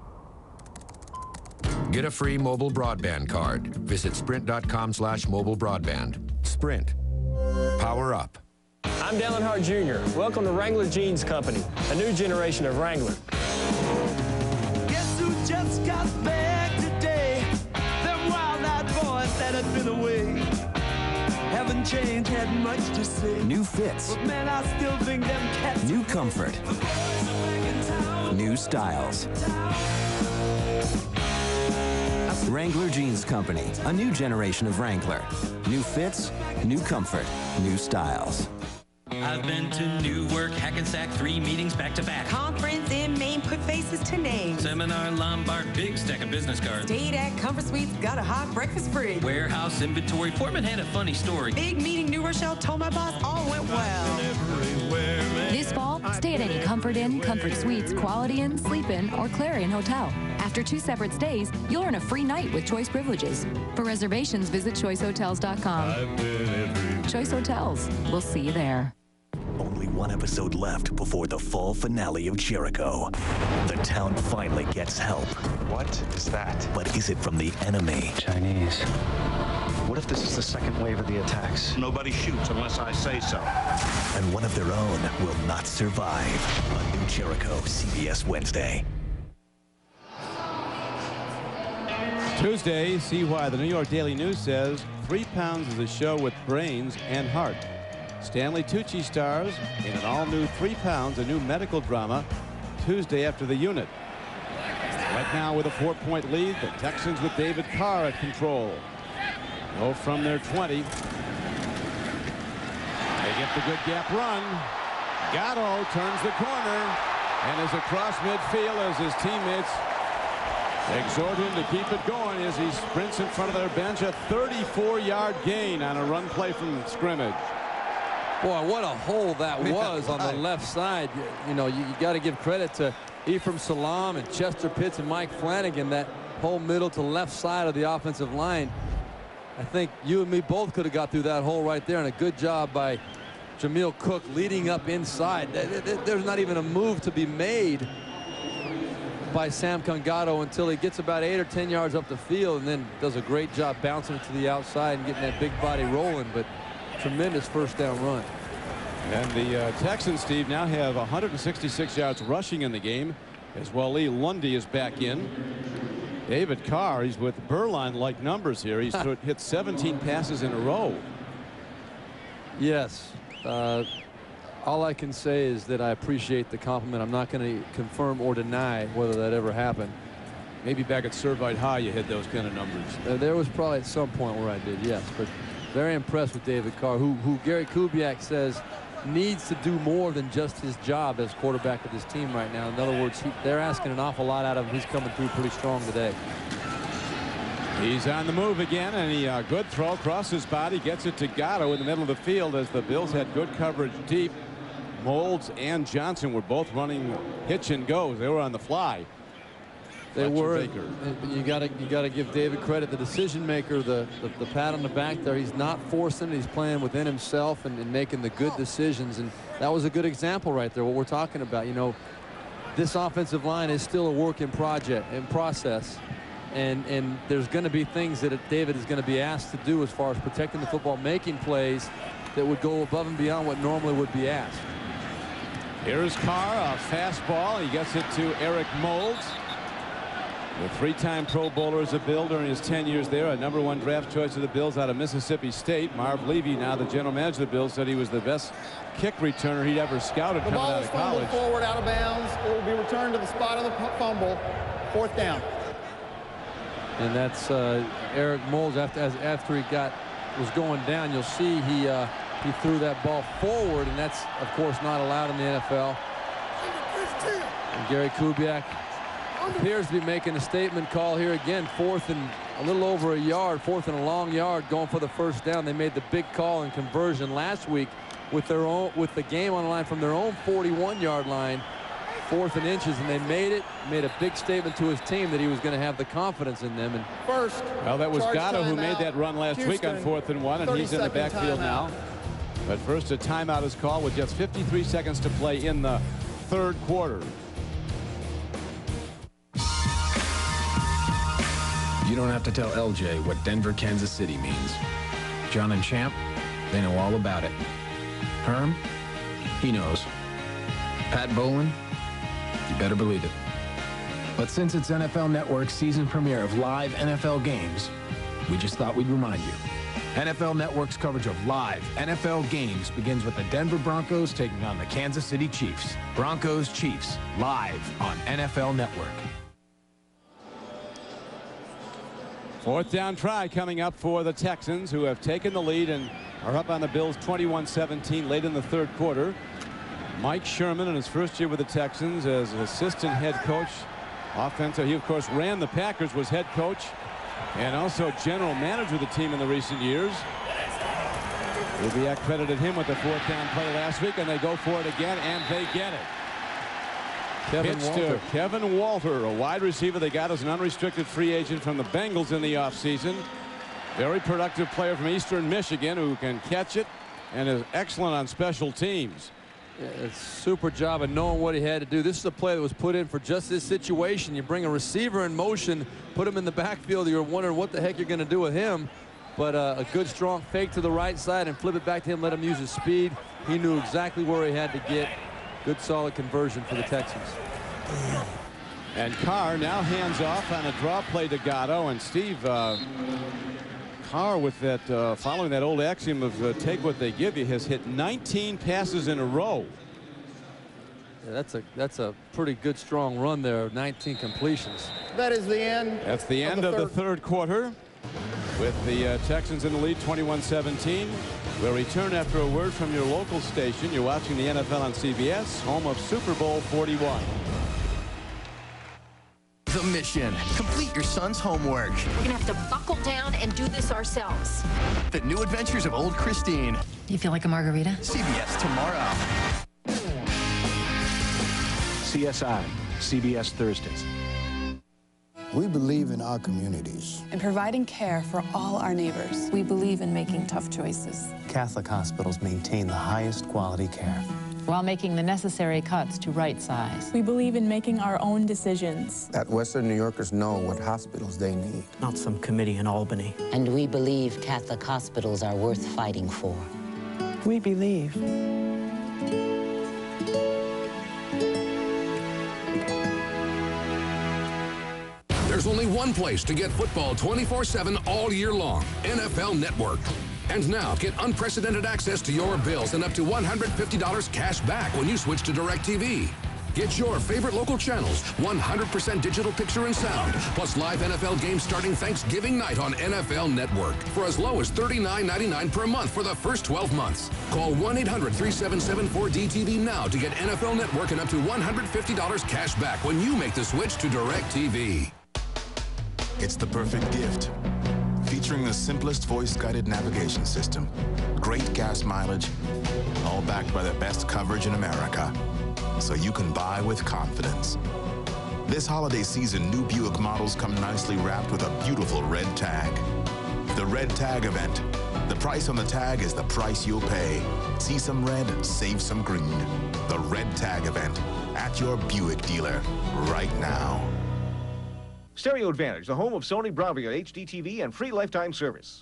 Get a free mobile broadband card. Visit sprint dot com slash mobile broadband. Sprint. Power up. I'm Dallin Hart Junior Welcome to Wrangler Jeans Company, a new generation of Wrangler. Guess who just got back today? Them wild-eyed boys that had been away. Haven't changed, had much to say. New fits. But man, I still think them cats. New comfort. The boys are back in town. New styles. Wrangler Jeans Company, a new generation of Wrangler. New fits, new comfort, new styles. I've been to Newark, Hackensack, three meetings back to back. Conference in Maine, put faces to names. Seminar, Lombard, big stack of business cards. Stayed at Comfort Suites, got a hot breakfast free. Warehouse, inventory, Portman had a funny story. Big meeting, New Rochelle, told my boss, all went well. This fall, stay at any Comfort Inn, Comfort Suites, Quality Inn, Sleep Inn, or Clarion Hotel. After two separate stays, you'll earn a free night with Choice privileges. For reservations, visit choice hotels dot com. Choice Hotels. We'll see you there. Only one episode left before the fall finale of Jericho. The town finally gets help. What is that? But is it from the enemy? Chinese. What if this is the second wave of the attacks? Nobody shoots unless I say so. And one of their own will not survive. A new Jericho, C B S Wednesday. Tuesday, see why the New York Daily News says Three Pounds is a show with brains and heart. Stanley Tucci stars in an all-new Three Pounds, a new medical drama, Tuesday after the unit. Right now with a four-point lead, the Texans with David Carr at control. Go from their twenty. They get the good gap run. Gatto turns the corner and is across midfield as his teammates exhort him to keep it going as he sprints in front of their bench. A thirty-four yard gain on a run play from scrimmage. Boy, what a hole that was on the left side. You, you know, you, you got to give credit to Ephraim Salam and Chester Pitts and Mike Flanagan. That whole middle to left side of the offensive line. I think you and me both could have got through that hole right there, and a good job by Jameel Cook leading up inside. There's not even a move to be made by Sam Congato until he gets about eight or ten yards up the field, and then does a great job bouncing it to the outside and getting that big body rolling. But tremendous first down run. And the uh, Texans, Steve, now have one hundred sixty-six yards rushing in the game as Wally Lundy is back in. David Carr, he's with Berline-like numbers here. He's hit seventeen passes in a row. Yes. Uh, all I can say is that I appreciate the compliment. I'm not going to confirm or deny whether that ever happened. Maybe back at Servite High you hit those kind of numbers. Uh, there was probably at some point where I did, yes. But very impressed with David Carr, who, who Gary Kubiak says needs to do more than just his job as quarterback of this team right now. In other words, he, they're asking an awful lot out of him. He's coming through pretty strong today. He's on the move again, and he uh, good throw across his body, gets it to Gatto in the middle of the field as the Bills had good coverage deep. Molds and Johnson were both running hitch and goes. They were on the fly. They Fletcher were. Baker. You got to you got to give David credit, the decision maker, the, the the pat on the back there. He's not forcing it. He's playing within himself and, and making the good decisions. And that was a good example right there. What we're talking about. You know, this offensive line is still a work in project in process. And, and there's going to be things that David is going to be asked to do as far as protecting the football, making plays that would go above and beyond what normally would be asked. Here's Carr, a fastball. He gets it to Eric Molds. The three-time Pro Bowler as a Bill during his ten years there, a number one draft choice of the Bills out of Mississippi State. Marv Levy, now the general manager of the Bills, said he was the best kick returner he'd ever scouted the coming ball out is of fumbled college. Forward out of bounds. It will be returned to the spot of the fumble. Fourth down. And that's uh, Eric Molds after as, after he got was going down. You'll see he uh, he threw that ball forward, and that's of course not allowed in the N F L. And Gary Kubiak appears to be making a statement call here again. Fourth and a little over a yard, fourth and a long yard, going for the first down. They made the big call and conversion last week with their own with the game on the line from their own forty-one yard line. Fourth and inches, and they made it. Made a big statement to his team that he was going to have the confidence in them. And first, well, that was Gatto who made out. that run last Houston, week on fourth and one, and he's in the backfield now. But first, a timeout is called with just fifty-three seconds to play in the third quarter. You don't have to tell L J what Denver, Kansas City means. John and Champ, they know all about it. Herm, He knows. Pat Bowlen? You better believe it. But since it's N F L Network's season premiere of live N F L games, we just thought we'd remind you. N F L Network's coverage of live N F L games begins with the Denver Broncos taking on the Kansas City Chiefs. Broncos Chiefs, live on N F L Network. Fourth down try coming up for the Texans, who have taken the lead and are up on the Bills twenty-one seventeen late in the third quarter. Mike Sherman in his first year with the Texans as assistant head coach. Offensive, he of course ran the Packers, was head coach and also general manager of the team in the recent years. Kubiak credited him with the fourth down play last week, and they go for it again, and they get it. Kevin Pitch Walter. to Kevin Walter, a wide receiver they got as an unrestricted free agent from the Bengals in the offseason. Very productive player from Eastern Michigan who can catch it and is excellent on special teams. Yeah, it's a super job of knowing what he had to do. This is a play that was put in for just this situation. You bring a receiver in motion, put him in the backfield, you're wondering what the heck you're going to do with him. But uh, a good strong fake to the right side and flip it back to him, let him use his speed. He knew exactly where he had to get. Good solid conversion for the Texans. And Carr now hands off on a draw play to Gatto, and Steve uh, Carr, with that uh, following that old axiom of uh, take what they give you, has hit nineteen passes in a row. Yeah, that's a that's a pretty good strong run there. nineteen completions. That is the end. That's the end of the, of the third quarter, with the uh, Texans in the lead twenty-one seventeen. We'll return after a word from your local station. You're watching the N F L on C B S, home of Super Bowl forty-one. The mission. Complete your son's homework. We're gonna have to buckle down and do this ourselves. The New Adventures of Old Christine. You feel like a margarita? C B S tomorrow. C S I, C B S Thursdays. We believe in our communities. In providing care for all our neighbors. We believe in making tough choices. Catholic hospitals maintain the highest quality care, while making the necessary cuts to right size. We believe in making our own decisions. That Western New Yorkers know what hospitals they need. Not some committee in Albany. And we believe Catholic hospitals are worth fighting for. We believe. There's only one place to get football twenty-four seven all year long, N F L Network. And now, get unprecedented access to your bills and up to one hundred fifty dollars cash back when you switch to DirecTV. Get your favorite local channels, one hundred percent digital picture and sound, plus live N F L games starting Thanksgiving night on N F L Network for as low as thirty-nine ninety-nine per month for the first twelve months. Call one eight hundred, three seven seven, four D T V now to get N F L Network and up to one hundred fifty dollars cash back when you make the switch to DirecTV. It's the perfect gift. Featuring the simplest voice-guided navigation system, great gas mileage, all backed by the best coverage in America, so you can buy with confidence. This holiday season, new Buick models come nicely wrapped with a beautiful red tag. The Red Tag event. The price on the tag is the price you'll pay. See some red, save some green. The Red Tag event at your Buick dealer right now. Stereo Advantage, the home of Sony Bravia H D T V and free lifetime service.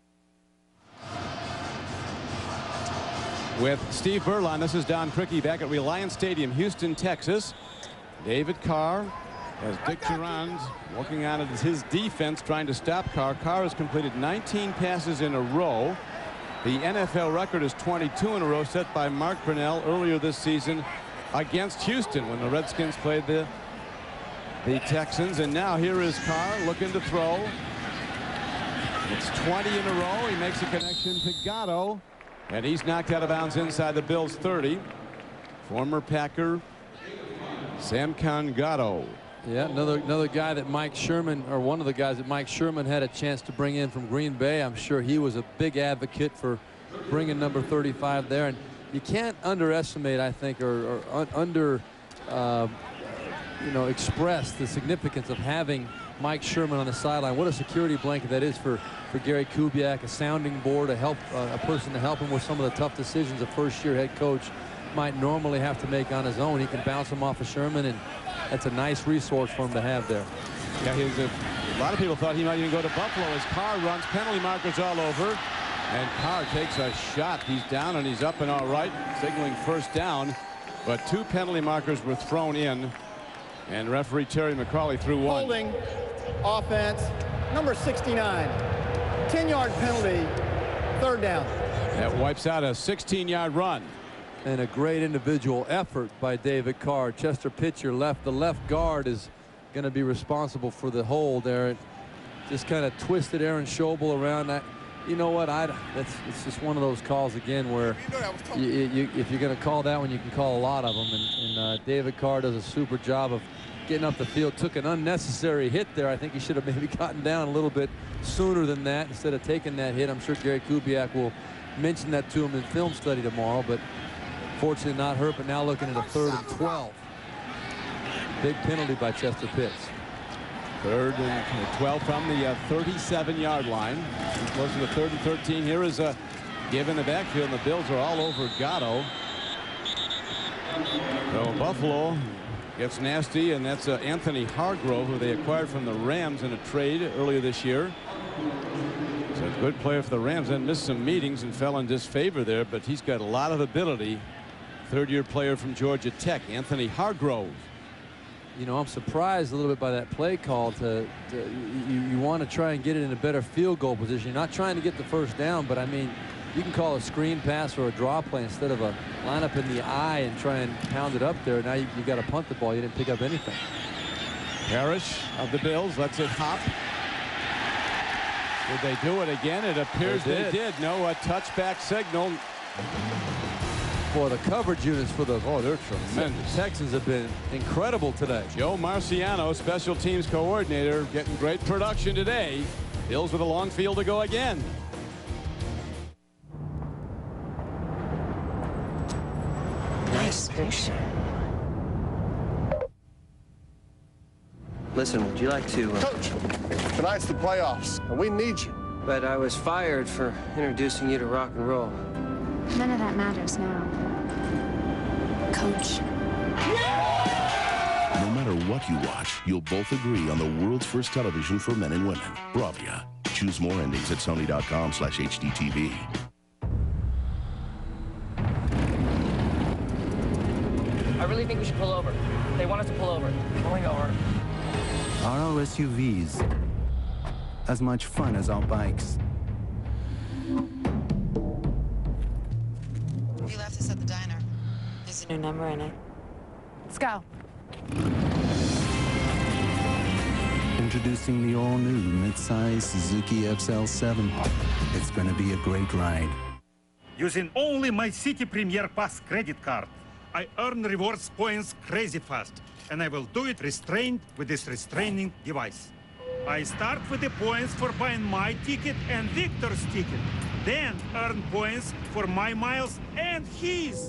With Steve Berline, this is Don Criqui back at Reliance Stadium, Houston, Texas. David Carr, as Dick Durand working on it as his defense, trying to stop Carr. Carr has completed nineteen passes in a row. The N F L record is twenty-two in a row, set by Mark Brunell earlier this season against Houston when the Redskins played the The Texans. And now here is Carr looking to throw. It's twenty in a row. He makes a connection to Gatto, and he's knocked out of bounds inside the Bills thirty. Former Packer Samkon Gatto. Yeah, another another guy that Mike Sherman, or one of the guys that Mike Sherman had a chance to bring in from Green Bay. I'm sure he was a big advocate for bringing number thirty-five there. And you can't underestimate, I think, or, or un under uh, you know, express the significance of having Mike Sherman on the sideline. What a security blanket that is for for Gary Kubiak, a sounding board, to help uh, a person to help him with some of the tough decisions a first-year head coach might normally have to make on his own. He can bounce them off of Sherman, and that's a nice resource for him to have there. Yeah, he was a, a lot of people thought he might even go to Buffalo as Carr runs penalty markers all over. And Carr takes a shot. He's down and he's up and all right, signaling first down. But two penalty markers were thrown in. And referee Terry McCauley threw one. Holding offense, number sixty-nine. ten yard penalty, third down. That wipes out a sixteen yard run. And a great individual effort by David Carr. Chester Pitcher left. The left guard is going to be responsible for the hold there. It just kind of twisted Aaron Schobel around. That, you know what? I that's it's just one of those calls again where you, you, if you're going to call that one, you can call a lot of them. And, and uh, David Carr does a super job of getting up the field. Took an unnecessary hit there. I think he should have maybe gotten down a little bit sooner than that instead of taking that hit. I'm sure Gary Kubiak will mention that to him in film study tomorrow, but fortunately not hurt. But now looking at a third and twelve. Big penalty by Chester Pitts. Third and twelve from the uh, thirty-seven yard line. Close to the third and thirteen. Here is a give in the backfield, and the Bills are all over Gatto. So Buffalo gets nasty, and that's uh, Anthony Hargrove, who they acquired from the Rams in a trade earlier this year. So a good player for the Rams, and missed some meetings and fell in disfavor there, but he's got a lot of ability. Third year player from Georgia Tech, Anthony Hargrove. You know, I'm surprised a little bit by that play call. To, to you, you want to try and get it in a better field goal position. You're not trying to get the first down, but I mean, you can call a screen pass or a draw play instead of a line up in the eye and try and pound it up there. Now you, you got to punt the ball. You didn't pick up anything. Parrish of the Bills lets it hop. Did they do it again? It appears they did. They did. No, a touchback signal. Boy, the coverage units for the oh, they're tremendous. Texans have been incredible today. Joe Marciano, special teams coordinator, getting great production today. Bills with a long field to go again. Nice picture. Listen, would you like to... Uh... Coach, tonight's the playoffs, and we need you. But I was fired for introducing you to rock and roll. None of that matters now. Coach. No matter what you watch, you'll both agree on the world's first television for men and women. Bravia. Choose more endings at sony dot com slash H D T V. I really think we should pull over. They want us to pull over. Pulling over. Are our S U Vs as much fun as our bikes? You left us at the diner. There's a new number in it. Let's go. Introducing the all-new midsize Suzuki X L seven. It's going to be a great ride. Using only my City Premier Pass credit card, I earn rewards points crazy fast, and I will do it restrained with this restraining device. I start with the points for buying my ticket and Victor's ticket, then earn points for my miles and his.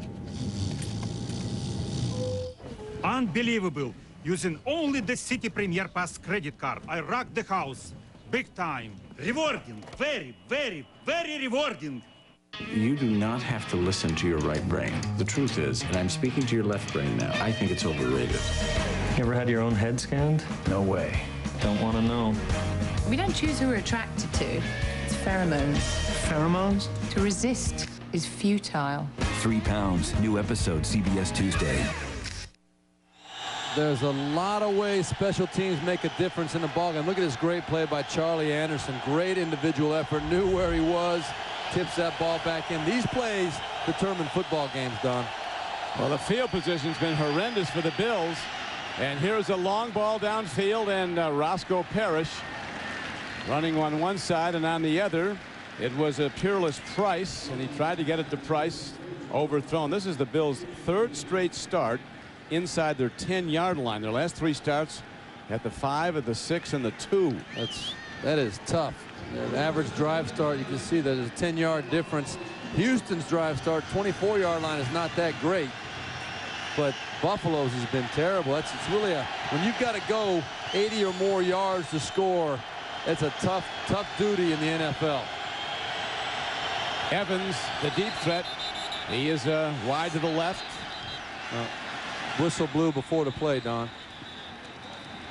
Unbelievable. Using only the City Premier Pass credit card, I rock the house. Big time. Rewarding. Very, very, very rewarding. You do not have to listen to your right brain. The truth is, and I'm speaking to your left brain now, I think it's overrated. You ever had your own head scanned? No way. Don't want to know. We don't choose who we're attracted to. It's pheromones. Pheromones? To resist is futile. Three pounds. New episode, C B S Tuesday. There's a lot of ways special teams make a difference in the ballgame. Look at this great play by Charlie Anderson. Great individual effort. Knew where he was. Tips that ball back in. These plays determine football games, Don. Well, the field position's been horrendous for the Bills. And here's a long ball downfield, and uh, Roscoe Parrish running on one side, and on the other it was a Peerless Price, and he tried to get it to Price, overthrown. This is the Bills' third straight start inside their ten yard line. Their last three starts at the five, at the six, and the two. That's that is tough. The average drive start, you can see that there's a ten yard difference. Houston's drive start, twenty-four yard line is not that great, but Buffalo's has been terrible. That's it's really a when you've got to go eighty or more yards to score. It's a tough, tough duty in the N F L. Evans, the deep threat. He is uh, wide to the left. Uh, whistle blew before the play, Don.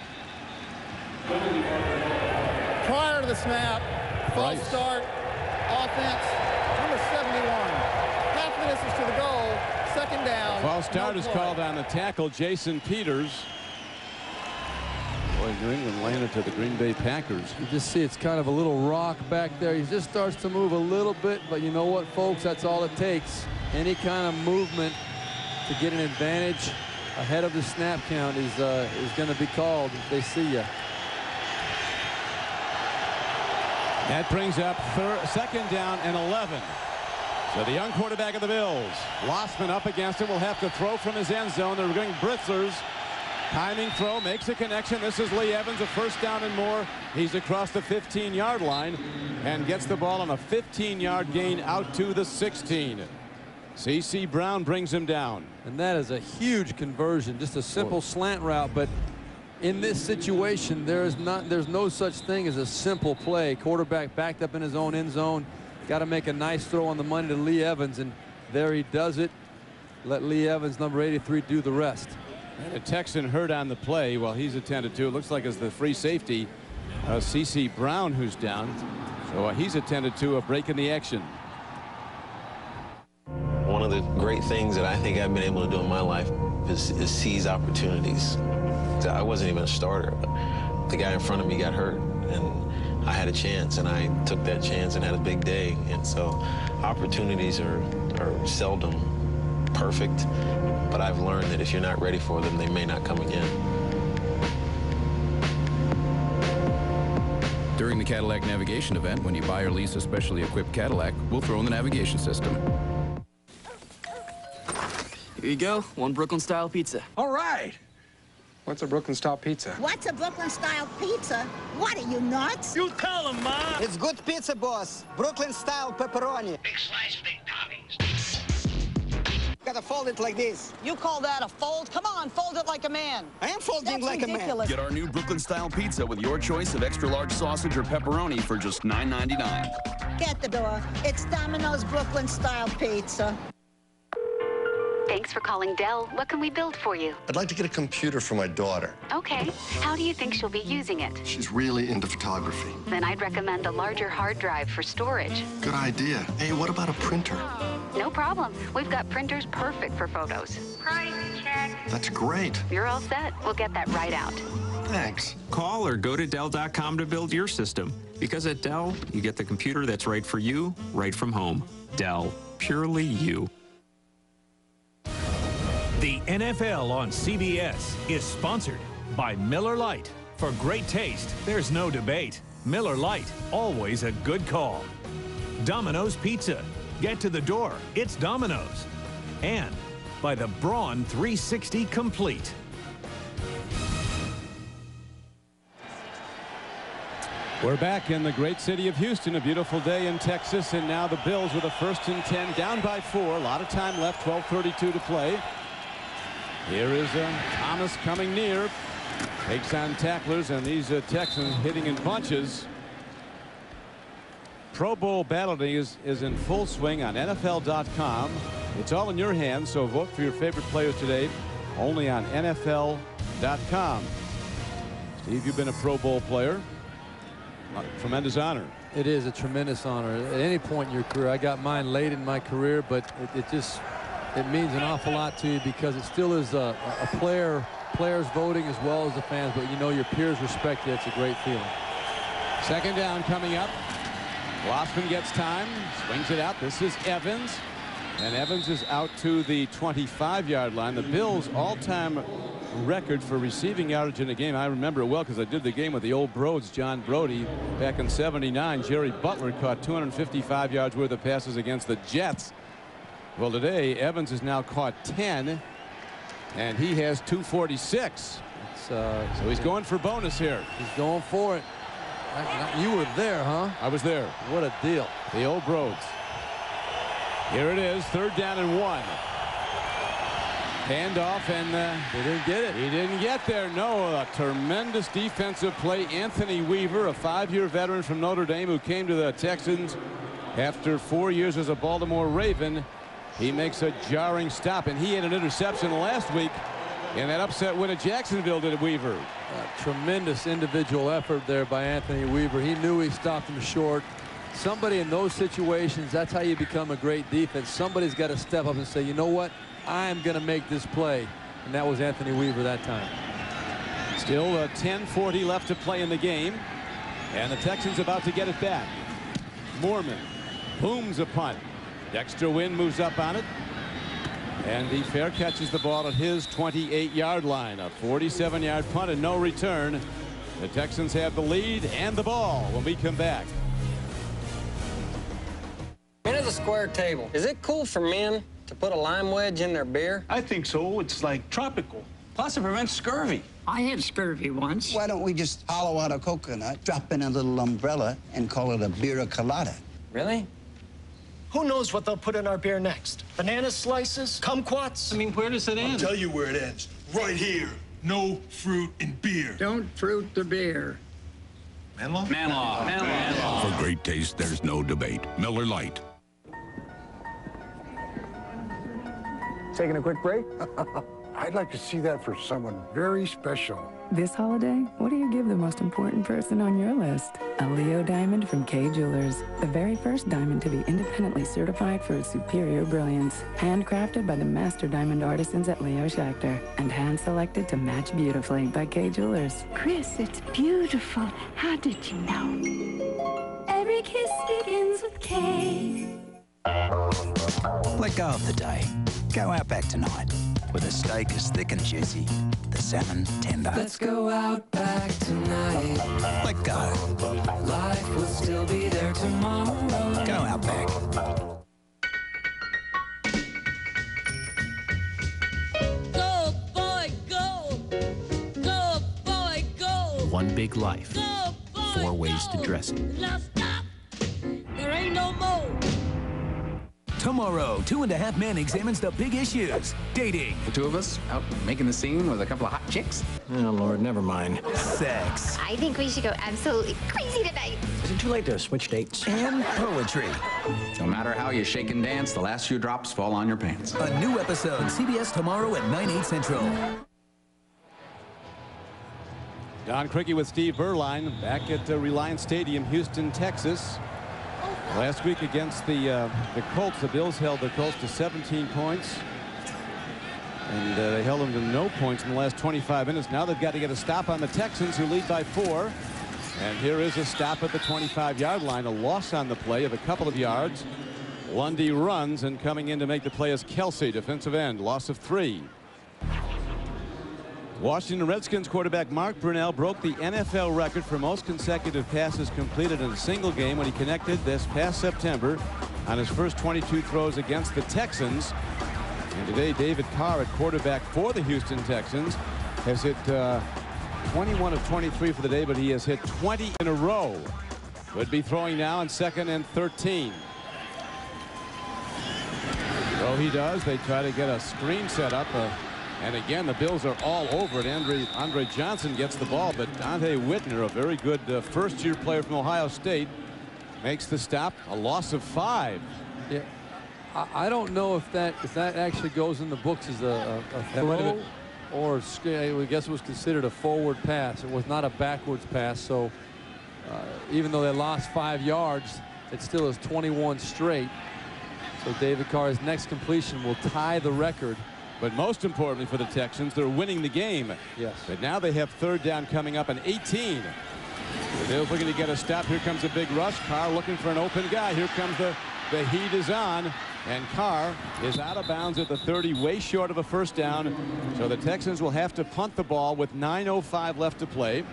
Prior to the snap, false start, offense, number seventy-one. Half the distance to the goal, second down. False start no is play. called on the tackle, Jason Peters. Boy, New England landed to the Green Bay Packers. You just see it's kind of a little rock back there. He just starts to move a little bit, but you know what, folks? That's all it takes. Any kind of movement to get an advantage ahead of the snap count is uh, is going to be called if they see you. That brings up third, second down and eleven. So the young quarterback of the Bills, Lossman up against him, will have to throw from his end zone. They're going Britzlers. Timing throw, makes a connection. This is Lee Evans, a first down and more. He's across the fifteen yard line and gets the ball on a fifteen yard gain out to the sixteen. C C Brown brings him down. And that is a huge conversion, just a simple Whoa. slant route. But in this situation, there is not, there's no such thing as a simple play. Quarterback backed up in his own end zone. Got to make a nice throw on the money to Lee Evans, and there he does it. Let Lee Evans, number eighty-three, do the rest. And a Texan hurt on the play while he's attended to. It looks like it's the free safety, uh, C C Brown, who's down. So uh, he's attended to a break in the action. One of the great things that I think I've been able to do in my life is, is seize opportunities. I wasn't even a starter. The guy in front of me got hurt, and I had a chance, and I took that chance and had a big day. And so opportunities are, are seldom perfect, but I've learned that if you're not ready for them, they may not come again. During the Cadillac Navigation event, when you buy or lease a specially equipped Cadillac, we'll throw in the navigation system. Here you go, one Brooklyn-style pizza. All right. What's a Brooklyn-style pizza? What's a Brooklyn-style pizza? What are you, nuts? You tell him, Ma! It's good pizza, boss. Brooklyn-style pepperoni. Big slice, big toppings. Gotta fold it like this. You call that a fold? Come on, fold it like a man. I am folding That's like ridiculous. a man. Get our new Brooklyn-style pizza with your choice of extra-large sausage or pepperoni for just nine ninety-nine. Get the door. It's Domino's Brooklyn-style pizza. Thanks for calling Dell. What can we build for you? I'd like to get a computer for my daughter. Okay. How do you think she'll be using it? She's really into photography. Then I'd recommend a larger hard drive for storage. Good idea. Hey, what about a printer? No problem. We've got printers perfect for photos. Price check. That's great. You're all set. We'll get that right out. Thanks. Call or go to Dell dot com to build your system. Because at Dell, you get the computer that's right for you, right from home. Dell. Purely you. The N F L on C B S is sponsored by Miller Lite. For great taste, there's no debate. Miller Lite, always a good call. Domino's Pizza. Get to the door, it's Domino's. And by the Braun three sixty Complete. We're back in the great city of Houston, a beautiful day in Texas, and now the Bills with a first and ten, down by four. A lot of time left, twelve thirty-two to play. Here is uh, Thomas coming near, takes on tacklers, and these uh, Texans hitting in bunches. Pro Bowl balloting is, is in full swing on N F L dot com. It's all in your hands, so vote for your favorite players today only on N F L dot com. Steve, you've been a Pro Bowl player. A tremendous honor. It is a tremendous honor. At any point in your career, I got mine late in my career, but it, it just it means an awful lot to you because it still is a, a player, players voting as well as the fans, but you know your peers respect you. It's a great feeling. Second down coming up. Lossman gets time, swings it out. This is Evans, and Evans is out to the twenty-five yard line. The Bills' all-time record for receiving yardage in a game. I remember it well because I did the game with the old Broads, John Brody, back in seventy-nine. Jerry Butler caught two hundred fifty-five yards worth of passes against the Jets. Well, today Evans has now caught ten, and he has two forty-six. It's, uh, so he's going for bonus here. He's going for it. You were there, huh? I was there. What a deal. The old Broads. Here it is, third down and one. Handoff, and uh, they didn't get it. He didn't get there. No, a tremendous defensive play. Anthony Weaver, a five-year veteran from Notre Dame who came to the Texans after four years as a Baltimore Raven. He makes a jarring stop, and he had an interception last week in that upset win at Jacksonville, did Weaver. A tremendous individual effort there by Anthony Weaver. He knew he stopped him short. somebody in those situations, that's how you become a great defense. Somebody's got to step up and say, you know what, I'm going to make this play. And that was Anthony Weaver that time. Still uh, ten forty left to play in the game. And the Texans about to get it back. Moorman booms a punt. Dexter Wynn moves up on it. And the fair catches the ball at his twenty-eight yard line. A forty-seven yard punt and no return. The Texans have the lead and the ball when we come back. Men of the square table, is it cool for men to put a lime wedge in their beer? I think so. It's like tropical. Plus it prevents scurvy. I had scurvy once. Why don't we just hollow out a coconut, drop in a little umbrella, and call it a beer colada? Really? Who knows what they'll put in our beer next? Banana slices? Kumquats? I mean, where does it end? I'll tell you where it ends. Right here. No fruit in beer. Don't fruit the beer. Manlaw? Manlaw. Manlaw. For great taste, there's no debate. Miller Lite. Taking a quick break? I'd like to see that for someone very special. This holiday, what do you give the most important person on your list? A Leo diamond from Kay Jewelers, the very first diamond to be independently certified for its superior brilliance. Handcrafted by the master diamond artisans at Leo Schachter and hand-selected to match beautifully by Kay Jewelers. Chris, it's beautiful. How did you know? Every kiss begins with Kay. Let go of the day. Go out back tonight with a steak as thick and juicy, the salmon tender. Let's go out back tonight. Let go. Life will still be there tomorrow. Go out back. Go, boy, go. Go, boy, go. One big life. Go, boy, Four ways go. to dress it. Now stop. There ain't no more. Tomorrow, Two and a Half Men examines the big issues. Dating. The two of us out making the scene with a couple of hot chicks? Oh, Lord, never mind. Sex. I think we should go absolutely crazy tonight. Is it too late to switch dates? And poetry. No matter how you shake and dance, the last few drops fall on your pants. A new episode, C B S tomorrow at nine, eight central. Don Criqui with Steve Berline back at uh, Reliance Stadium, Houston, Texas. Last week against the uh, the Colts, the Bills held the Colts to seventeen points. And uh, they held them to no points in the last twenty-five minutes. Now they've got to get a stop on the Texans, who lead by four. And here is a stop at the twenty-five yard line. A loss on the play of a couple of yards. Lundy runs, and coming in to make the play is Kelsey, defensive end. Loss of three. Washington Redskins quarterback Mark Brunell broke the N F L record for most consecutive passes completed in a single game when he connected this past September on his first twenty-two throws against the Texans. And today, David Carr at quarterback for the Houston Texans has hit uh, twenty-one of twenty-three for the day, but he has hit twenty in a row. Would be throwing now on second and thirteen. So he does. They try to get a screen set up. Uh, And again, the Bills are all over it. Andre, Andre Johnson gets the ball, but Dante Whitner, a very good uh, first-year player from Ohio State, makes the stop. A loss of five. Yeah, I, I don't know if that if that actually goes in the books as a, a, a throw, or I guess it was considered a forward pass. It was not a backwards pass. So uh, even though they lost five yards, it still is twenty-one straight. So David Carr's next completion will tie the record. But most importantly for the Texans, they're winning the game. Yes. But now they have third down coming up in eighteen. The Bills looking to get a stop. Here comes a big rush. Carr looking for an open guy. Here comes the, the heat is on. And Carr is out of bounds at the thirty, way short of a first down. So the Texans will have to punt the ball with nine oh five left to play.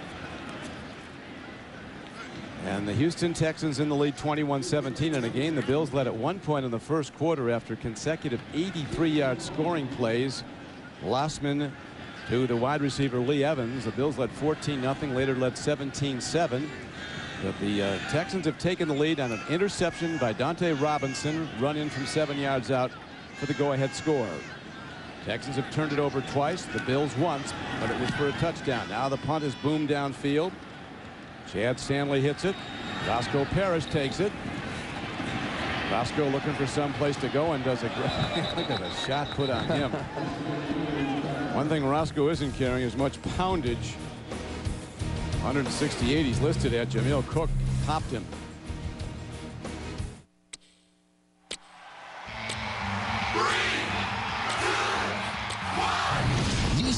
And the Houston Texans in the lead twenty-one seventeen. And again, the Bills led at one point in the first quarter after consecutive eighty-three yard scoring plays. Lossman to the wide receiver Lee Evans. The Bills led fourteen nothing, later led seventeen seven. But the uh, Texans have taken the lead on an interception by Dante Robinson, run in from seven yards out for the go-ahead score. Texans have turned it over twice, the Bills once, but it was for a touchdown. Now the punt is boomed downfield. Chad Stanley hits it. Roscoe Parrish takes it. Roscoe looking for some place to go and does a great look at the shot put on him. One thing Roscoe isn't carrying is much poundage. one sixty-eight he's listed at. Jameel Cook popped him.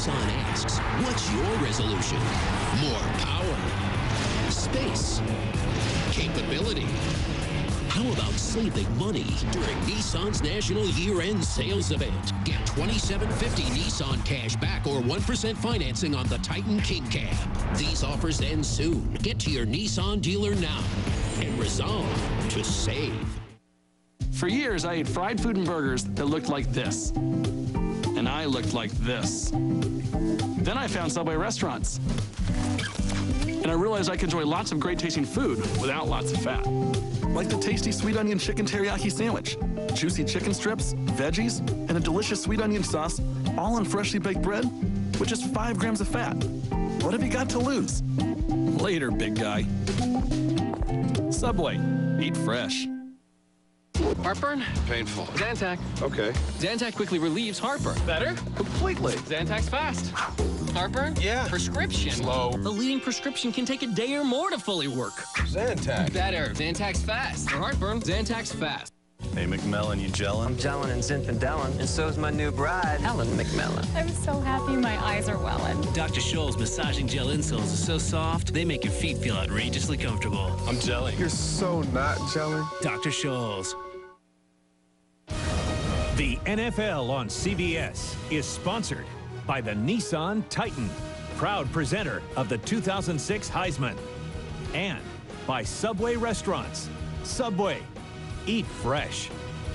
Nissan asks, what's your resolution? More power, space, capability. How about saving money during Nissan's National Year-End Sales Event? Get twenty-seven fifty Nissan cash back or one percent financing on the Titan King Cab. These offers end soon. Get to your Nissan dealer now and resolve to save. For years, I ate fried food and burgers that looked like this. And I looked like this. Then I found Subway restaurants. And I realized I could enjoy lots of great tasting food without lots of fat. Like the tasty sweet onion chicken teriyaki sandwich, juicy chicken strips, veggies, and a delicious sweet onion sauce, all on freshly baked bread with just five grams of fat. What have you got to lose? Later, big guy. Subway, eat fresh. Heartburn? Painful. Zantac. Okay. Zantac quickly relieves heartburn. Better? Completely. Zantac's fast. Heartburn? Yeah. Prescription. Slow. The leading prescription can take a day or more to fully work. Zantac. Better. Zantac's fast. For heartburn, Zantac's fast. Hey, McMillan, you gelling? I'm gelling and zinfandellin, and so's my new bride, Helen McMillan. I'm so happy my eyes are welling. Doctor Scholl's massaging gel insoles are so soft, they make your feet feel outrageously comfortable. I'm gelling. You're so not gelling. Doctor Scholl's. The N F L on C B S is sponsored by the Nissan Titan, proud presenter of the two thousand six Heisman, and by Subway Restaurants. Subway, eat fresh.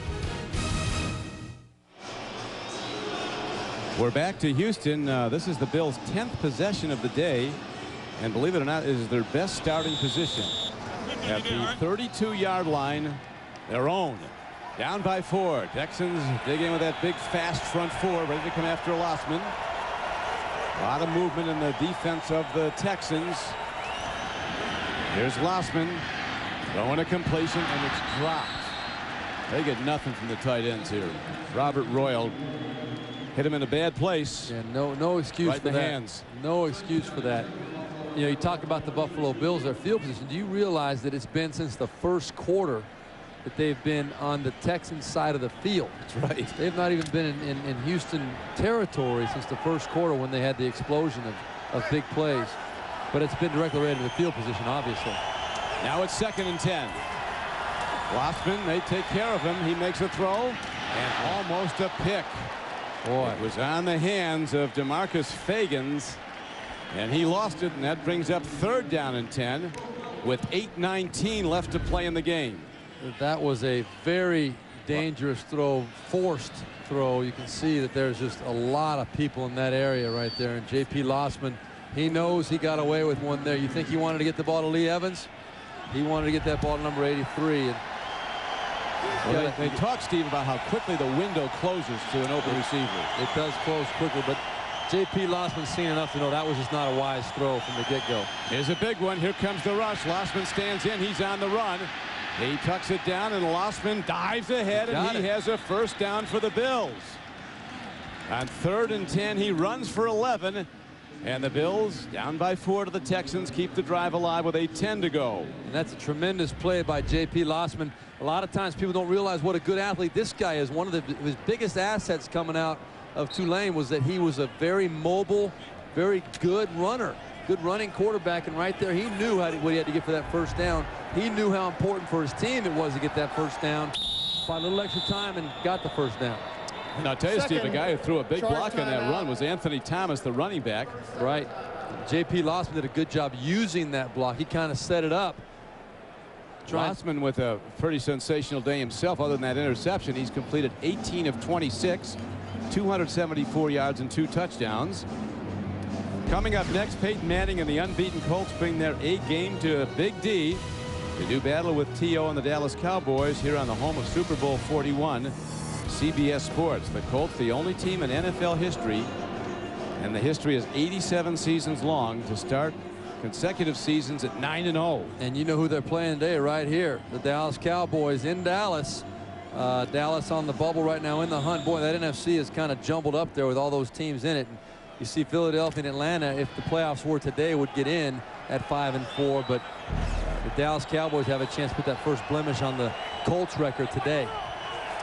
We're back to Houston. Uh, this is the Bills' tenth possession of the day, and believe it or not, it is their best starting position. At the thirty-two yard line, their own. Down by four. Texans dig in with that big fast front four, ready to come after Lossman. A lot of movement in the defense of the Texans. Here's Lossman throwing a completion, and it's dropped. They get nothing from the tight ends here. Robert Royal hit him in a bad place. Yeah, no, no excuse right for in the that. hands. No excuse for that. You know, you talk about the Buffalo Bills, their field position. Do you realize that it's been since the first quarter that they've been on the Texans side of the field? That's right. They've not even been in, in, in Houston territory since the first quarter when they had the explosion of, of big plays. But it's been directly related to the field position, obviously. Now it's second and ten. Lossman, they take care of him. He makes a throw and almost a pick. Boy, it was on the hands of DeMarcus Fagans, and he lost it, and that brings up third down and ten with eight nineteen left to play in the game. That was a very dangerous throw, forced throw. You can see that there's just a lot of people in that area right there. And J P Lossman, he knows he got away with one there. You think he wanted to get the ball to Lee Evans? He wanted to get that ball to number eighty-three. And well, they, they talk, Steve, about how quickly the window closes to an open receiver. It does close quickly, but J P Lossman's seen enough to know that was just not a wise throw from the get-go. Here's a big one. Here comes the rush. Lossman stands in. He's on the run. He tucks it down, and Lossman dives ahead, and he has a first down for the Bills. On third and ten, he runs for eleven, and the Bills, down by four to the Texans, keep the drive alive with eight ten to go. And that's a tremendous play by J P Lossman. A lot of times people don't realize what a good athlete this guy is. One of the, his biggest assets coming out of Tulane was that he was a very mobile, very good runner. Good running quarterback, and right there he knew how to, what he had to get for that first down. He knew how important for his team it was to get that first down by a little extra time and got the first down. And I'll tell you, Second, Steve, the guy who threw a big block on that timeout. run was Anthony Thomas, the running back. Right. J P Lossman did a good job using that block. He kind of set it up. Lossman with a pretty sensational day himself. Other than that interception, he's completed eighteen of twenty-six, two hundred seventy-four yards and two touchdowns. Coming up next, Peyton Manning and the unbeaten Colts bring their A game to Big D. They do battle with T O and the Dallas Cowboys here on the home of Super Bowl forty-one, C B S Sports. The Colts, the only team in N F L history, and the history is eighty-seven seasons long, to start consecutive seasons at nine and oh. And you know who they're playing today right here, the Dallas Cowboys in Dallas. Uh, Dallas on the bubble right now in the hunt. Boy, that N F C is kind of jumbled up there with all those teams in it. And you see Philadelphia and Atlanta, if the playoffs were today, would get in at five and four, but the Dallas Cowboys have a chance to put that first blemish on the Colts record today.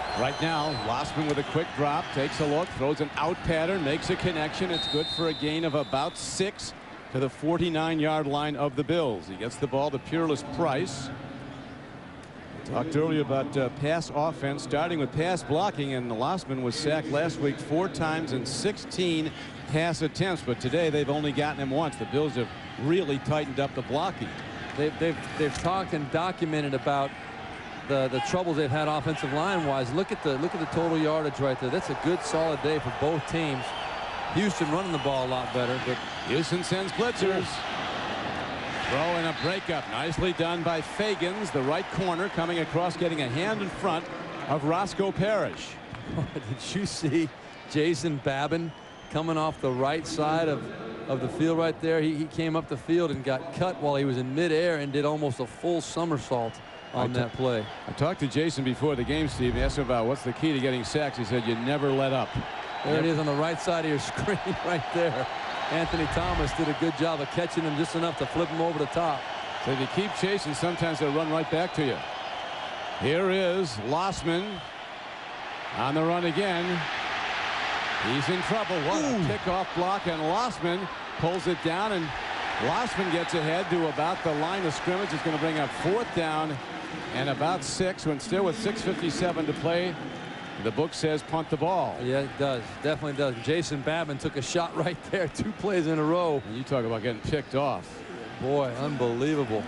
Right now, Lossman with a quick drop, takes a look, throws an out pattern, makes a connection. It's good for a gain of about six to the forty-nine yard line of the Bills. He gets the ball to Peerless Price. We talked earlier about uh, pass offense, starting with pass blocking, and Lossman was sacked last week four times in sixteen pass attempts, but today they've only gotten him once. The Bills have really tightened up the blocking. They've, they've, they've talked and documented about The, the troubles they've had offensive line wise. Look at the look at the total yardage right there. That's a good solid day for both teams. Houston running the ball a lot better, but Houston sends blitzers. Throw in a breakup, nicely done by Fagans, the right corner, coming across, getting a hand in front of Roscoe Parrish. Did you see Jason Babin coming off the right side of of the field right there? He, he came up the field and got cut while he was in midair and did almost a full somersault on that play. I talked to Jason before the game, Steve, and asked him about what's the key to getting sacks. He said you never let up. There yep. it is on the right side of your screen right there. Anthony Thomas did a good job of catching him just enough to flip him over the top. So if you keep chasing, sometimes they'll run right back to you. Here is Lossman on the run again. He's in trouble. What Ooh. a kickoff block, and Lossman pulls it down, and Lossman gets ahead to about the line of scrimmage. It's going to bring up fourth down and about six, when still with six fifty-seven to play. The book says punt the ball. Yeah, it does. Definitely does. Jason Babin took a shot right there, two plays in a row. And you talk about getting picked off. Boy, unbelievable.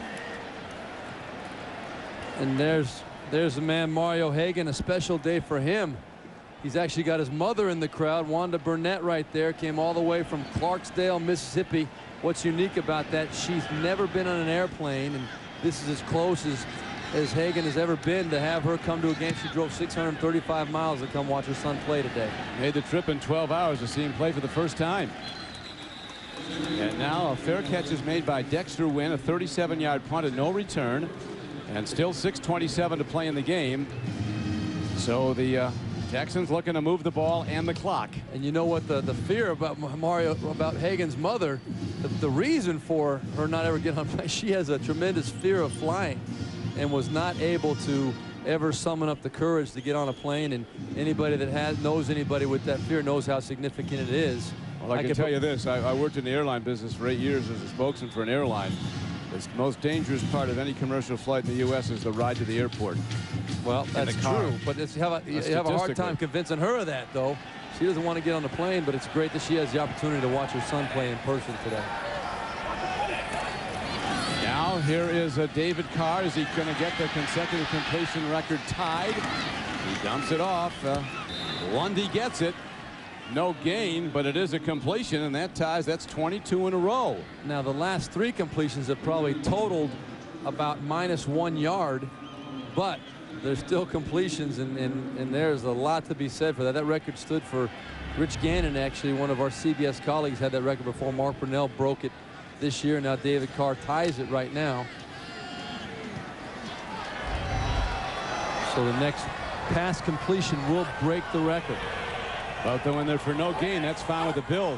And there's there's the man Mario Hagan, a special day for him. He's actually got his mother in the crowd. Wanda Burnett right there, came all the way from Clarksdale, Mississippi. What's unique about that, she's never been on an airplane, and this is as close as as Hagan has ever been to have her come to a game. She drove six hundred thirty-five miles to come watch her son play today. Made the trip in twelve hours to see him play for the first time. And now a fair catch is made by Dexter Wynn, a thirty-seven yard punt and no return, and still six twenty-seven to play in the game. So the uh, Texans looking to move the ball and the clock. And you know what, the the fear about Mario, about Hagan's mother, the, the reason for her not ever getting on plane, she has a tremendous fear of flying and was not able to ever summon up the courage to get on a plane. And anybody that has knows anybody with that fear knows how significant it is. Well, I, I can tell you this, I, I worked in the airline business for eight years as a spokesman for an airline. The most dangerous part of any commercial flight in the U S is the ride to the airport. Well, that's true, but it's, you, have a, you have a hard time convincing her of that, though. She doesn't want to get on the plane, but it's great that she has the opportunity to watch her son play in person today. Now here is a David Carr. Is he going to get the consecutive completion record tied? He dumps it off. Uh, Lundy gets it. No gain, but it is a completion, and that ties. That's twenty-two in a row. Now the last three completions have probably totaled about minus one yard, but there's still completions, and, and, and there's a lot to be said for that. That record stood for Rich Gannon, actually. One of our C B S colleagues had that record before. Mark Brunell broke it this year. Now David Carr ties it right now. So the next pass completion will break the record. But when they're for no gain, that's fine with the Bills.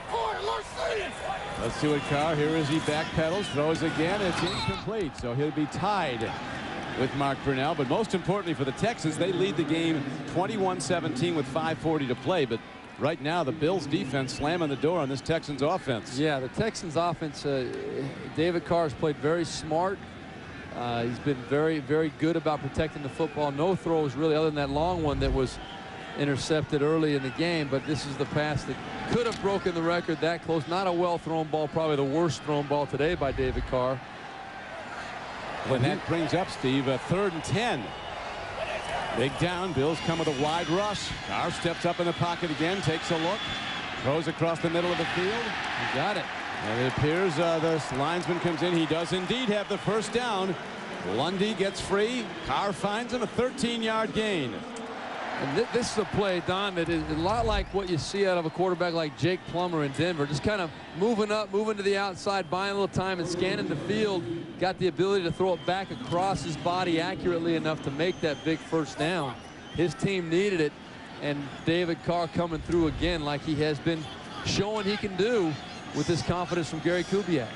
Let's see what Carr. Here is he backpedals, throws again. It's incomplete, so he'll be tied with Mark Brunell. But most importantly for the Texans, they lead the game twenty-one seventeen with five forty to play. But right now, the Bills defense slamming the door on this Texans offense. Yeah, the Texans offense, uh, David Carr has played very smart. Uh, he's been very, very good about protecting the football. No throws really, other than that long one that was intercepted early in the game, but this is the pass that could have broken the record that close. Not a well thrown ball, probably the worst thrown ball today by David Carr. And that brings up, Steve, a third and ten. Big down. Bills come with a wide rush. Carr steps up in the pocket again, takes a look, throws across the middle of the field. He got it. And it appears uh, the linesman comes in. He does indeed have the first down. Lundy gets free. Carr finds him, a thirteen yard gain. And th this is a play, Don, that is a lot like what you see out of a quarterback like Jake Plummer in Denver. Just kind of moving up, moving to the outside, buying a little time and scanning the field. Got the ability to throw it back across his body accurately enough to make that big first down. His team needed it, and David Carr coming through again like he has been showing he can do with this confidence from Gary Kubiak.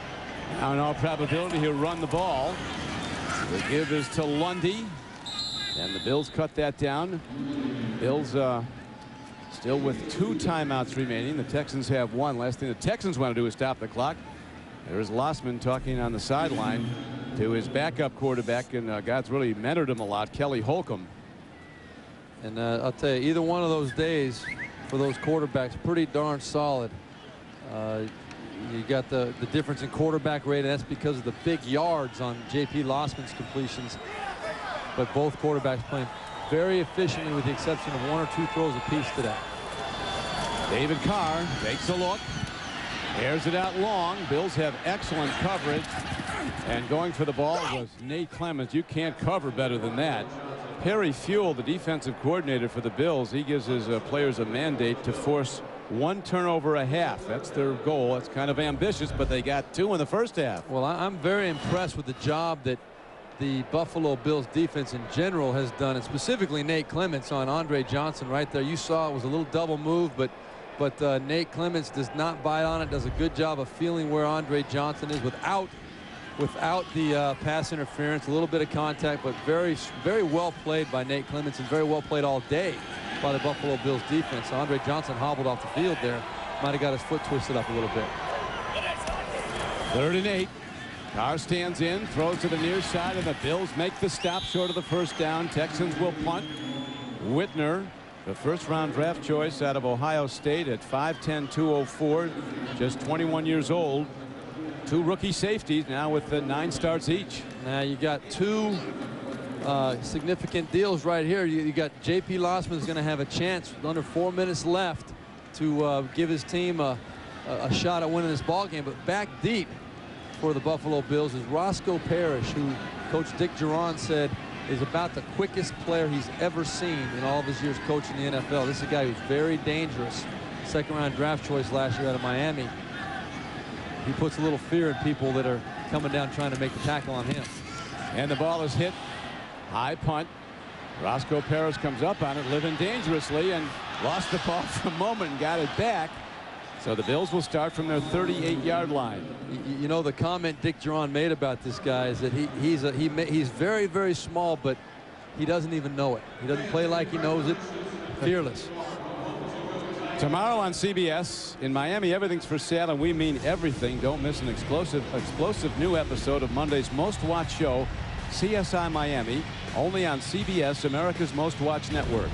Now in all probability he'll run the ball. The give is to Lundy. And the Bills cut that down. Bills uh, still with two timeouts remaining. The Texans have one. Last thing the Texans want to do is stop the clock. There's Lossman talking on the sideline to his backup quarterback, and uh, God's really mentored him a lot, Kelly Holcomb. And uh, I'll tell you, either one of those days for those quarterbacks, pretty darn solid. Uh, you got the, the difference in quarterback rate, and that's because of the big yards on J P Lossman's completions. But both quarterbacks playing very efficiently with the exception of one or two throws apiece today. David Carr takes a look. Airs it out long. Bills have excellent coverage. And going for the ball was Nate Clements. You can't cover better than that. Perry Fuel, the defensive coordinator for the Bills, he gives his uh, players a mandate to force one turnover a half. That's their goal. It's kind of ambitious, but they got two in the first half. Well, I'm very impressed with the job that the Buffalo Bills defense in general has done, and specifically Nate Clements on Andre Johnson right there. You saw it was a little double move, but but uh, Nate Clements does not bite on it, does a good job of feeling where Andre Johnson is without without the uh, pass interference. A little bit of contact, but very very well played by Nate Clements, and very well played all day by the Buffalo Bills defense. Andre Johnson hobbled off the field there, might have got his foot twisted up a little bit. Third and eight. Carr stands in, throws to the near side, and the Bills make the stop short of the first down. Texans will punt. Whitner, the first round draft choice out of Ohio State at five ten, two oh four, just twenty-one years old. Two rookie safeties now with the nine starts each. Now you got two uh, significant deals right here. You, you got J P Lossman's going to have a chance with under four minutes left to uh, give his team a, a shot at winning this ball game. But back deep for the Buffalo Bills is Roscoe Parrish, who Coach Dick Duran said is about the quickest player he's ever seen in all of his years coaching the N F L. This is a guy who's very dangerous. Second round draft choice last year out of Miami. He puts a little fear in people that are coming down trying to make the tackle on him. And the ball is hit. High punt. Roscoe Parrish comes up on it, living dangerously, and lost the ball for a moment and got it back. So the Bills will start from their thirty-eight yard line. You, you know, the comment Dick Duran made about this guy is that he he's a, he he's very very small, but he doesn't even know it. He doesn't play like he knows it. Fearless. Tomorrow on C B S in Miami, everything's for sale, and we mean everything. Don't miss an explosive explosive new episode of Monday's most watched show, C S I Miami, only on C B S, America's most watched network.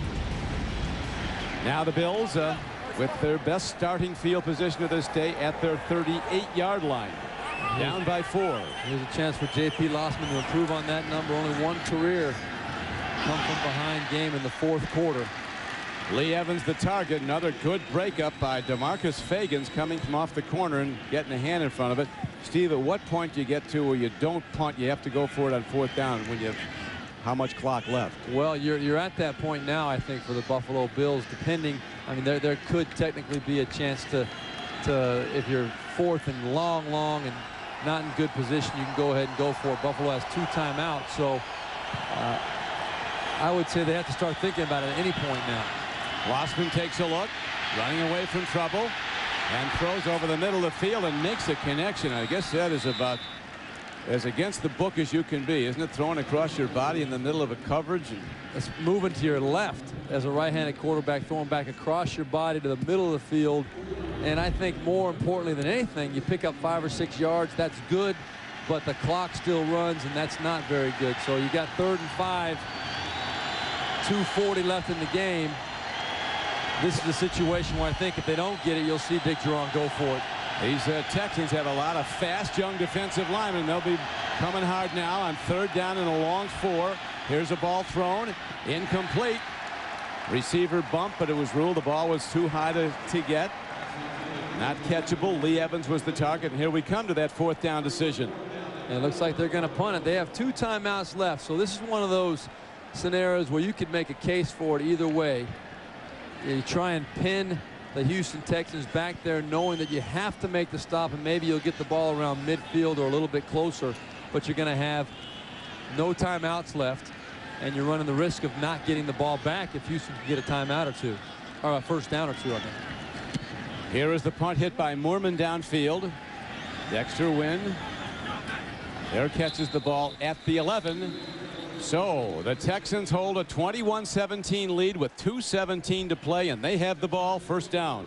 Now the Bills uh, with their best starting field position of this day at their thirty-eight yard line, down by four. Here's a chance for J P Lossman to improve on that number. Only one career come from behind game in the fourth quarter. Lee Evans the target. Another good breakup by DeMarcus Fagans coming from off the corner and getting a hand in front of it. Steve, at what point do you get to where you don't punt, you have to go for it on fourth down when you have how much clock left? Well, you're you're at that point now, I think, for the Buffalo Bills, depending. I mean, there there could technically be a chance to to if you're fourth and long long and not in good position, you can go ahead and go for it. Buffalo has two timeouts, so uh, I would say they have to start thinking about it at any point now. Lossman takes a look, running away from trouble, and throws over the middle of the field and makes a connection. I guess that is about as against the book as you can be, isn't it? Throwing across your body in the middle of a coverage. And it's moving to your left as a right-handed quarterback, throwing back across your body to the middle of the field. And I think more importantly than anything, you pick up five or six yards. That's good, but the clock still runs, and that's not very good. So you got third and five, two forty left in the game. This is a situation where I think if they don't get it, you'll see Dick Duran go for it. These uh, Texans have a lot of fast young defensive linemen. They'll be coming hard now on third down and a long four. Here's a ball thrown. Incomplete. Receiver bump, but it was ruled the ball was too high to, to get. Not catchable. Lee Evans was the target, and here we come to that fourth down decision. And it looks like they're going to punt it. They have two timeouts left, so this is one of those scenarios where you could make a case for it either way. You try and pin the Houston Texans back there, knowing that you have to make the stop, and maybe you'll get the ball around midfield or a little bit closer, but you're going to have no timeouts left, and you're running the risk of not getting the ball back if Houston can get a timeout or two, or a first down or two. I mean. Here is the punt hit by Moorman downfield. Dexter Wynn there catches the ball at the eleven. So the Texans hold a twenty-one seventeen lead with two seventeen to play, and they have the ball. First down.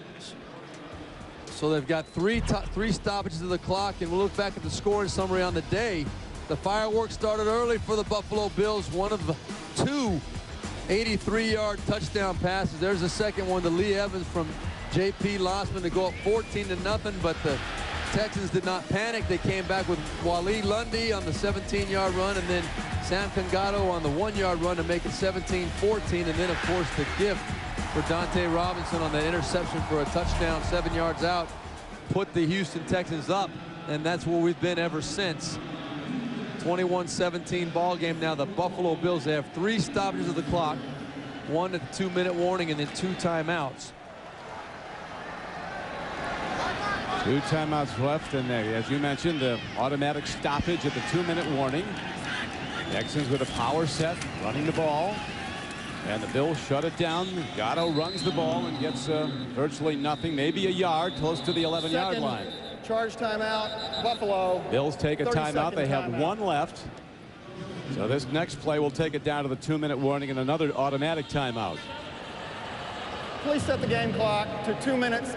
So they've got three three stoppages of the clock, and we'll look back at the scoring summary on the day. The fireworks started early for the Buffalo Bills. One of the two eighty-three yard touchdown passes. There's the second one to Lee Evans from J P Lossman to go up fourteen to nothing, but the Texans did not panic. They came back with Waleed Lundy on the seventeen yard run, and then Sam Congato on the one yard run to make it seventeen fourteen, and then of course the gift for Dante Robinson on the interception for a touchdown seven yards out put the Houston Texans up, and that's where we've been ever since. twenty-one seventeen ball game now. The Buffalo Bills, they have three stoppages of the clock, one at the two minute warning, and then two timeouts. Two timeouts left, and there, as you mentioned, the automatic stoppage at the two minute warning. Texans with a power set, running the ball, and the Bills shut it down. Gatto runs the ball and gets uh, virtually nothing, maybe a yard, close to the eleven yard line. Charge timeout, Buffalo. Bills take a timeout. They have timeout. one left. So this next play will take it down to the two minute warning and another automatic timeout. Please set the game clock to two minutes.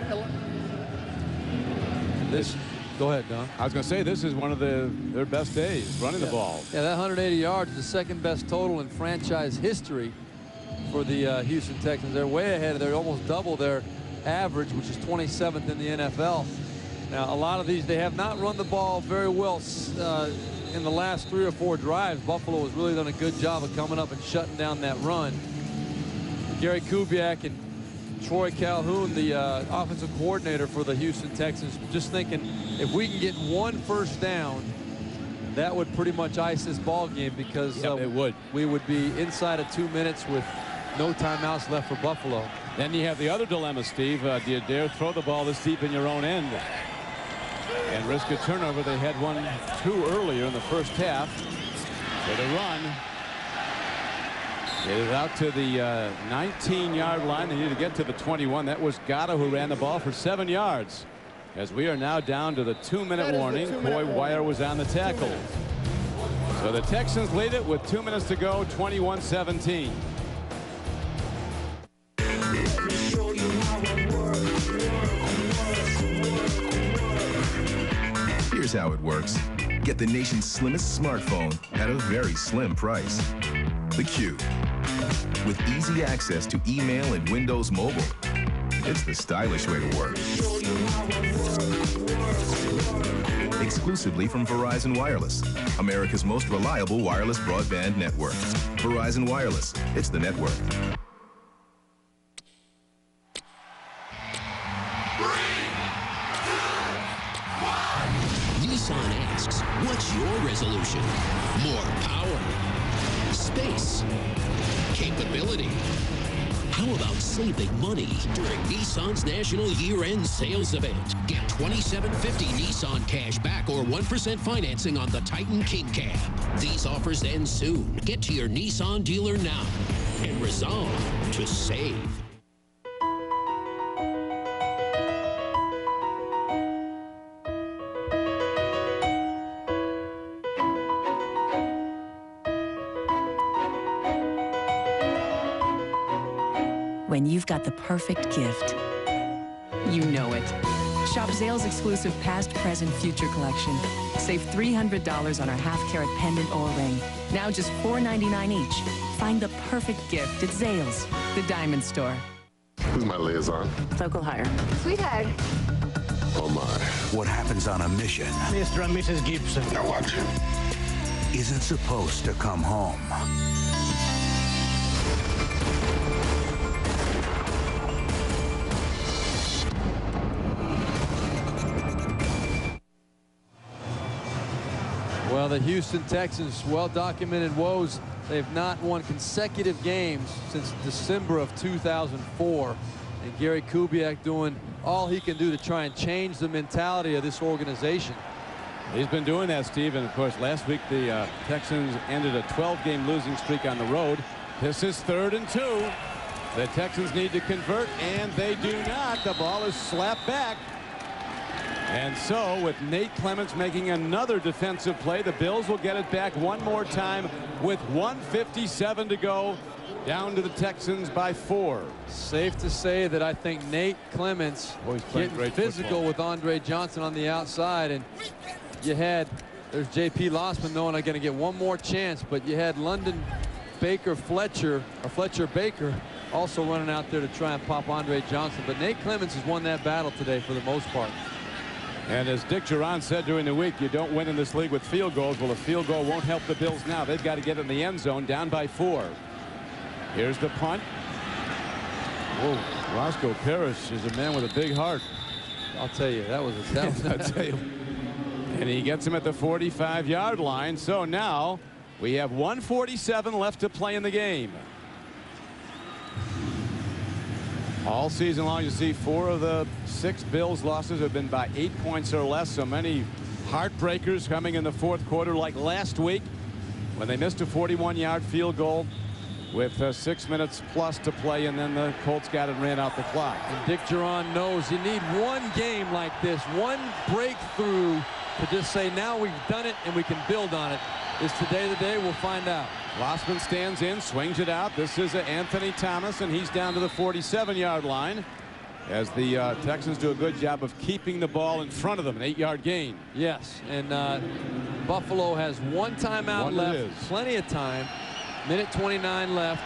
This, go ahead, Don. I was going to say, this is one of the, their best days, running yeah. the ball. Yeah, that one hundred eighty yards is the second best total in franchise history for the uh, Houston Texans. They're way ahead. They're almost double their average, which is twenty-seventh in the N F L. Now, a lot of these, they have not run the ball very well uh, in the last three or four drives. Buffalo has really done a good job of coming up and shutting down that run. Gary Kubiak and Troy Calhoun, the uh, offensive coordinator for the Houston Texans, just thinking if we can get one first down, that would pretty much ice this ball game, because yep, uh, it would. we would be inside of two minutes with no timeouts left for Buffalo. Then you have the other dilemma, Steve. Uh, do you dare throw the ball this deep in your own end and risk a turnover? They had one two earlier in the first half. So the run it is out to the uh, nineteen yard line. They need to get to the twenty-one. That was Gatto who ran the ball for seven yards. As we are now down to the two minute warning. Coy Wire was on the tackle. So the Texans lead it with two minutes to go, twenty-one seventeen. Here's how it works. Get the nation's slimmest smartphone at a very slim price. The Q. With easy access to email and Windows Mobile. It's the stylish way to work. Exclusively from Verizon Wireless, America's most reliable wireless broadband network. Verizon Wireless. It's the network. Nissan asks, what's your resolution? More power, space, capability. How about saving money during Nissan's National Year-End Sales Event? Get twenty-seven fifty Nissan cash back or one percent financing on the Titan King Cab. These offers end soon. Get to your Nissan dealer now and resolve to save. When you've got the perfect gift, you know it. Shop Zales exclusive past, present, future collection. Save three hundred dollars on our half-carat pendant or ring. Now just four ninety-nine each. Find the perfect gift at Zales, the diamond store. Who's my liaison? Local hire. Sweetheart. Oh my. What happens on a mission? Mister and Missus Gibson. Now watch him. Isn't supposed to come home. Well, the Houston Texans, well-documented woes. They've not won consecutive games since December of two thousand four. And Gary Kubiak doing all he can do to try and change the mentality of this organization. He's been doing that, Steve. And, of course, last week the uh, Texans ended a twelve game losing streak on the road. This is third and two. The Texans need to convert, and they do not. The ball is slapped back. And so with Nate Clements making another defensive play, the Bills will get it back one more time with one fifty-seven to go, down to the Texans by four. Safe to say that I think Nate Clements was getting physical football. with Andre Johnson on the outside, and you had, there's J P Lossman knowing I'm going to get one more chance, but you had London Baker Fletcher, or Fletcher Baker, also running out there to try and pop Andre Johnson. But Nate Clements has won that battle today for the most part. And as Dick Duran said during the week, you don't win in this league with field goals. Well, a field goal won't help the Bills now. They've got to get in the end zone, down by four. Here's the punt. Whoa, Roscoe Parrish is a man with a big heart. I'll tell you, that was a that was, I'll tell you. And he gets him at the forty-five yard line. So now we have one forty-seven left to play in the game. All season long, you see four of the six Bills losses have been by eight points or less. So many heartbreakers coming in the fourth quarter, like last week when they missed a forty-one yard field goal with uh, six minutes plus to play, and then the Colts got it and ran out the clock. And Dick Duran knows you need one game like this, one breakthrough to just say, now we've done it and we can build on it. Is today the day? We'll find out. Lossman stands in, swings it out. This is uh, Anthony Thomas, and he's down to the forty-seven yard line as the uh, Texans do a good job of keeping the ball in front of them, an eight yard gain. Yes, and uh, Buffalo has one timeout One left, it is. plenty of time. Minute twenty-nine left.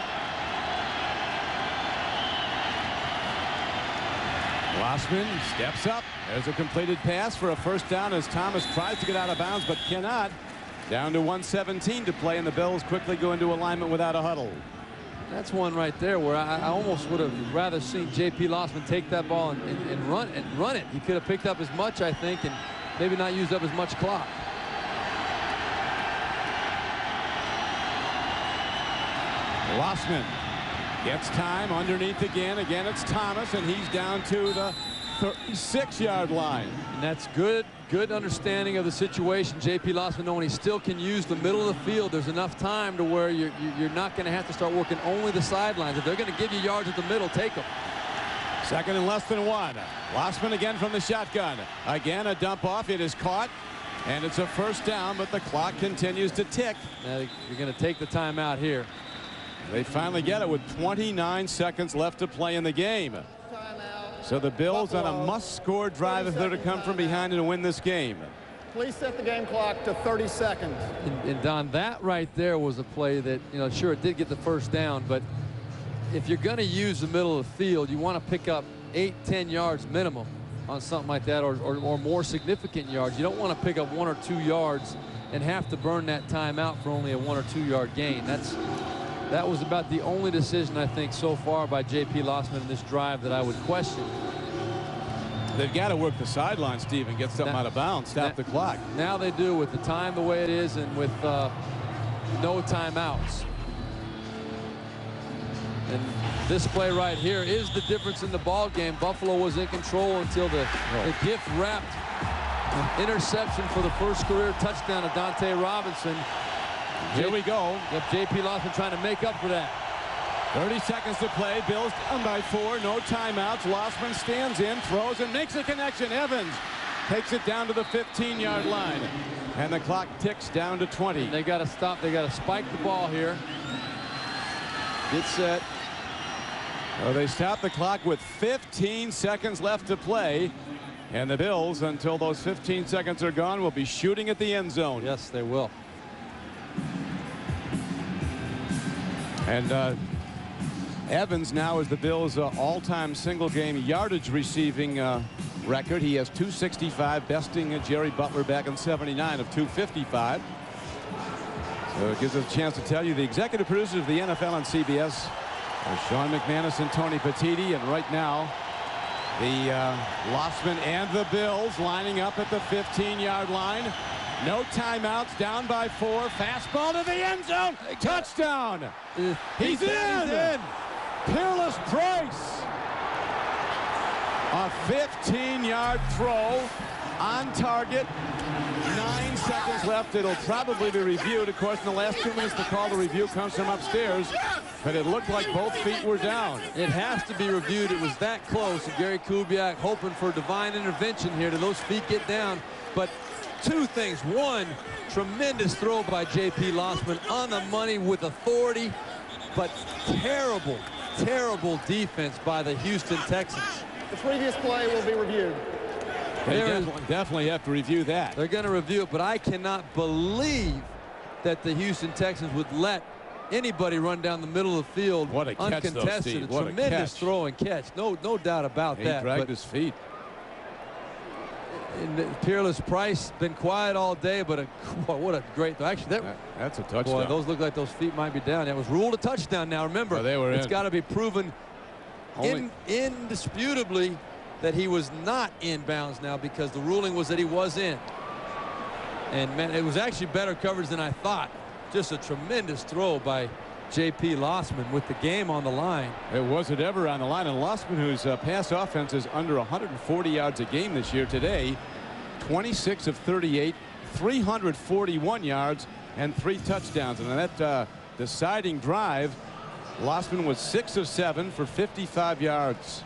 Lossman steps up. There's a completed pass for a first down as Thomas tries to get out of bounds but cannot. Down to one seventeen to play, and the Bills quickly go into alignment without a huddle. That's one right there where I, I almost would have rather seen J P Lossman take that ball and, and, and run and run it. He could have picked up as much, I think, and maybe not used up as much clock. Lossman gets time underneath again. Again, it's Thomas, and he's down to the thirty-six yard line. And that's good, good understanding of the situation. J P Lossman knowing he still can use the middle of the field. There's enough time to where you're, you're not going to have to start working only the sidelines. If they're going to give you yards at the middle, take them. Second and less than one. Lossman again from the shotgun. Again, a dump off. It is caught, and it's a first down, but the clock continues to tick. Now you're going to take the timeout here. They finally get it with twenty-nine seconds left to play in the game. So the Bills on a must-score drive if they're to come from behind and win this game. Please set the game clock to thirty seconds. And, and Don, that right there was a play that, you know, sure, it did get the first down, but if you're going to use the middle of the field, you want to pick up eight, ten yards minimum on something like that, or, or, or more significant yards. You don't want to pick up one or two yards and have to burn that timeout for only a one or two yard gain. That's That was about the only decision, I think, so far by J P Lossman in this drive that I would question. They've got to work the sideline, Steve, and get something Now- out of bounds, stop now- the clock. Now they do, with the time the way it is and with uh, no timeouts. And this play right here is the difference in the ball game. Buffalo was in control until the, the gift wrapped interception for the first career touchdown of Dante Robinson. Here we go. Yep, J P Lossman trying to make up for that. thirty seconds to play. Bills down by four. No timeouts. Lossman stands in, throws, and makes a connection. Evans takes it down to the fifteen yard line. And the clock ticks down to twenty. And they got to stop. They got to spike the ball here. Get set. So they stop the clock with fifteen seconds left to play. And the Bills, until those fifteen seconds are gone, will be shooting at the end zone. Yes, they will. And uh, Evans now is the Bills' uh, all-time single-game yardage receiving uh, record. He has two sixty-five, besting uh, Jerry Butler back in seventy-nine of two fifty-five. So it gives us a chance to tell you the executive producers of the N F L on C B S are Sean McManus and Tony Petitti. And right now, the uh, Lossman and the Bills lining up at the fifteen yard line. No timeouts, down by four. Fastball to the end zone. Touchdown. Uh, He's, he's in. He's in. Peerless Price. A fifteen yard throw on target. Nine seconds left. It'll probably be reviewed. Of course, in the last two minutes, the call to review comes from upstairs. But it looked like both feet were down. It has to be reviewed. It was that close. And Gary Kubiak hoping for divine intervention here. Do those feet get down? But two things. One, tremendous throw by J P Lossman on the money with authority. But terrible, terrible defense by the Houston Texans. The previous play will be reviewed. They definitely, definitely have to review that. They're going to review it, but I cannot believe that the Houston Texans would let anybody run down the middle of the field what a catch, uncontested. Though, Steve. What a tremendous a catch. throw and catch. No, no doubt about he that. He dragged but his feet. And Peerless Price been quiet all day, but a, what a great throw. Actually, that, that, that's a touchdown. Boy, those look like those feet might be down. That was ruled a touchdown. Now remember, oh, they were it's in. got to be proven in, indisputably that he was not in bounds now, because the ruling was that he was in. And man, it was actually better coverage than I thought. Just a tremendous throw by J P Lossman with the game on the line. It wasn't ever on the line. And Lossman, whose uh, pass offense is under one hundred forty yards a game this year, today twenty-six of thirty-eight, three hundred forty-one yards and three touchdowns. And on that uh, deciding drive, Lossman was six of seven for fifty-five yards.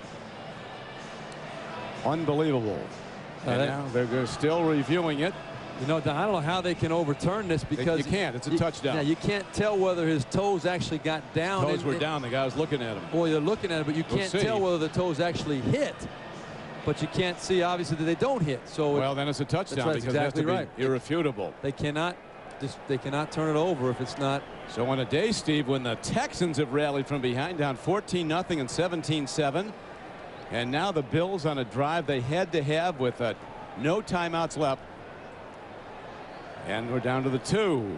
Unbelievable. Uh, and that, now they're still reviewing it. You know, Don, I don't know how they can overturn this, because you can't. It's a you, touchdown. Yeah, you can't tell whether his toes actually got down. Toes in, were in, down. The guy was looking at him. Boy, they're looking at it, but you We'll can't see. tell whether the toes actually hit. But you can't see, obviously, that they don't hit. So well, it, then it's a touchdown, right, because exactly it has to right. be irrefutable. They cannot, just, they cannot turn it over if it's not. So on a day, Steve, when the Texans have rallied from behind, down fourteen nothing and seventeen seven, and now the Bills on a drive they had to have with uh, no timeouts left. And we're down to the two.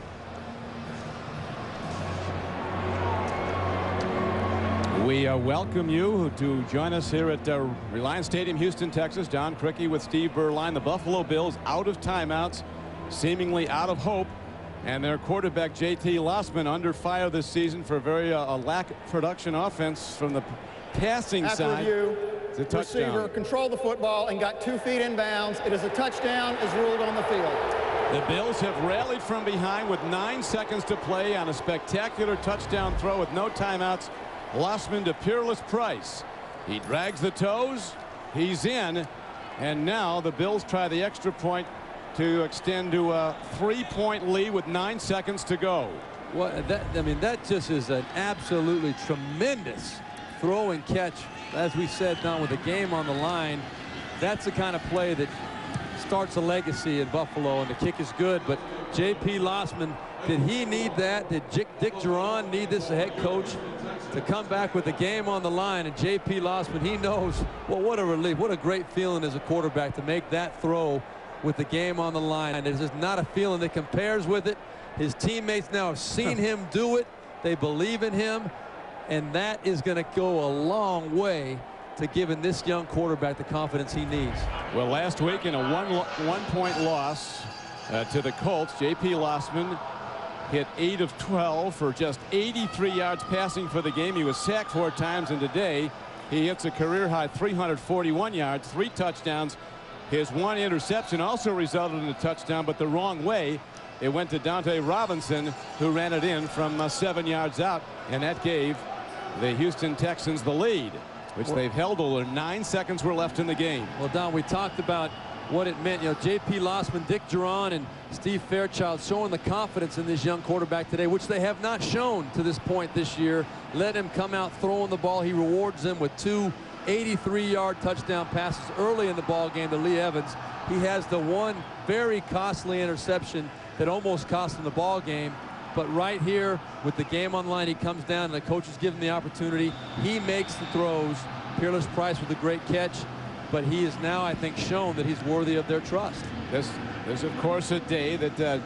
We uh, welcome you to join us here at uh, Reliance Stadium, Houston, Texas. Don Criqui with Steve Berline. The Buffalo Bills out of timeouts, seemingly out of hope. And their quarterback, J T Lossman, under fire this season for a very uh, a lack of production offense from the passing After side. review, It's a touchdown. receiver controlled the football and got two feet in bounds. It is a touchdown, as ruled on the field. The Bills have rallied from behind with nine seconds to play on a spectacular touchdown throw with no timeouts. Lossman to Peerless Price. He drags the toes. He's in. And now the Bills try the extra point to extend to a three-point lead with nine seconds to go. What that I mean, that just is an absolutely tremendous throw and catch. As we said, Don, with the game on the line, that's the kind of play that starts a legacy in Buffalo, and the kick is good. But J P Lossman, did he need that? Did Dick, Dick Duran need this, the head coach, to come back with the game on the line? And J P Lossman, he knows, well, what a relief, what a great feeling as a quarterback to make that throw with the game on the line. And there's just not a feeling that compares with it. His teammates now have seen him do it. They believe in him. And that is going to go a long way to giving this young quarterback the confidence he needs. Well, last week in a one one point loss uh, to the Colts, J P Lossman hit eight of twelve for just eighty-three yards passing for the game. He was sacked four times, and today he hits a career high three hundred forty-one yards, three touchdowns. His one interception also resulted in a touchdown, but the wrong way. It went to Dante Robinson, who ran it in from uh, seven yards out, and that gave the Houston Texans the lead, which they've held over. Nine seconds were left in the game. Well, Don, we talked about what it meant. You know, J P Lossman, Dick Duran, and Steve Fairchild showing the confidence in this young quarterback today, which they have not shown to this point this year. Let him come out throwing the ball. He rewards them with two eighty-three yard touchdown passes early in the ball game to Lee Evans. He has the one very costly interception that almost cost him the ball game. But right here with the game on the line, he comes down and the coach is giving the opportunity. He makes the throws. Peerless Price with a great catch. But he is now, I think, shown that he's worthy of their trust. This is, of course, a day that uh,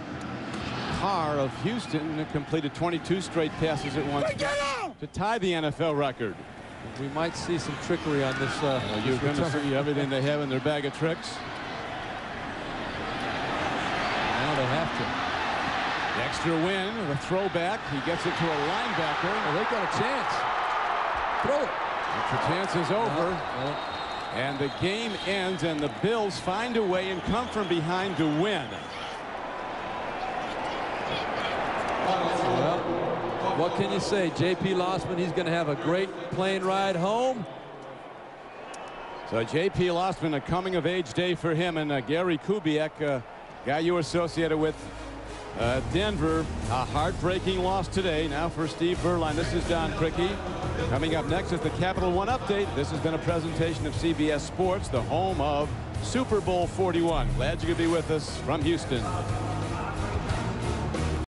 Carr of Houston completed twenty-two straight passes at once to tie the N F L record. We might see some trickery on this. Uh, well, you're going to see everything they have in their bag of tricks. Now they have to. Extra win, the throwback. He gets it to a linebacker. Well, they got a chance. Throw it. If the chance is over. No, no. And the game ends, and the Bills find a way and come from behind to win. Well, what can you say? J P. Lossman, he's going to have a great plane ride home. So J P. Lossman, a coming-of-age day for him, and uh, Gary Kubiak, uh, guy you associated with uh, Denver, a heartbreaking loss today. Now for Steve Berline, this is Don Criqui. Coming up next is the Capital One Update. This has been a presentation of C B S Sports, the home of Super Bowl forty-one. Glad you could be with us from Houston.